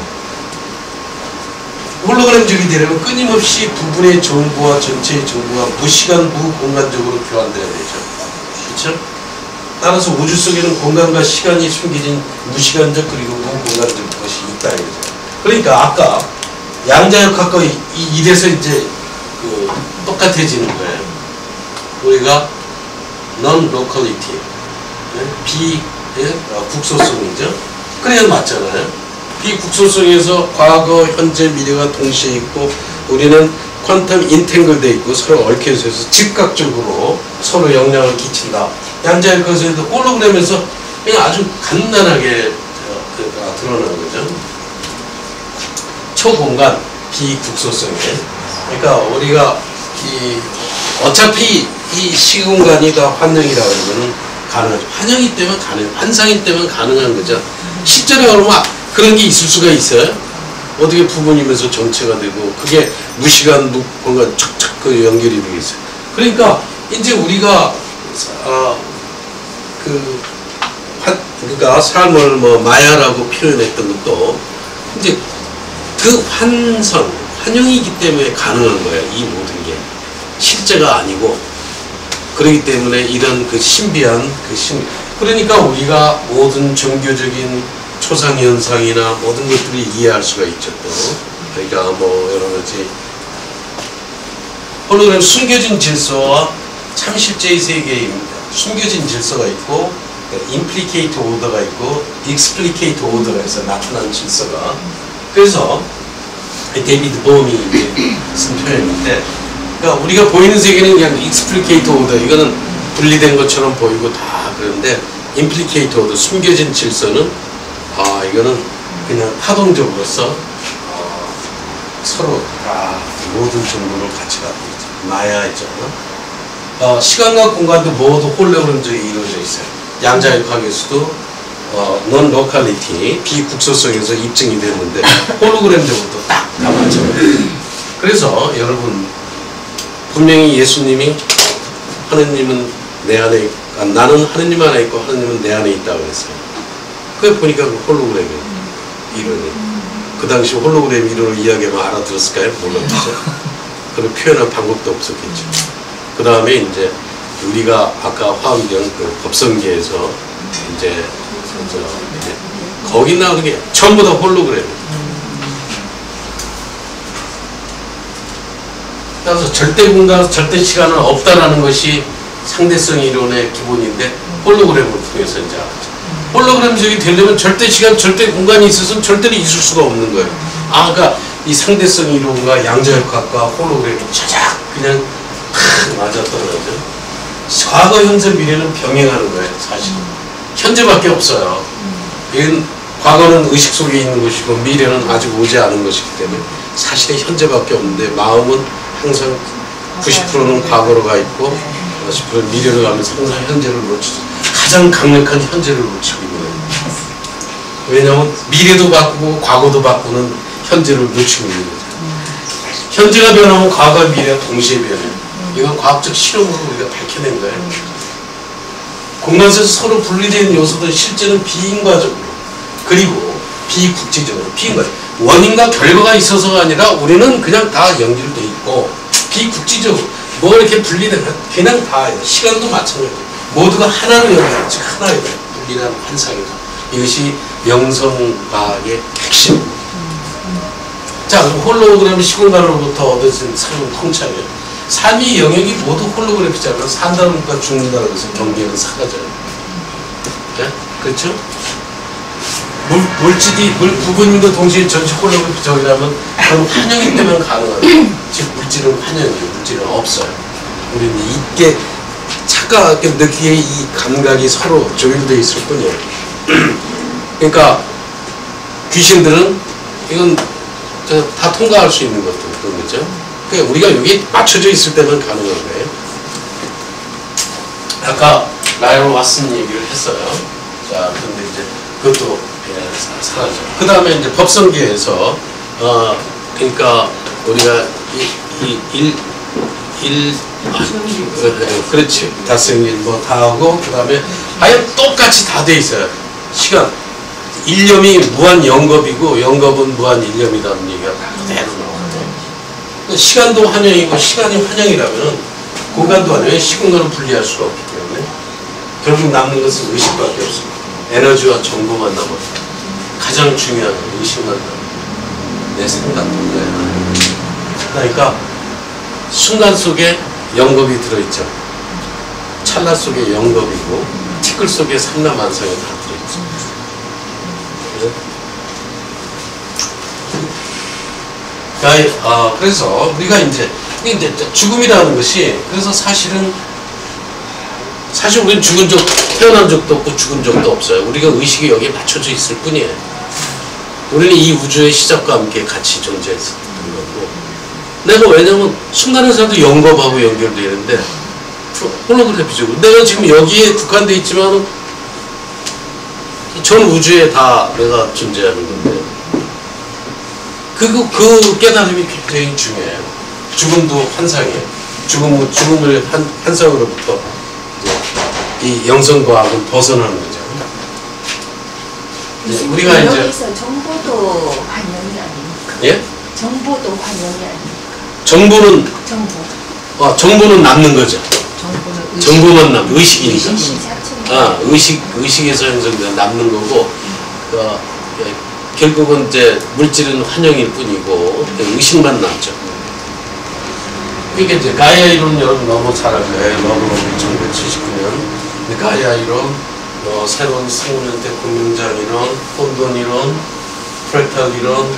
홀로그램적이 되려면 끊임없이 부분의 정보와 전체의 정보가 무시간 무공간적으로 교환돼야 되죠. 그렇죠? 따라서 우주 속에는 공간과 시간이 숨겨진 무시간적 그리고 무공간적 것이 있다 이거죠. 그러니까 아까 양자역학과 이래서 이제 그 똑같아지는 거예요. 우리가 non-locality, 비국소성이죠. 그래야 맞잖아요. 비국소성에서 과거, 현재, 미래가 동시에 있고 우리는 퀀텀 인탱글 돼 있고 서로 얽혀서 즉각적으로 서로 영향을 끼친다. 양자역학에서도 홀로그램에서 그냥 아주 간단하게 드러나는 거죠. 초공간 비국소성에. 그러니까 우리가 어차피 이 시공간이 다 환영이라고 하면 가능하죠. 환영이 때문에 가능, 환상이 때문에 가능한 거죠. 실제로 그러면 그런 게 있을 수가 있어요. 어떻게 부분이면서 전체가 되고 그게 무시간, 무공간 척척 그 연결이 되겠어요. 그러니까 이제 우리가 그러니까 삶을 뭐 마야라고 표현했던 것도 이제 그 환상, 환영이기 때문에 가능한 거예요. 이 모든 게 실제가 아니고 그렇기 때문에 이런 그 신비한 그러니까 우리가 모든 종교적인 초상 현상이나 모든 것들을 이해할 수가 있죠. 또 그러니까 뭐 여러 가지 홀로그램 숨겨진 질서와 참 실제의 세계입니다. 숨겨진 질서가 있고 임플리케이트 오더가 있고 익스플리케이트 오더가 있어 나타난 질서가. 그래서 데이비드 봄이 쓴 표현인데 그러니까 우리가 보이는 세계는 그냥 익스플리케이트 오더 이거는 분리된 것처럼 보이고 다 그런데 임플리케이트 오더 숨겨진 질서는 이거는 그냥 파동적으로서 서로 모든 정보를 같이 갖고 있죠. 마야이죠. 시간과 공간도 모두 홀로그램적으로 이루어져 있어요. 양자역학에서도 non-locality, 비국소성에서 입증이 됐는데 홀로그램적으로도 딱 다 맞잖아요. 그래서 여러분 분명히 예수님이 하느님은 내 안에 나는 하느님 안에 있고 하느님은 내 안에 있다고 했어요. 그게 보니까 그 홀로그램이 이론이 그 당시 홀로그램 이론을 이야기하면 알아들었을까요? 몰랐죠. 그런 표현한 방법도 없었겠죠. 그 다음에 이제 우리가 아까 화엄경 그 법성계에서 이제 거기 나오는 게 전부 다 홀로그램. 따라서 절대 공간, 절대 시간은 없다라는 것이 상대성 이론의 기본인데 홀로그램을 통해서 이제 알았죠. 홀로그램적이 되려면 절대 시간, 절대 공간이 있어서는 절대로 있을 수가 없는 거예요. 그러니까 이 상대성 이론과 양자역학과 홀로그램이 차작 그냥 맞아떨어져요. 과거, 현재, 미래는 병행하는 거예요, 사실은. 현재밖에 없어요. 이건 과거는 의식 속에 있는 것이고 미래는 아직 오지 않은 것이기 때문에 사실은 현재밖에 없는데 마음은 항상 90%는 과거로 가 있고 10%는 미래로 가면서 항상 현재를 놓치죠. 가장 강력한 현재를 놓치고 있는 거예요. 왜냐하면 미래도 바꾸고 과거도 바꾸는 현재를 놓치고 있는 거죠. 현재가 변하면 과거와 미래가 동시에 변해요. 이건 과학적 실험으로 우리가 밝혀낸 거예요. 공간에서 서로 분리된 요소들 실제는 비인과적으로 그리고 비국지적으로 원인과 결과가 있어서가 아니라 우리는 그냥 다 연결돼 있고 비국지적으로 뭐 이렇게 분리된 그냥 다 시간도 마찬가지예요. 모두가 하나로 연결돼 즉 하나의 분리된 환상이다. 이것이 명성과학의 핵심입니다. 자, 그럼 홀로그램 시공간으로부터 얻어진 삶은 통찰이에요. 삶의 영역이 모두 홀로그래피잖아요. 산다니까 죽는다고 해서 경계는 사라져요. 네? 그렇죠? 물질이 부분인도 동시에 전체 홀로그래피적이라면 그럼 환영이 때문에 가능하다. 즉 물질은 환영이에요. 물질은 없어요. 우리는 이게 착각하게 느끼기에 이 감각이 서로 조율되어 있을 뿐이에요. 그러니까 귀신들은 이건 다 통과할 수 있는 것들 그런 거죠. 그러니까 우리가 여기 맞춰져 있을 때만 가능한 거예요. 아까 라이언 왓슨 얘기를 했어요. 자, 근데 이제 그것도 사라져. 그 다음에 이제 법성계에서 그러니까 우리가 그렇지 다승일 뭐 다 하고 그 다음에 아예 똑같이 다 돼 있어요. 시간 일념이 무한 영겁이고 영겁은 무한 일념이라는 얘기가 그대로 나와요. 시간도 환영이고 시간이 환영이라면 공간도 환영이 시공간은 분리할 수가 없기 때문에 결국 남는 것은 의식밖에 없습니다. 에너지와 정보만 남아. 가장 중요한 의식만 남아. 내 생각뿐이야. 그러니까 순간 속에 영겁이 들어있죠. 찰나 속에 영겁이고 티끌 속에 삼라만상이 다 들어있죠. 그래서 우리가 이제 죽음이라는 것이 그래서 사실 우리는 죽은 적 태어난 적도 없고 죽은 적도 없어요. 우리가 의식이 여기에 맞춰져 있을 뿐이에요. 우리는 이 우주의 시작과 함께 같이 존재했었던 거고 내가 왜냐면 순간에서도 영겁하고 연결되는데 홀로그래피죠. 내가 지금 여기에 국한되어 있지만 전 우주에 다 내가 존재하는 건데 그 깨달음이 굉장히 중요해요. 죽음도 환상이에요. 죽음을 환상으로부터 이 영성과학은 벗어나는 거죠. 우리가 이제 여기서 정보도 관념이 아닙니까? 예? 정보도 관념이 아닙니까? 정보는 정보는 남는 거죠. 정보만 남는 의식이니까. 의식에서 형성된 남는 거고 결국은 이제 물질은 환영일 뿐이고 의식만 남죠. 그러니까 이제 가이아 이론 여러분 너무 잘 알 거예요. 러브로브 1979년 가이아 이론, 새로운 생물형태 공명장 이론, 혼돈 이론, 프랙탈 이론,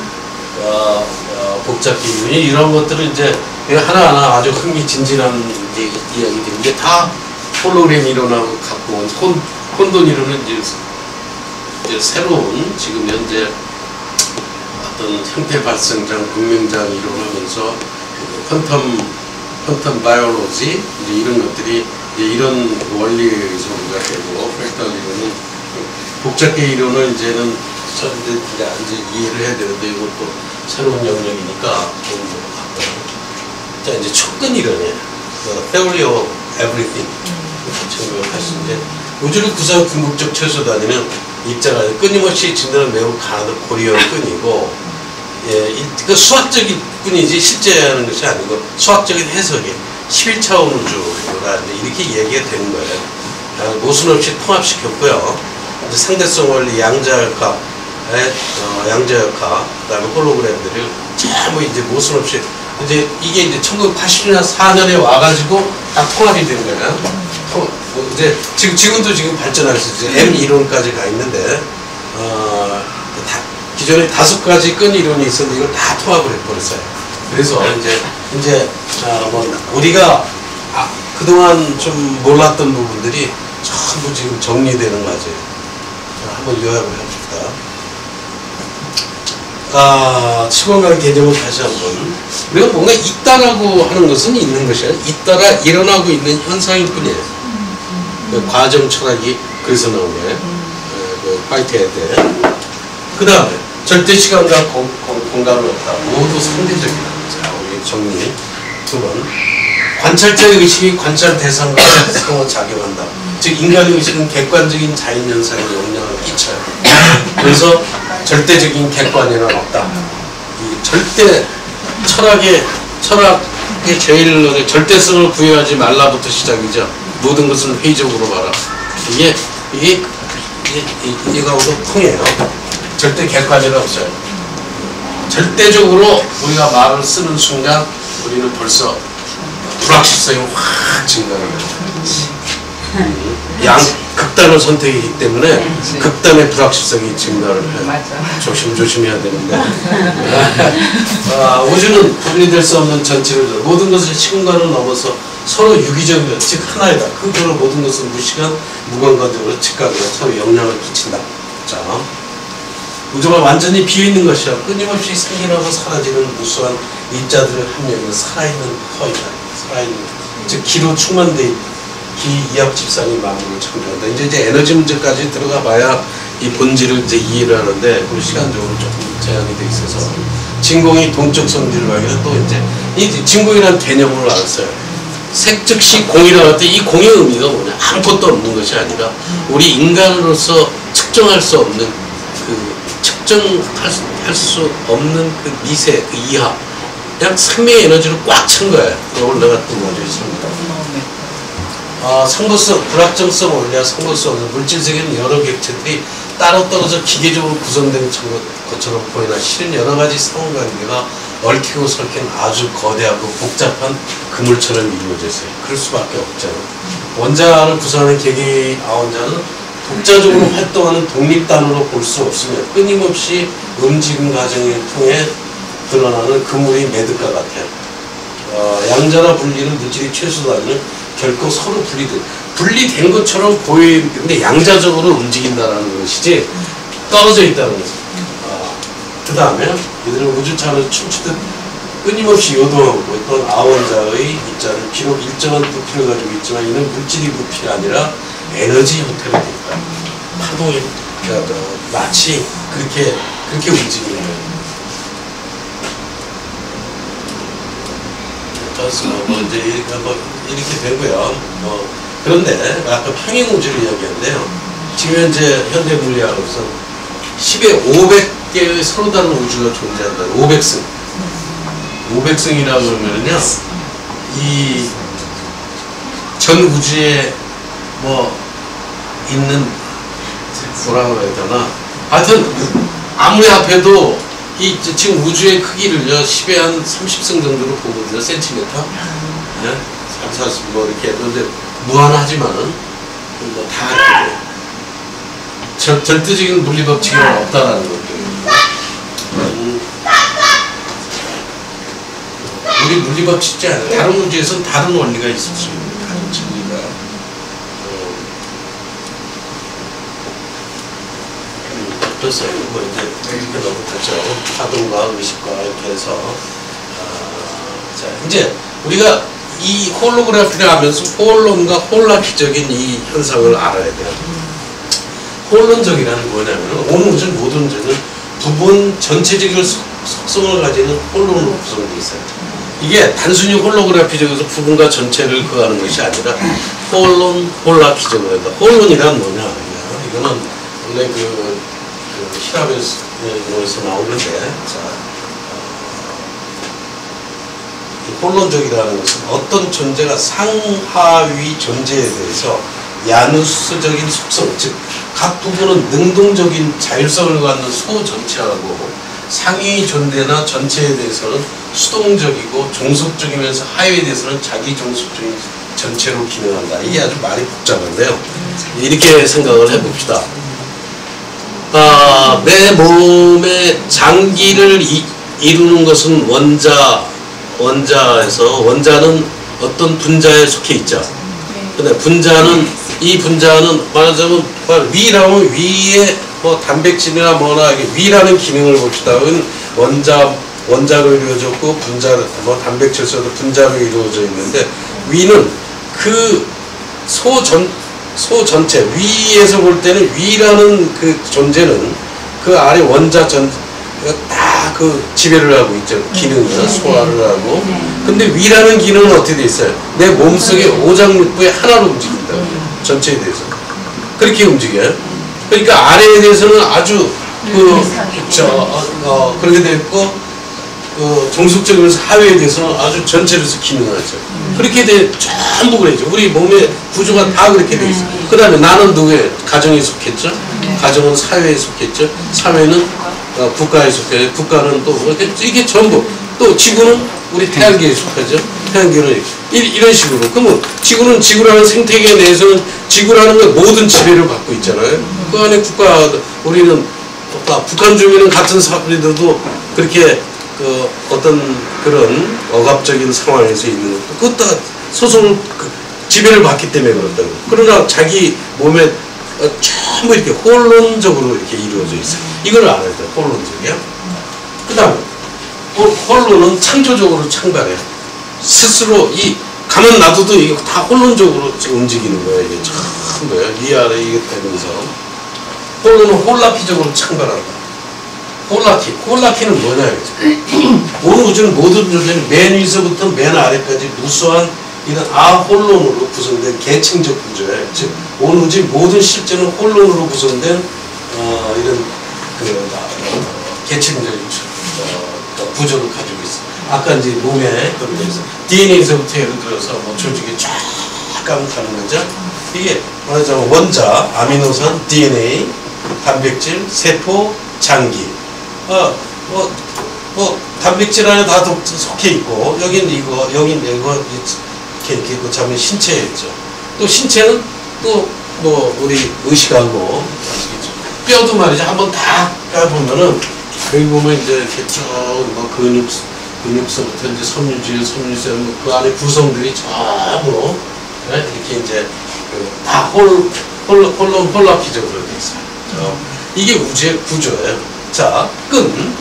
복잡기 이론 이런 것들을 이제 하나하나 아주 흥미진진한 이야기들인데 다 홀로그램 이론하고 갖고 온 혼돈 이론은 이제 새로운 지금 현재 어떤 형태 발생장, 공명장 이론하면서 퀀텀 바이올로지 이런 것들이 이런 원리적으로가 되고 프랙탈 이론은 복잡계 이론을 이제는 이제 이해를 해야 되는데 이것도 새로운 영역이니까 자 이제 촉근 이론이에요. Theory of Everything 1980년대 우주를 구성한 궁극적 최소 단위는 입자가 끊임없이 진단은 매우 가난한 고리형 끈이고 그 수학적인 뿐이지 실제 하는 것이 아니고 수학적인 해석이 11차원 우주가 이렇게 얘기가 되는 거예요. 모순 없이 통합시켰고요. 이제 상대성 원리, 양자역학, 그다음에 홀로그램들을 전부 이제 모순 없이 이제 이게 이제 1984년에 와가지고 딱 통합이 된 거예요. 이제 지금도 지금 발전하고 있어요. M 이론까지 가 있는데 기존에 5가지 끈 이론이 있었는데 이걸 다 통합을 해버렸어요. 그래서 이제 우리가 그동안 좀 몰랐던 부분들이 전부 지금 정리되는 과정이에요. 한번 요약을 해봅시다. 시공간 개념을 다시 한번 우리가 뭔가 있다라고 하는 것은 있는 것이 아니라 있다가 일어나고 있는 현상일 뿐이에요. 그 과정 철학이 그래서 나온 거예요. 화이트헤드. 그 다음에 절대 시간과 공간은 없다. 모두 상대적이다. 자, 우리 정리. 2번. 관찰자의 의식이 관찰 대상과 상호 작용한다. 즉 인간의 의식은 객관적인 자연현상에 영향을 끼쳐요. 그래서 절대적인 객관이란 없다. 이 절대 철학의 제일 절대성을 부여하지 말라부터 시작이죠. 모든 것을 회의적으로 봐라. 이거하고도 통해요. 절대 객관이란 없어요. 절대적으로 우리가 말을 쓰는 순간 우리는 벌써 불확실성이 확 증가해요. 극단을 선택이기 때문에 극단의 불확실성이 증가를 해요. 조심해야 되는데 우주는 분리될 수 없는 전체를 모든 것을 시공간을 넘어서 서로 유기적이다. 즉 하나이다. 그대로 모든 것은 무시간 무관관적으로 즉각으로 서로 영향을 끼친다. 자, 우주가 완전히 비어있는 것이야. 끊임없이 생겨나고 사라지는 무수한 입자들을 합류하는 살아있는 허이다. 살아있는 즉 기로 충만돼 기이합 집산이 만물을 창조한다. 이제 에너지 문제까지 들어가 봐야 이 본질을 이제 이해를 하는데 그 시간적으로 조금 제한이 돼 있어서 진공이 동적 성질을 발견해 또 이제 이 진공이라는 개념을 알았어요. 색 즉시 공이라고 할 때 이 공의 의미가 뭐냐? 아무것도 없는 것이 아니라 우리 인간으로서 측정할 수 없는 측정할 수 없는 그 미세, 그 이하 그냥 생명의 에너지를 꽉 찬 거예요. 그걸 내가 또 가지고 있습니다. 상보성, 불확정성 원리와 상보성 원리, 물질 세계는 여러 객체들이 따로 떨어져 기계적으로 구성된 것처럼 보이나 실은 여러 가지 상호관계가 얽히고 설킨 아주 거대하고 복잡한 그물처럼 이루어져 있어요. 그럴 수밖에 없잖아요. 원자를 구성하는 개개의 아원자는 독자적으로 활동하는 독립단으로 볼 수 없으며 끊임없이 움직임 과정을 통해 드러나는 그물의 매듭과 같아요. 양자나 분리는 물질이 최소단위는 결코 서로 분리된 것처럼 보이는데 양자적으로 움직인다는 것이지 떨어져 있다는 거죠. 그 다음에 이들은 우주차원에서 춤추듯 끊임없이 요동하고 있던 아원자의 입자는 비록 일정한 부피를 가지고 있지만 이는 물질의 부피가 아니라 에너지 형태로 되어 있다. 파동이 마치 그렇게 움직이는 거예요. 이렇게 되고요. 그런데 아까 평행우주를 이야기했는데요. 지금 현재 현대 물리학으로서 10에 500개의 서로 다른 우주가 존재한다. 500승. 500승이라고 그러면요. 이 전 우주에 있는 뭐라고 해야 되나. 하여튼 아무리 합해도 이 지금 우주의 크기를요 10에 한 30승 정도로 보거든요. 센티미터. 네? 40 이렇게 그런데 무한하지만은 다 이렇게 절대적인 물리 법칙이 없다라는 거죠. 우리 물리 법칙이 아니라 다른 우주에서는 다른 원리가 있을 수 있는 다른 진리가. 그래서 이제 이렇게 너무 다죠. 파동과 의식과 이렇게 해서 자 이제 우리가 이 홀로그래피를 하면서 홀론과 홀라키적인 이 현상을 알아야 돼요. 홀론적이라는 뭐냐면 온 우주 모든 우주는 부분 전체적인 속성을 가지는 홀론으로 구성되어 있어요. 이게 단순히 홀로그래피적에서 부분과 전체를 구하는 것이 아니라 홀론, 홀라키적으로 한다. 홀론이란 뭐냐? 이거는 원래 그 히랍에서 나오는데, 자. 홀론적이라는 것은 어떤 존재가 상하위 존재에 대해서 야누스적인 속성, 즉 각 부분은 능동적인 자율성을 갖는 소 전체하고 상위 존재나 전체에 대해서는 수동적이고 종속적이면서 하위에 대해서는 자기 종속적인 전체로 기능한다. 이게 아주 말이 복잡한데요. 이렇게 생각을 해봅시다. 내 몸의 장기를 이루는 것은 원자는 어떤 분자에 속해 있죠. 근데 이 분자는 말하자면 위라면 위에 단백질이나 뭐나 위라는 기능을 봅시다. 원자로 이루어졌고 단백질서도 분자로 이루어져 있는데 위는 그 소 전체 위에서 볼 때는 위라는 그 존재는 그 아래 원자 딱 그 지배를 하고 있죠. 기능이나 소화를 하고. 근데 위라는 기능은 어떻게 돼 있어요? 내 몸속의 오장육부의 하나로 움직인다. 전체에 대해서. 그렇게 움직여요. 그러니까 아래에 대해서는 아주 그렇게 돼 있고 종속적이면서 하위에 대해서는 아주 전체로서 기능하죠. 그렇게 전부 그래죠. 우리 몸의 구조가 다 그렇게 돼 있어요. 그 다음에 나는 누구에? 가정에 속했죠. 가정은 사회에 속했죠. 사회는 국가에 속해요. 국가는 또 이게 전부. 또 지구는 우리 태양계에 속하죠. 태양계는 이런 식으로. 그러면 지구는 지구라는 생태계 내에서는 지구라는 건 모든 지배를 받고 있잖아요. 그 안에 우리는 북한 주민은 같은 사람들도 그렇게 어떤 그런 억압적인 상황에서 있는 것도 그것도 소송을 지배를 받기 때문에 그렇다고. 그러나 자기 몸에 전부 이렇게 홀론적으로 이렇게 이루어져 있어요. 이걸 알아야 돼요. 홀론적이야. 그 다음에 홀론은 창조적으로 창발해요. 스스로 가만 놔둬도 이게 다 홀론적으로 움직이는 거예요. 이게 참 뭐예요. 위아래 이게 되면서 홀론은 홀라키적으로 창발한다. 홀라키는 뭐냐 이거죠. 온 우주는 모든 존재는 맨 위서부터 맨 아래까지 무수한 이런 아홀론으로 구성된 계층적 구조예요. 즉, 온 우주의 모든 실제는 홀론으로 구성된 이런 계층적 구조를 가지고 있어요. 아까 이제 몸에 그런 데서 DNA에서부터 예를 들어서 조직이 쫙 직감 가는 거죠. 이게 말하자면 원자, 아미노산, DNA, 단백질, 세포, 장기. 단백질 안에 다 속해 있고, 여긴 이거, 여긴 이거, 이렇게 있고, 자면 신체에 있죠. 또 신체는 또 우리 의식하고, 아시겠죠? 뼈도 말이죠. 한번 다 까보면은, 여기 보면 이제 이렇게 쭉, 근육서부터 이제 섬유질, 그 안에 구성들이 전부, 네? 이렇게 이제, 다 홀라피적으로 되어 있어요. 이게 우주의 구조예요. 자, 끈.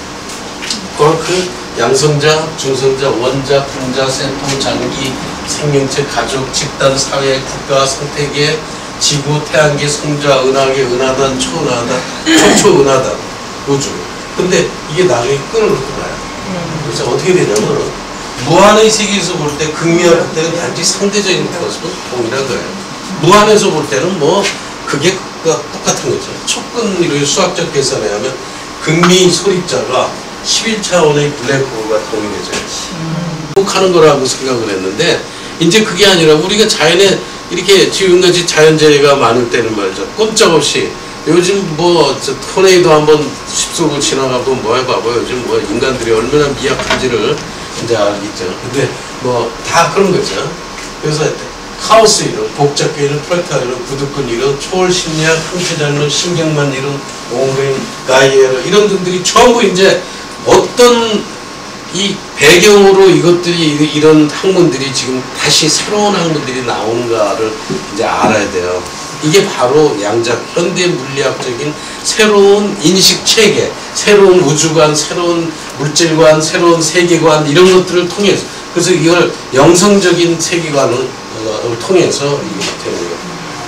그 양성자, 중성자, 원자, 분자, 세포, 장기, 생명체, 가족, 집단, 사회, 국가, 생태계, 지구, 태양계, 성자, 은하계, 은하단, 초은하단, 초초은하단, 우주. 근데 이게 나중에 끈으로 끝나요. 그래서 어떻게 되냐면 무한의 세계에서 볼 때 극미와 극대는 단지 상대적인 것으로 동일한 거예요. 무한에서 볼 때는 그게 똑같은 거죠. 촉근이로 수학적 계산에 하면 극미 소립자가 11차원의 블랙홀과 동일해져요. 하는 거라고 생각을 했는데 이제 그게 아니라 우리가 자연에 이렇게 지금까지 자연재해가 많을 때는 말이죠. 꼼짝없이 요즘 토네이도 한번 숲속을 지나가도 해봐봐요. 요즘 인간들이 얼마나 미약한지를 이제 알겠죠. 근데 다 그런 거죠. 그래서 카오스 이론, 복잡계 이론, 프랙탈 이론, 구두근 이론, 초월 심리학, 형태자 이론, 신경만 이론, 옹그린, 가이에로 이런 등들이 전부 이제 어떤 이 배경으로 이것들이 이런 학문들이 지금 다시 새로운 학문들이 나오는가를 이제 알아야 돼요. 이게 바로 양자 현대 물리학적인 새로운 인식 체계, 새로운 우주관, 새로운 물질관, 새로운 세계관 이런 것들을 통해서 그래서 이걸 영성적인 세계관을 통해서 이게 되는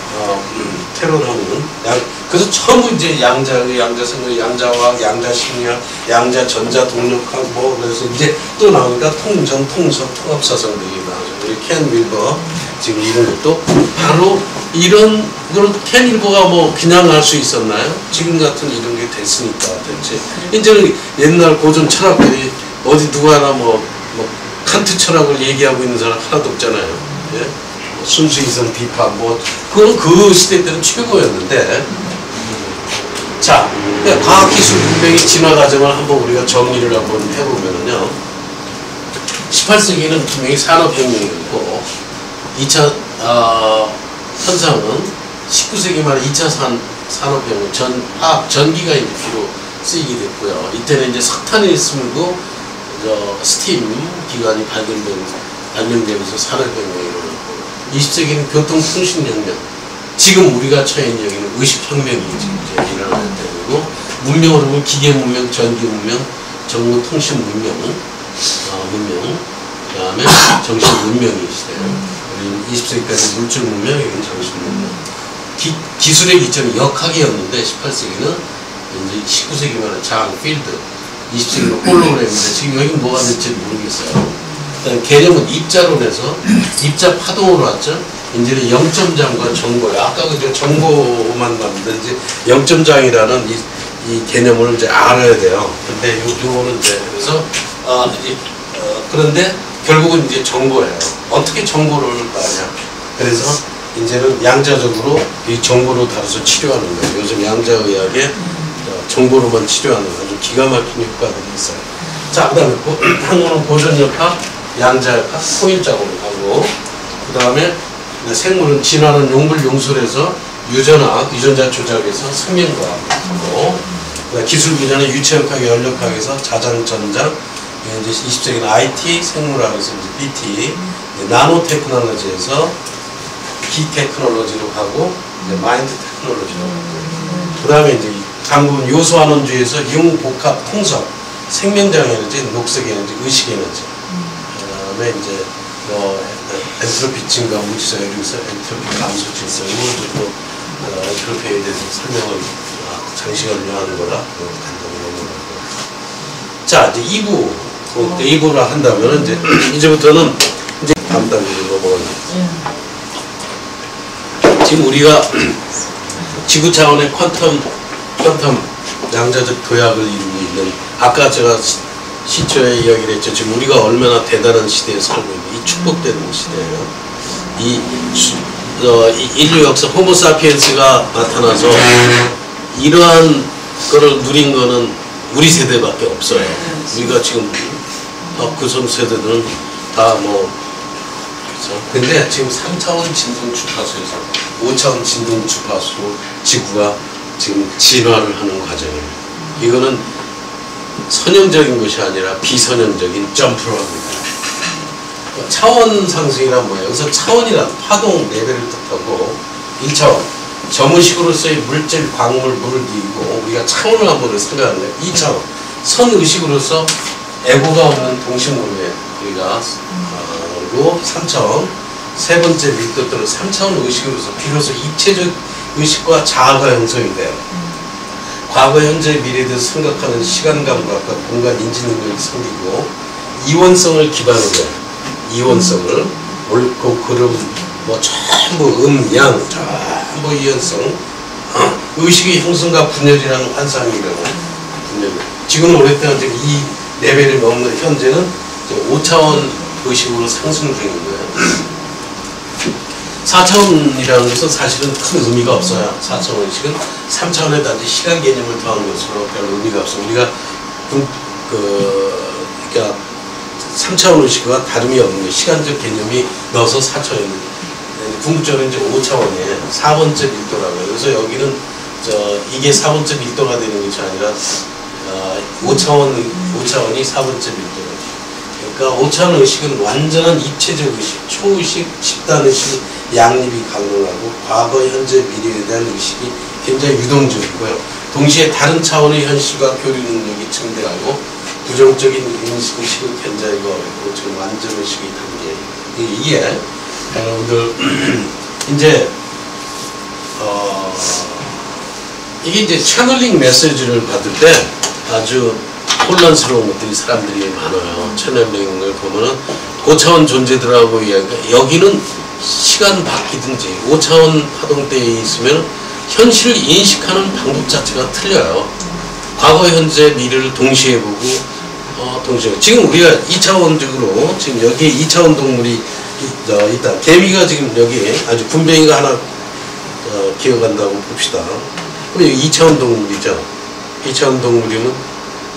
테러는 그래서 전부 이제 양자생물, 양자화학, 양자심리학, 양자전자 동력학 그래서 이제 또 나오니까 통전, 통섭, 통합사상들이 나오죠. 우리 켄 밀버 지금 이런 것도 바로 이런 걸 켄 밀버가 그냥 할 수 있었나요? 지금 같은 이런 게 됐으니까 됐지. 이제는 옛날 고전 철학들이 어디 누구 하나 칸트 철학을 얘기하고 있는 사람 하나도 없잖아요. 예? 순수이성 비판 그건 그 시대 때는 최고였는데 자 과학기술 문명의 진화 과정을 한번 우리가 정리를 한번 해보면요 18세기는 분명히 산업혁명이었고 2차 현상은 19세기 말 2차 산업혁명 전기가 이제 주로 쓰이게 됐고요. 이때는 이제 석탄이 스물고 스팀 기관이 발명되면서 산업혁명이 일어났고 20세기는 교통통신혁명 지금 우리가 처해 있는 여기는 의식혁명이 지금 이제 일어나는 때이고 문명으로 보면 기계문명, 전기문명, 정보통신문명 그 다음에 정신문명이 시대예요. 20세기까지 물질문명, 여기는 정신문명 기술의 기점이 역학이었는데 18세기는 이제 19세기 말에 장, 필드 20세기는 홀로그램인데 지금 여기 뭐가 될지 모르겠어요. 개념은 입자론에서 입자 파동으로 왔죠. 이제는 0점장과 정보예요. 아까 그 정보만 남는데 이제 0점장이라는 이 개념을 이제 알아야 돼요. 근데 요거는 이제 그래서 그런데 결국은 이제 정보예요. 어떻게 정보를 따냐. 그래서 이제는 양자적으로 이 정보를 다뤄서 치료하는 거예요. 요즘 양자의학에 정보로만 치료하는 아주 기가 막힌 효과들이 있어요. 자, 그 다음에 한국은 고전역학, 양자역학, 통일작업을 하고 그 다음에 생물은 진화는 용불용술에서 유전학, 유전자 조작에서 생명과학하고 기술 분야는 유체역학, 연력학에서 자장전장 이제 20세기는 IT, 생물학에서 이제 BT 나노 테크놀로지에서 기 테크놀로지로 가고 이제 마인드 테크놀로지로 가고 그 다음에 이제 한국은 요소환원주의에서 융복합 통섭 생명장 에너지, 녹색 에너지, 의식 에너지 그 다음에 이제 엔트로피 증가 무지성 에너지에서 엔트로피 감소 질서 또 엔트로피에 대해서 설명을 장시간을 요하는 거라 간단히 넘어가고 자 이제 2부를 한다면 이제부터는 이제 다음 단계로 넘어가는 지금 우리가 지구 차원의 퀀텀 양자적 도약을 이루고 있는 아까 제가 시초에 이야기를 했죠. 지금 우리가 얼마나 대단한 시대에 살고 있는 이 축복되는 시대예요. 인류 역사 호모사피엔스가 나타나서 이러한 거를 누린 거는 우리 세대밖에 없어요. 우리가 지금 그 세대들은 다 뭐 그렇죠. 근데 지금 3차원 진동 주파수에서 5차원 진동 주파수로 지구가 지금 진화를 하는 과정이에요. 이거는 선형적인 것이 아니라 비선형적인 점프를 합니다. 차원 상승이란 뭐예요? 여기서 차원이란 파동 레벨을 뜻하고 1차원 점의식으로서의 물질, 광물, 물을 이기고 우리가 차원을 한번 생각하는 거예요. 2차원 선의식으로서 에고가 없는 동식물에 우리가 그리고 3차원 세 번째 밀도 또는 3차원 의식으로서 비로소 입체적 의식과 자아가 형성이 돼요. 과거, 현재, 미래에 대해서 생각하는 시간 감각과 공간 인지 능력이 생기고 이원성을 기반으로 해요. 이원성을 옳고 그름 뭐 전부 양 전부 이원성 의식의 형성과 분열이라는 환상이라고 분열. 지금 오랫동안 지금 이 레벨을 넘는 현재는 5차원 의식으로 상승 중인 거예요. 4차원이라는 것은 사실은 큰 의미가 없어요. 4차원 의식은 3차원에 단지 시간 개념을 더한 것으로 별 의미가 없어요. 우리가 그러니까 3차원 의식과 다름이 없는 게 시간적 개념이 넣어서 4차원입니다. 궁극적으로 이제 5차원이에요. 4번째 밀도라고 해요. 그래서 여기는 이게 4번째 밀도가 되는 것이 아니라 5차원이 4번째 밀도예요. 그러니까 5차원 의식은 완전한 입체적 의식, 초의식, 집단의식, 양립이 가능하고 과거, 현재, 미래에 대한 의식이 굉장히 유동적이고요. 동시에 다른 차원의 현실과 교류 능력이 증대하고 부정적인 의식을 견제하기가 어렵고 지금 완전 의식의 단계예요. 이게 여러분들 이제 이게 이제 채널링 메시지를 받을 때 아주 혼란스러운 것들이 사람들이 많아요. 채널링을 보면은 5차원 존재들하고 이야기가 여기는 시간 바뀌든지 5차원 파동대에 있으면 현실을 인식하는 방법 자체가 틀려요. 과거, 현재, 미래를 동시에 보고 동시에 지금 우리가 2차원적으로 지금 여기에 2차원 동물이 있다. 개미가 지금 여기 아주 군뱅이가 하나 기어간다고 봅시다. 그럼 여기 2차원 동물이죠. 2차원 동물이면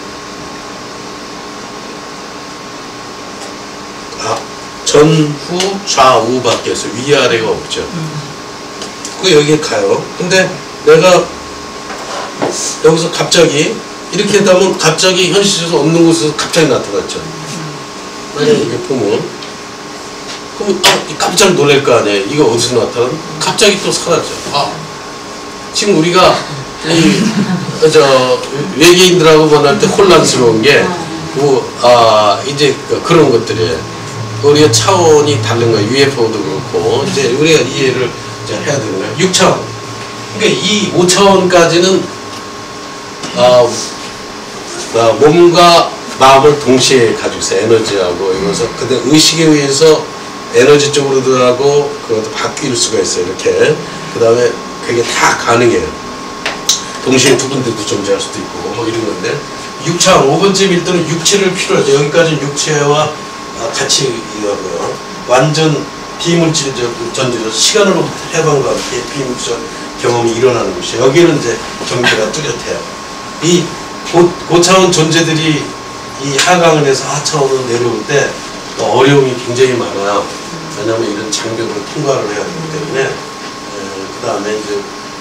전후 좌우밖에 없어요. 위아래가 없죠. 그 여기에 가요. 근데 내가 여기서 갑자기 이렇게 하다면 갑자기 현실에서 없는 곳에서 갑자기 나타났죠. 만약에 이게 보면 그럼 깜짝 놀랄 거 아니에요. 이거 어디서 나타나? 갑자기 또 사라져. 지금 우리가 외계인들하고 만날 때 혼란스러운 게 이제 그런 것들이에요. 우리가 차원이 다른 거예요. UFO도 그렇고 이제 우리가 이해를 이제 해야 되는 거예요. 6차원. 그러니까 이 5차원까지는 몸과 마음을 동시에 가지고 있어요. 에너지하고 이거서 근데 의식에 의해서 에너지 쪽으로 들어가고 그것도 바뀔 수가 있어요. 이렇게 그 다음에 그게 다 가능해요. 동시에 두 군데도 존재할 수도 있고 뭐 이런 건데 6차원 5번째 밀도는 육체를 필요로 하죠. 여기까지는 육체와 같이 이하고요. 완전 비물질적 전제로 시간으로부터 해방과 함께 비물질 경험이 일어나는 것이에요. 여기는 이제 경계가 뚜렷해요. 이 고차원 존재들이 이 하강을 해서 하차원으로 내려올 때 어려움이 굉장히 많아요. 왜냐하면 이런 장벽을 통과를 해야 되기 때문에 그 다음에 이제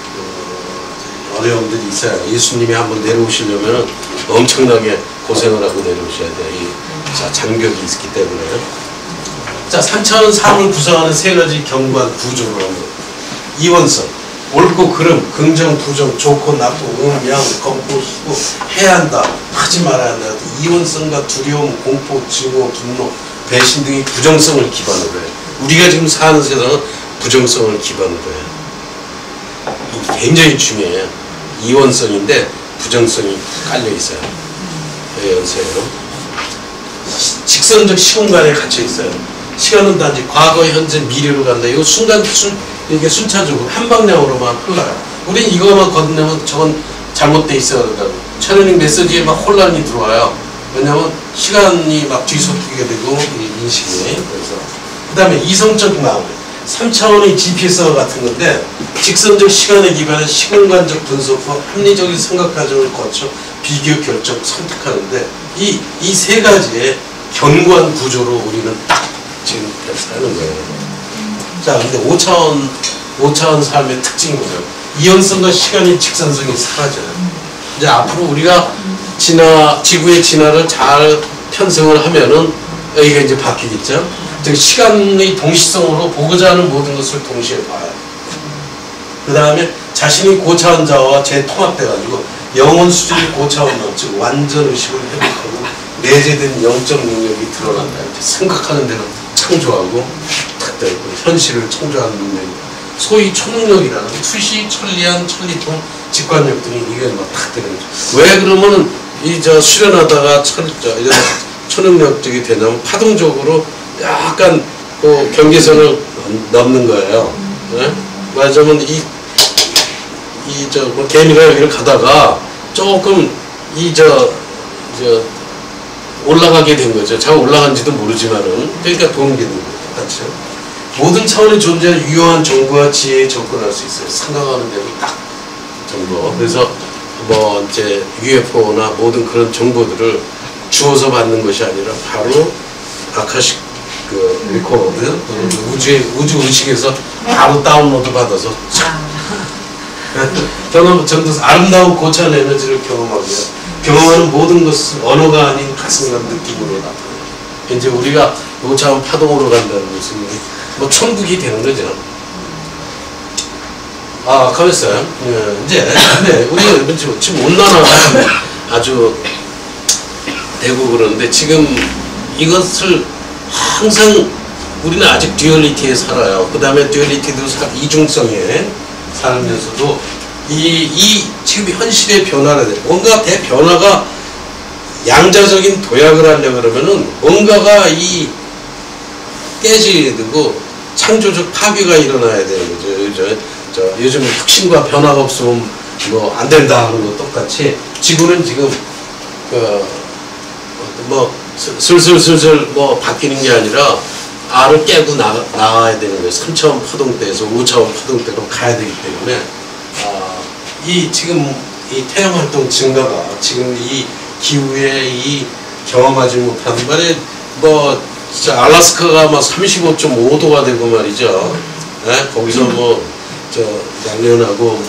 어려움들이 있어요. 예수님이 한번 내려오시려면 엄청나게 고생을 하고 내려오셔야 돼요. 장벽이 있기 때문에. 자, 3차원 삶을 구성하는 세 가지 경관 구조로 합니다. 이원성, 옳고 그름, 긍정, 부정, 좋고 나쁘고, 양, 검고, 수고, 해야 한다, 하지 말아야 한다. 이원성과 두려움, 공포, 증오, 분노, 배신 등이 부정성을 기반으로 해요. 우리가 지금 사는 세상은 부정성을 기반으로 해요. 이게 굉장히 중요해요. 이원성인데 부정성이 깔려 있어요. 연세요. 직선적 시공간에 갇혀 있어요. 시간은 단지 과거, 현재, 미래로 간다. 이거 이게 순차적으로 한 방향으로만 흘러요. 우린 이거만 건너면 저건 잘못돼 있어야 된다고. 채널링 메시지에 막 혼란이 들어와요. 왜냐면 시간이 막 뒤섞이게 되고 인식이. 그래서 그 다음에 이성적 마음. 3차원의 GPS와 같은 건데 직선적 시간에 기반한 시공간적 분석과 합리적인 생각 과정을 거쳐 비교 결정 선택하는데 이 세 가지의 견고한 구조로 우리는 딱 지금 사는 거예요. 자, 근데 5차원 삶의 특징이 뭐죠? 이연성과 시간의 직선성이 사라져요. 이제 앞으로 우리가 지구의 진화를 잘 편성을 하면은 여기가 이제 바뀌겠죠? 즉, 시간의 동시성으로 보고자 하는 모든 것을 동시에 봐요. 그 다음에 자신이 고차원자와 재통합돼가지고 영혼 수준의 고차원론, 즉 완전 의식을 회복하고 내재된 영적 능력이 드러난다. 이렇게 생각하는 데는 창조하고 현실을 창조하는 능력이 소위 초능력이라는 투시, 천리안, 천리통, 직관력 등이 이게 막 탁 되는 거죠. 왜 그러면은 수련하다가 이런 초능력적이 되냐면 파동적으로 약간 그 경계선을 넘는 거예요. 네? 말하자면 뭐 개미가 여기를 가다가 조금 올라가게 된 거죠. 잘 올라간지도 모르지만은 그러니까 도는 게 되는 거죠. 그렇죠? 모든 차원의 존재는 유효한 정보와 지혜에 접근할 수 있어요. 생각하는 대로 딱 정보. 그래서 뭐 이제 UFO나 모든 그런 정보들을 주워서 받는 것이 아니라 바로 아카식 리코드 우주 의식에서 바로 다운로드 받아서 저는 아름다운 고차원 에너지를 경험하고요. 경험하는 모든 것은 언어가 아닌 가슴과 느낌으로 나타나요. 이제 우리가 5차원 파동으로 간다는 것은 뭐 천국이 되는 거죠. 가만있어요. 이제 근데 우리가 지금 온난화가 아주 되고 그러는데 지금 이것을 항상 우리는 아직 듀얼리티에 살아요. 그 다음에 듀얼리티도 이중성에 살면서도 지금 현실의 변화가 돼. 뭔가 대변화가 양자적인 도약을 하려고 그러면은 뭔가가 깨지고 창조적 파괴가 일어나야 되는 거죠. 요즘 혁신과 변화가 없으면 뭐 안 된다 하는 거 똑같이 지구는 지금 슬슬 뭐 바뀌는 게 아니라 알을 깨고 나와야 되는 거예요. 3차원 파동대에서 5차원 파동대로 가야 되기 때문에 지금 이 태양 활동 증가가 지금 이 기후에 경험하지 못하는 말에 알래스카가 막 35.5도가 되고 말이죠. 네? 거기서 양년하고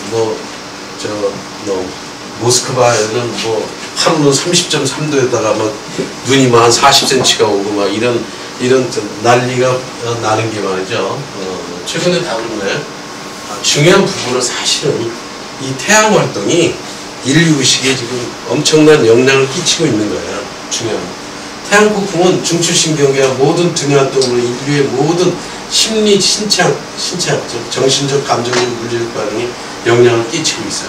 모스크바에는 하루는 30.3도에다가 눈이 한 40cm가 오고 이런 난리가 나는 게 말이죠. 최근에 다룬데 중요한 부분은 사실은 이 태양 활동이 인류 의식에 지금 엄청난 영향을 끼치고 있는 거예요. 중요한 태양 폭풍은 중추신경계와 모든 등 활동으로 인류의 모든 심리, 신체학, 정신적, 감정적, 물리적 반응에 영향을 끼치고 있어요.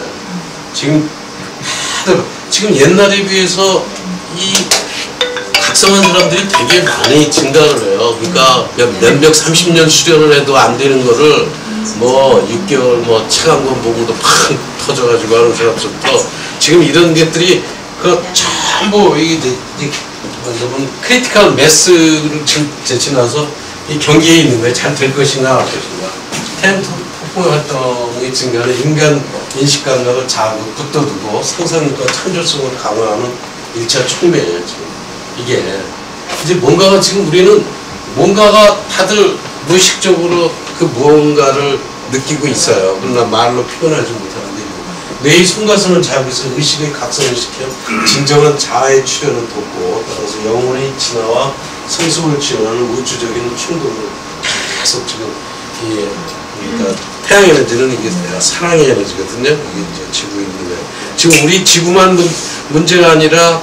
지금 옛날에 비해서 이 각성한 사람들이 되게 많이 증가를 해요. 그러니까 몇백 30년 수련을 해도 안 되는 거를 6개월 체감건 보고도 팍 터져가지고 하는 사람부터 지금 이런 것들이 전부 크리티컬 매스를 지나서 이 경계에 있는 거예요. 잘 될 것인가 말 것인가. 태양 폭풍 활동의 증가는 인간 인식 감각을 자고 붙들고 상상력과 창조성을 강화하는 1차 촉매예요. 지금 이게 이제 뭔가가 지금 우리는 뭔가가 다들 무의식적으로 그 무언가를 느끼고 있어요. 그러나 말로 표현하지 못하는데 뇌의 송가선을 자극해서 의식의 각성을 시켜 진정한 자아의 출현을 돕고 따라서 영혼의 진화와 성숙을 지원하는 우주적인 충동을 계속 지금 그러니까 태양 에너지는 이게 사랑의 에너지거든요. 이게 이제 지구에 있는 거예요. 지금 우리 지구만 문제가 아니라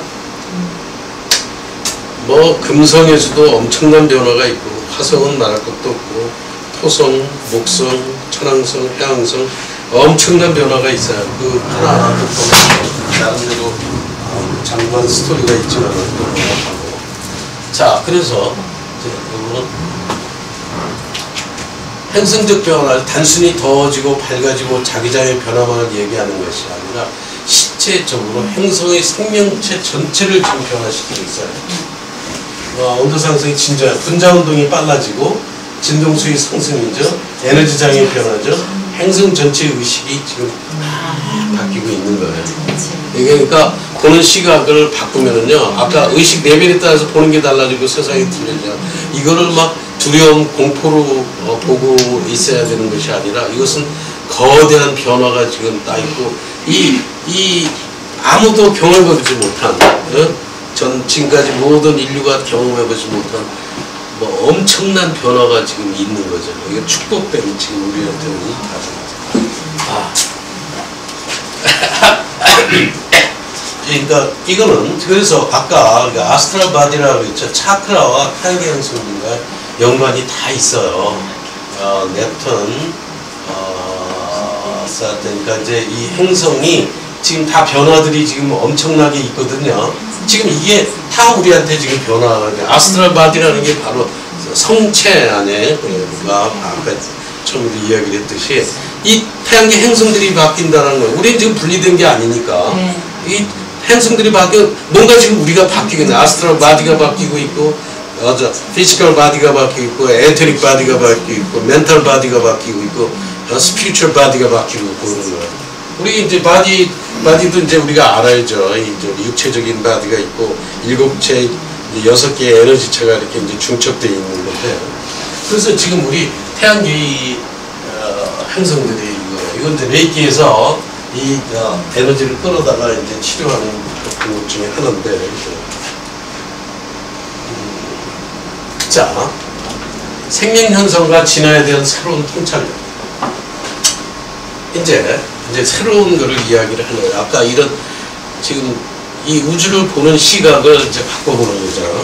금성에서도 엄청난 변화가 있고 화성은 말할 것도 없고 토성, 목성, 천왕성, 해왕성 엄청난 변화가 있어요. 하나하나 보면 나름대로 장관 스토리가 있지만 자, 그래서 이거는 행성적 변화를 단순히 더워지고 밝아지고 자기장의 변화만을 얘기하는 것이 아니라 실제적으로 행성의 생명체 전체를 지금 변화시키고 있어요. 온도 상승이 진저해요. 분자 운동이 빨라지고 진동수의 상승이죠. 에너지장의 변화죠. 행성 전체 의식이 지금 바뀌고 있는 거예요. 이게 그러니까 보는 시각을 바꾸면은요, 아까 의식 레벨에 따라서 보는 게 달라지고 세상이 틀려져. 이거를 막 두려움, 공포로 보고 있어야 되는 것이 아니라 이것은 거대한 변화가 지금 따 있고 아무도 경험해보지 못한 전 지금까지 모든 인류가 경험해보지 못한 뭐 엄청난 변화가 지금 있는 거죠. 이게 축복된 지금 우리한테는 그러니까 이거는 그래서 아까 아스트랄 바디라고 했죠. 차크라와 타이게 행성들과 연관이 다 있어요. 넵튠, 사튼, 그러니까 이제 이 행성이 지금 다 변화들이 지금 엄청나게 있거든요. 지금 이게 다 우리한테 지금 변화가 돼. 아스트랄 바디라는 게 바로 성체 안에 우리가 아까 처음에 이야기를 했듯이 이 태양계 행성들이 바뀐다는 거예요. 우리는 지금 분리된 게 아니니까 이 행성들이 바뀌어 뭔가 지금 우리가 바뀌고 있는 아스트랄 바디가 바뀌고 있고 피지컬 바디가 바뀌고 있고 에테릭 바디가 바뀌고 있고 멘탈 바디가 바뀌고 있고 스피리추얼 바디가 바뀌고 있고 그런 거예요. 우리 이제 바디도 이제 우리가 알아야죠. 이제 육체적인 바디가 있고 7개, 6개의 에너지체가 이렇게 이제 중첩되어 있는 건데, 그래서 지금 우리 태양계의 행성들이 이건 이제 레이키에서 이 에너지를 끌어다가 이제 치료하는 것 중에 하나인데, 자, 생명현상과 진화에 대한 새로운 통찰력. 이제 새로운 거를 이야기를 하는 거예요. 아까 이런 지금 이 우주를 보는 시각을 이제 바꿔보는 거죠.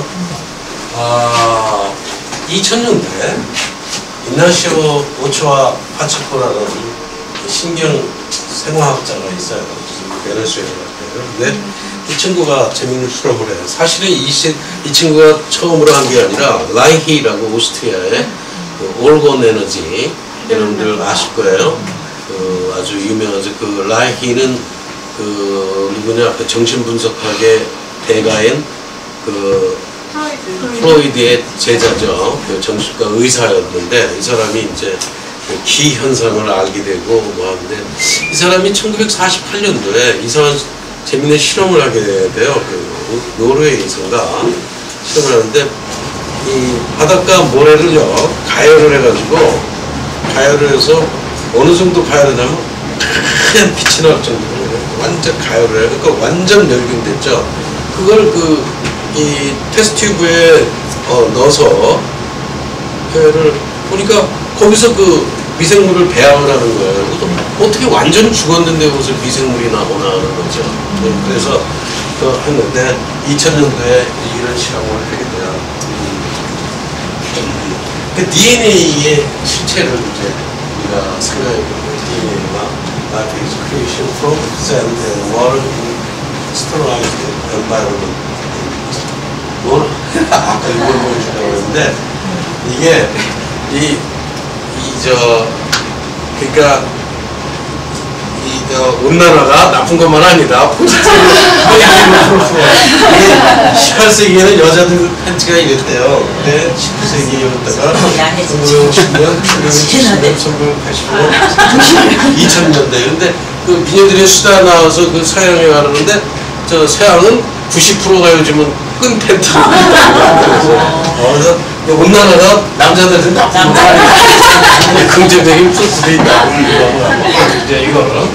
2000년대 인나시오 오초아 파체코라는 신경 생화학자가 있어요. 베네수엘라. 근데 이 친구가 재밌는 실험을 해요. 사실은 이 친구가 처음으로 한 게 아니라 라이히라고 오스트리아의 올곤 에너지, 여러분들 아실 거예요. 아주 유명하죠. 그 라이히는 누구냐, 정신분석학의 대가인 프로이드의 제자죠. 정신과 의사였는데 이 사람이 이제 기 현상을 알게 되고 뭐 하는데, 이 사람이 1948년도에 이상한 재밌는 실험을 하게 돼요. 노르웨이에서인가 실험을 하는데, 이 바닷가 모래를요 가열을 해가지고, 가열을 해서 어느 정도 가열하냐면 하얀 빛이 날 정도로 완전 가열을 해요. 그러니까 완전 멸균됐죠. 그걸 이 테스트 튜브에 넣어서 가열을 보니까 거기서 미생물을 배양을 하는 거예요. 어떻게 완전히 죽었는데 무슨 미생물이 나오나 하는 거죠. 그래서 했는데 2000년도에 이런 실험을 하게 돼요. 그 DNA의 실체를 이제 우리가 생각해보면 DNA가 Life is creation from sand and water in sterilized environment. 아까 이걸 보여주려고 했는데, 이게 그러니까 온난화가 나쁜 것만 아니다. 포지티브 18세기에는 여자들 팬츠가 이랬대요. 근데 19세기였다가 1950년, 1970년, 1980년, 2000년대. 근데 미녀들의 수다 나와서 서양에 가는데, 서양은 90%가 요즘은 끈 팬츠. 그래서 온난화가 남자들한테 나쁜 거 아니야. 긍정적인 플러스도 있다. 이제 이거는.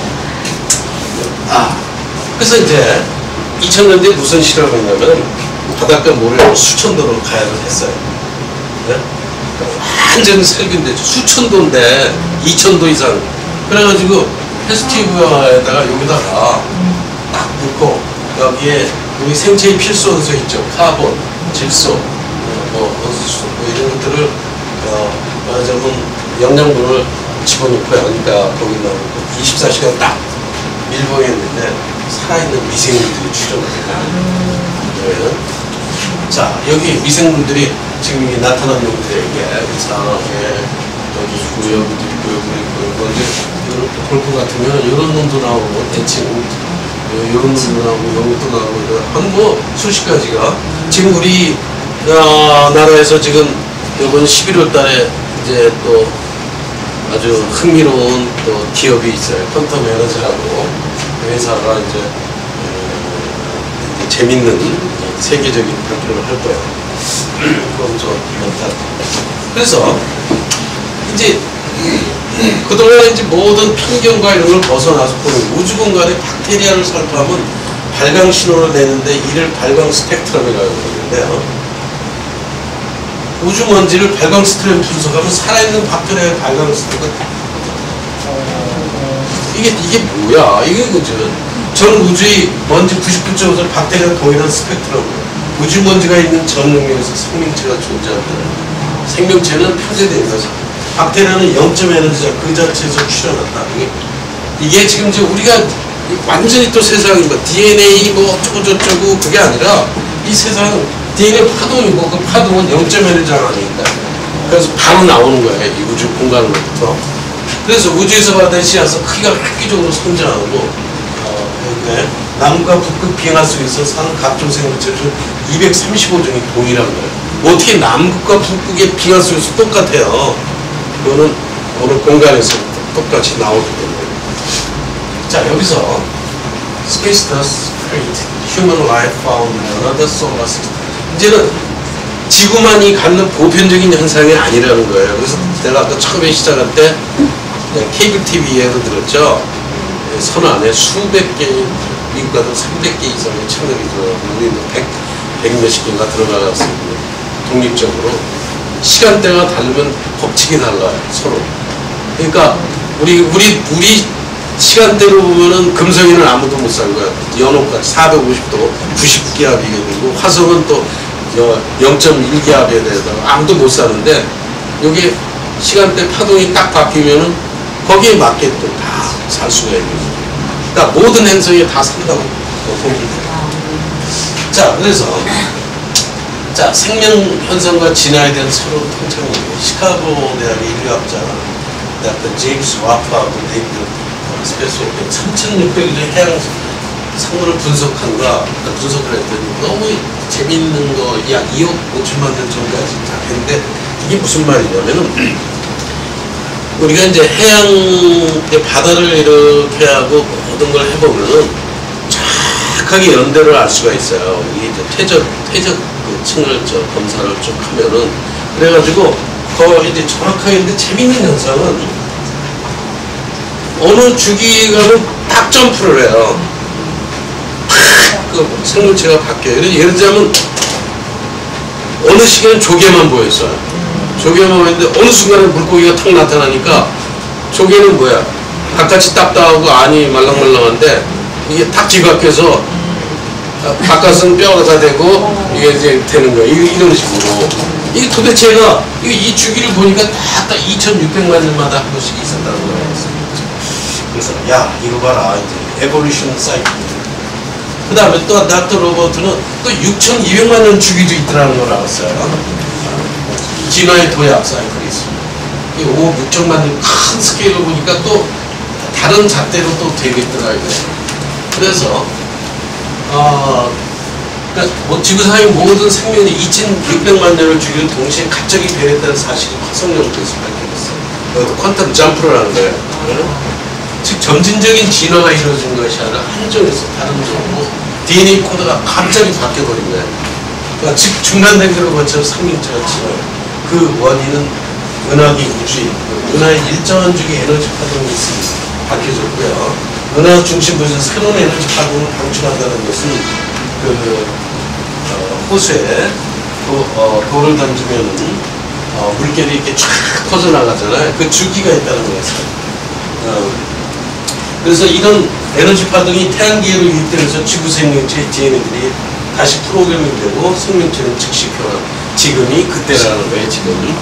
그래서 이제 2000년대에 무슨 실험을 했냐면, 바닷가 모래를 수천도로 가열을 했어요. 네? 완전 살균됐죠. 수천도인데 2000도 이상. 그래가지고 테스트튜브에다가 여기다가 딱 넣고, 여기에 우리 생체의 필수 원소 있죠. 카본, 질소, 원소수 이런 것들을 말하자면 영양분을 집어넣고요. 그러니까 거기 나오고 24시간 딱 밀봉했는데 살아있는 미생물들이 출현해요. 자, 여기 미생물들이 지금 이게 나타난 놈들에게 이상하게 여기 구역도 있고 이제 볼 것 같으면 이런 놈도 나오고 대칭 이런 놈도 나오고 이런 것도 나오고 한 수십 가지가 지금 우리 나라에서 지금 이번 11월 달에 이제 또 아주 흥미로운 또 기업이 있어요. 퀀텀 에너지라고. 그 회사가 이제 재밌는 세계적인 발표를 할 거예요. 그럼 저 그래서 이제 그동안 이제 모든 편견과 이런 걸 벗어나서 보는 우주 공간에 박테리아를 살포하면 발광 신호를 내는데 이를 발광 스펙트럼이라고 그러는데요. 우주 먼지를 발광 스펙트럼 분석하면 살아있는 박테리아의 발광 스펙트럼 이게 뭐야? 이게 그죠? 전 우주의 먼지 99.5를 박테리아가 동일한 스펙트럼이에요. 우주 먼지가 있는 전 영역에서 생명체가 존재한다. 생명체는 폐쇄된 거죠. 박테리아는 0점 에너지자 그 자체에서 출현한다. 이게 지금 이제 우리가 완전히 또 세상이 뭐 DNA 뭐 어쩌고저쩌고 그게 아니라 이 세상은 DNA 파동이고 그 파동은 0점 에너지가 아닙니다. 그래서 바로 나오는 거예요. 이 우주 공간으로부터. 그래서 우주에서 받은 씨앗은 크기가 획기적으로 성장하고 남과 북극 빙하 속에서 사는 각종 생물체 중 235종이 동일한 거예요. 어떻게 남극과 북극의 빙하 속에서 똑같아요? 그거는 어느 공간에서 똑같이 나오기 때문에. 자, 여기서 Space does create human life found in another solar system. 이제는 지구만이 갖는 보편적인 현상이 아니라는 거예요. 그래서 내가 아까 처음에 시작할 때 케이블 TV 예로 들었죠. 선 안에 수백 개, 미국 같은 300개 이상의 채널이 들어가고 우리는 100 몇십 개가 들어가서 독립적으로 시간대가 다르면 법칙이 달라요. 서로. 그러니까 우리 시간대로 보면은 금성이는 아무도 못 산 거야. 연호까지 450도 90기압이 되고 화성은 또 0.1기압에 대해서 아무도 못 사는데 여기 시간대 파동이 딱 바뀌면은 거기에 맞게 또 다 살 수가 있는 거예요. 그러니까 모든 행성이 다 산다고 보면 돼요. 자, 그래서 자, 생명 현상과 진화에 대한 새로운 통찰이에요. 시카고 대학의 인류학자 제임스 와프하고 데이비드 스페소프의 3,600일 해양 상물을 분석을 했더니 너무 재밌는 거, 약 2억 5천만 년 전까지 다 했는데 이게 무슨 말이냐면은 우리가 이제 해양의 바다를 이렇게 하고 모든 걸 해보면은 정확하게 연대를 알 수가 있어요. 이게 이제 퇴적 그 층을 검사를 쭉 하면은 그래가지고 거의 이제 정확하게 근데 재밌는 현상은 어느 주기에 가면 딱 점프를 해요. 그 생물체가 바뀌어요. 예를 들자면 어느 시기에는 조개만 보였어요. 조개만 보였는데 어느 순간에 물고기가 탁 나타나니까 조개는 뭐야? 바깥이 딱딱하고 안이 말랑말랑한데 이게 탁 뒤바뀌어서 바깥은 뼈가 다 되고 이게 이제 되는 거야. 이런 식으로. 이게 도대체가 이 주기를 보니까 딱 2,600만 년마다 한 번씩 있었다는 거예요. 그래서 야 이거 봐라 이제 에볼루션 사이클. 그 다음에 또 닥터 로버트는 또 6,200만 년 주기도 있더라는 걸 알았어요. 진화의 도약 사이클이 있습니다. 이 5억 6천만 년 큰 스케일을 보니까 또 다른 잣대로 또 되겠더라고요. 그래서 그러니까 뭐 지구상의 모든 생명이 2,600만 년을 주기로 동시에 갑자기 변했다는 사실이 화성 연구에서 밝혀졌어요. 이것도 퀀텀 점프를 하는 거예요. 즉 점진적인 진화가 이루어진 것이 아니라 한 종에서 다른 종으로 DNA 코드가 갑자기 바뀌어버린 거예요. 그러니까 즉 중간단계로 거쳐 생명체가 진화해요. 그 원인은 은하계 우주인, 은하의 일정한 주기 에너지 파동이 있음이 밝혀졌고요. 은하 중심부에서 새로운 에너지 파동을 방출한다는 것은 호수에 돌을 던지면 물결이 이렇게 쫙 퍼져나가잖아요. 그 주기가 있다는 거였어요. 그래서 이런 에너지 파동이 태양계로 유입되면서 지구 생명체의 DNA들이 다시 프로그래밍 되고 생명체는 즉시 변화. 지금이 그때라는 거예요. 지금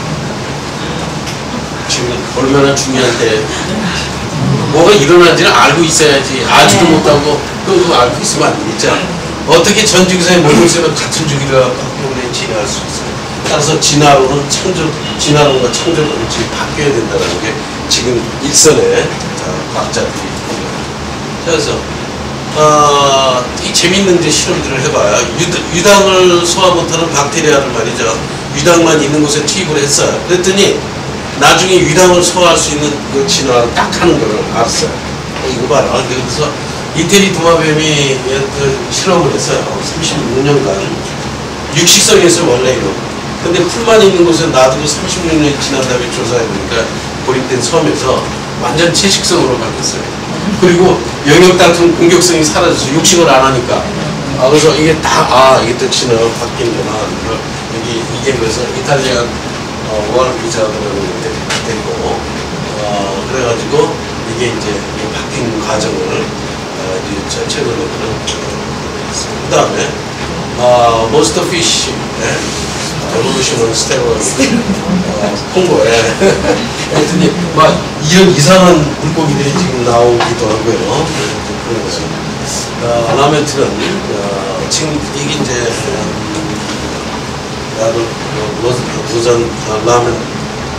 얼마나 중요한 때 뭐가 일어나지는 알고 있어야지. 알지도 못하고 그거 알고 있으면 안 되겠죠. 어떻게 전 지구상의 모든 생은 같은 주기를 한꺼번에 진화할 수 있어요. 따라서 진화론과 창조론은 지금 바뀌어야 된다는 게 지금 일선에 과학자들이 그래서 이 재밌는 이제 실험들을 해봐요. 유당을 소화 못하는 박테리아를 말이죠. 유당만 있는 곳에 투입을 했어요. 그랬더니 나중에 위담을 소화할 수 있는 그 진화를 딱 하는 걸 알았어요. 이거 봐라. 그래서 이태리 도마뱀이 실험을 했어요. 36년간. 육식성에서 원래 이런. 근데 풀만 있는 곳에 놔두고 36년이 지난 다음에 조사해보니까 고립된 섬에서 완전 채식성으로 바뀌었어요. 그리고 영역 다툼 공격성이 사라져서 육식을 안 하니까. 그래서 이게 이게 또 진화가 바뀌는구나. 이게 그래서 이탈리안 월 비자라는 게 되고, 그래가지고 이게 이제 바뀐 과정을 이제 최근에는 그 다음에 몬스터 피쉬 에볼루션은 스테로이드 홍보에 하여튼 막 이런 이상한 물고기들이 지금 나오기도 하고요. 그런 거죠. 라멘트는 지금 이게 이제 우선 라멘트가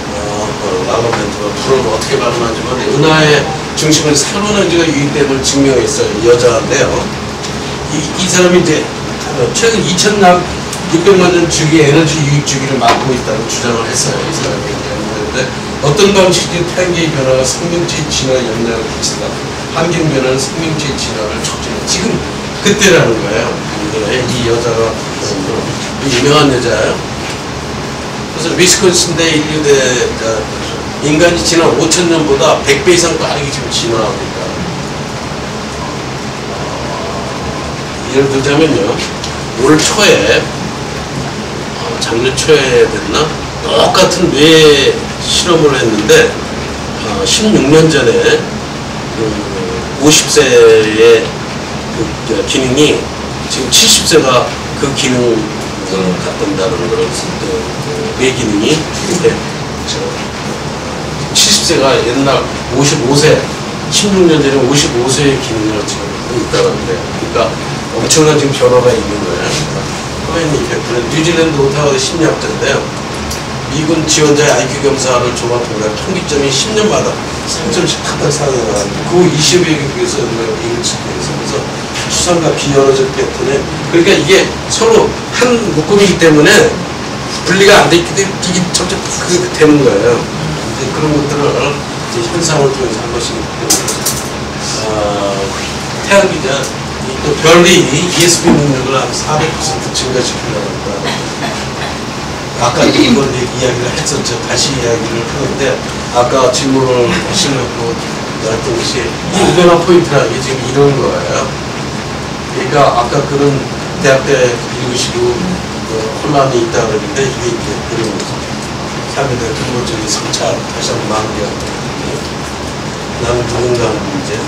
불을 어떻게 발음하지만 은하의 중심을 새로운 에너지가 유입됨을 증명했어요. 여자인데요. 이 사람이 이제 최근 2600만 년 주기 에너지 유입 주기를 맡고 있다고 주장을 했어요. 이 사람이. 그런데 어떤 방식의 태양계의 변화가 생명체의 진화에 영향을 끼친다. 환경 변화는 생명체의 진화를 촉진해. 지금 그때라는 거예요. 이 여자가 유명한 여자예요. 그래서 위스콘신대 인류대 인간이 지난 5000년보다 100배 이상 빠르게 지금 진화하고 있다. 예를 들자면요, 올 초에 작년 초에 됐나 똑같은 뇌 실험을 했는데 16년 전에 50세의 그 기능이 지금 70세가 그 기능을 갖는다는 걸 뇌 기능이 70세가 옛날 55세 16년 전에 55세의 기능을 지금 있다는데, 그러니까 엄청난 지금 변화가 있는 거예요. 코엔이 이펙트는 뉴질랜드 오타와 심리학자인데요. 미군 지원자의 IQ 검사를 종합해보면 평균점이 10년마다 3점씩 탁탁 상승하는 그 20여 개국에서 이걸 측정해서 그래서 추상과 비언어적 패턴에, 그러니까 이게 서로 한 묶음이기 때문에 분리가 안 되기 때문에 이게 점점 그게 되는 거예요. 이제 그런 것들을 이제 현상을 통해서 한 것이기 때문에 태양기가 또 별이 ESP 능력을 한 400% 증가시키려고 합니다. 아까 이걸 이야기를 했었죠. 다시 이야기를 하는데, 아까 질문을 하시려고 했던 것이 이 우변화 포인트라는 게 지금 이런 거예요. 그러니까 아까 그런 대학 때 읽으시고 혼란이 있다 그러는데 이게 이제 그런 거죠. 3일에 두 번째 3차 다시 한번 마무리하고 나는 누군가 문제,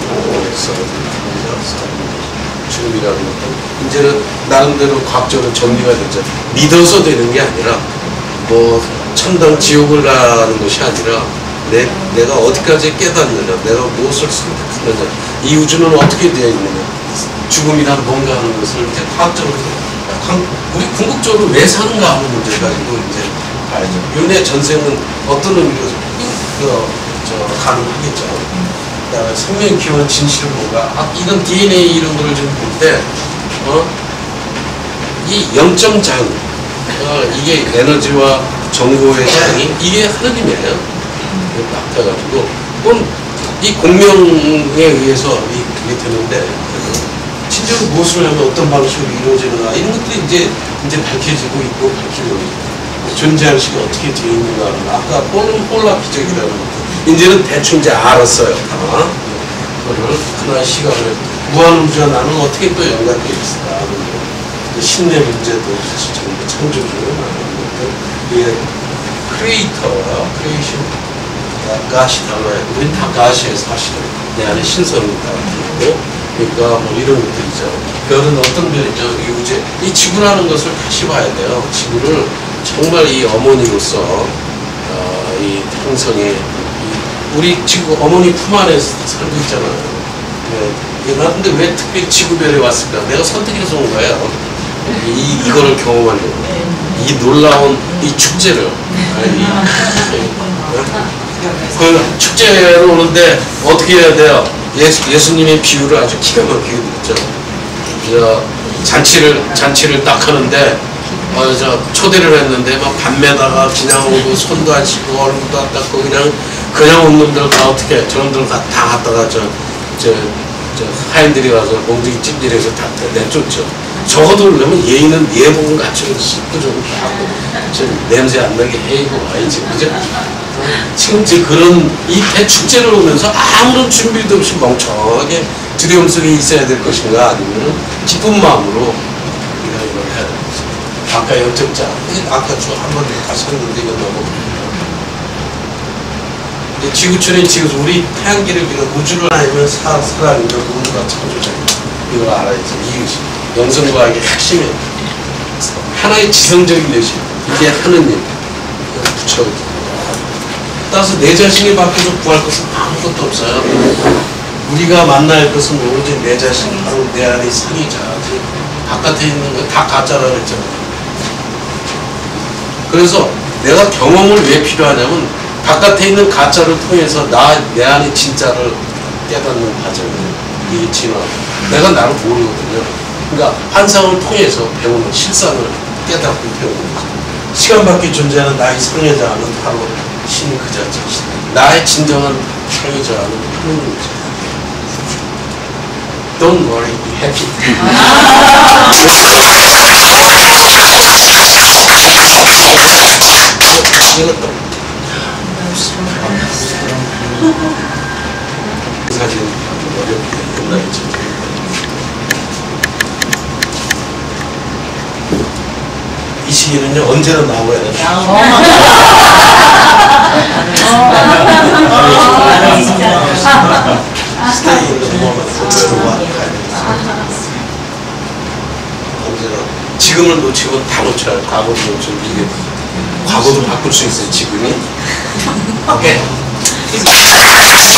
죽음이라는 것도 이제는 나름대로 과학적으로 정리가 됐죠. 믿어서 되는 게 아니라 뭐 천당 지옥을 가는 것이 아니라 내가 어디까지 깨닫느냐, 내가 무엇을 선택하느냐, 이 우주는 어떻게 되어 있느냐, 죽음이란 뭔가 하는 것을 이제 과학적으로 우리 궁극적으로 왜 사는가 하는 문제 가지고 이제 봐야죠. 윤회 전생은 어떤 의미로 가능하겠죠. 그다음에 생명 기원 진실은 뭔가, 이런 DNA 이런 거를 좀 볼 때 이 영점 장, 이게 에너지와 정보의 장이 이게 하느님이에요. 딱 해가지고 이 공명에 의해서 이게 되는데 실제로 무엇을 하면 어떤 방식으로 이루어지는가 이런 것들이 이제 밝혀지고 있고 밝히고 존재할 시가 어떻게 되어 있는가를 아까 폴라 기적이라는 것도 이제는 대충 이제 알았어요. 그거를 하나의 시각을 무한우주와 나는 어떻게 또 연관되어 있을까 하는 신의 문제도 사실 전부 창조주로 나누는 것들, 이게 크리에이터와 크리에이션, 가시 단어에 우린 다 가시에 사실은 내 안에 신선이 있고, 그러니까 뭐 이런 것들이죠. 별은 어떤 별이죠? 이 우주, 이 지구라는 것을 다시 봐야 돼요. 지구를 정말 이 어머니로서 이 탄성에 우리 지구 어머니 품 안에 살고 있잖아요. 근데 왜 특별히 지구별에 왔을까? 내가 선택해서 온 거예요. 이거를 경험하려고. 이 놀라운 이 축제를. 그 축제로 오는데 어떻게 해야 돼요? 예수님의 비유를 아주 기가 막히게 듣죠. 잔치를 딱 하는데 저 초대를 했는데 막 밤에다가 그냥 오고 손도 안 씻고 얼굴도 안 닦고 그냥 온 놈들 다 어떻게 저놈들 다 갖다가 저 하인들이 와서 몽둥이 찜질해서 다 내쫓죠. 적어도 그러면 예의는 예복은 갖추고 씻고 좀 하고 좀 냄새 안 나게 해이고 와야지 그죠? 지금 이제 그런 이 대축제를 오면서 아무런 준비도 없이 멍청하게 두려움 속에 있어야 될 것인가 아니면 기쁜 마음으로 우리가 이걸 해야 되는 거죠. 아까 연적자 아까 쭉 한번 다시 했는데 이건 너무 이제 지구촌에 지금 우리 태양계를 믿어 우주를 알면 사랑이며 누군가 창조자 이걸 알아야지. 이것이 영성과학의 핵심이에요. 하나의 지성적인 예시 이게 하느님 부처 따라서 내 자신이 밖에서 구할 것은 아무것도 없어요. 우리가 만날 것은 오로지 내 자신 바로 내 안의 상이자지 바깥에 있는 건 다 가짜라 그랬잖아. 그래서 내가 경험을 왜 필요하냐면 바깥에 있는 가짜를 통해서 내 안의 진짜를 깨닫는 과정이에요. 이게 진화. 내가 나를 모르거든요. 그러니까 환상을 통해서 배우는 실상을 깨닫고 배우는 거죠. 시간 밖에 존재하는 나의 상여자는 바로 신 그 자체이시다. 나의 진정한 상여자는 하느님이죠. Don't worry, be happy. 이것도 사진 어렵게 옛날에 이 시기는요 언제나 나와야 돼요. Stay in the moment, 언제나 지금을 놓치고 다 놓쳐야 할 과거를 놓치고 이게 과거도 바꿀 수 있어요 지금이. 오케이.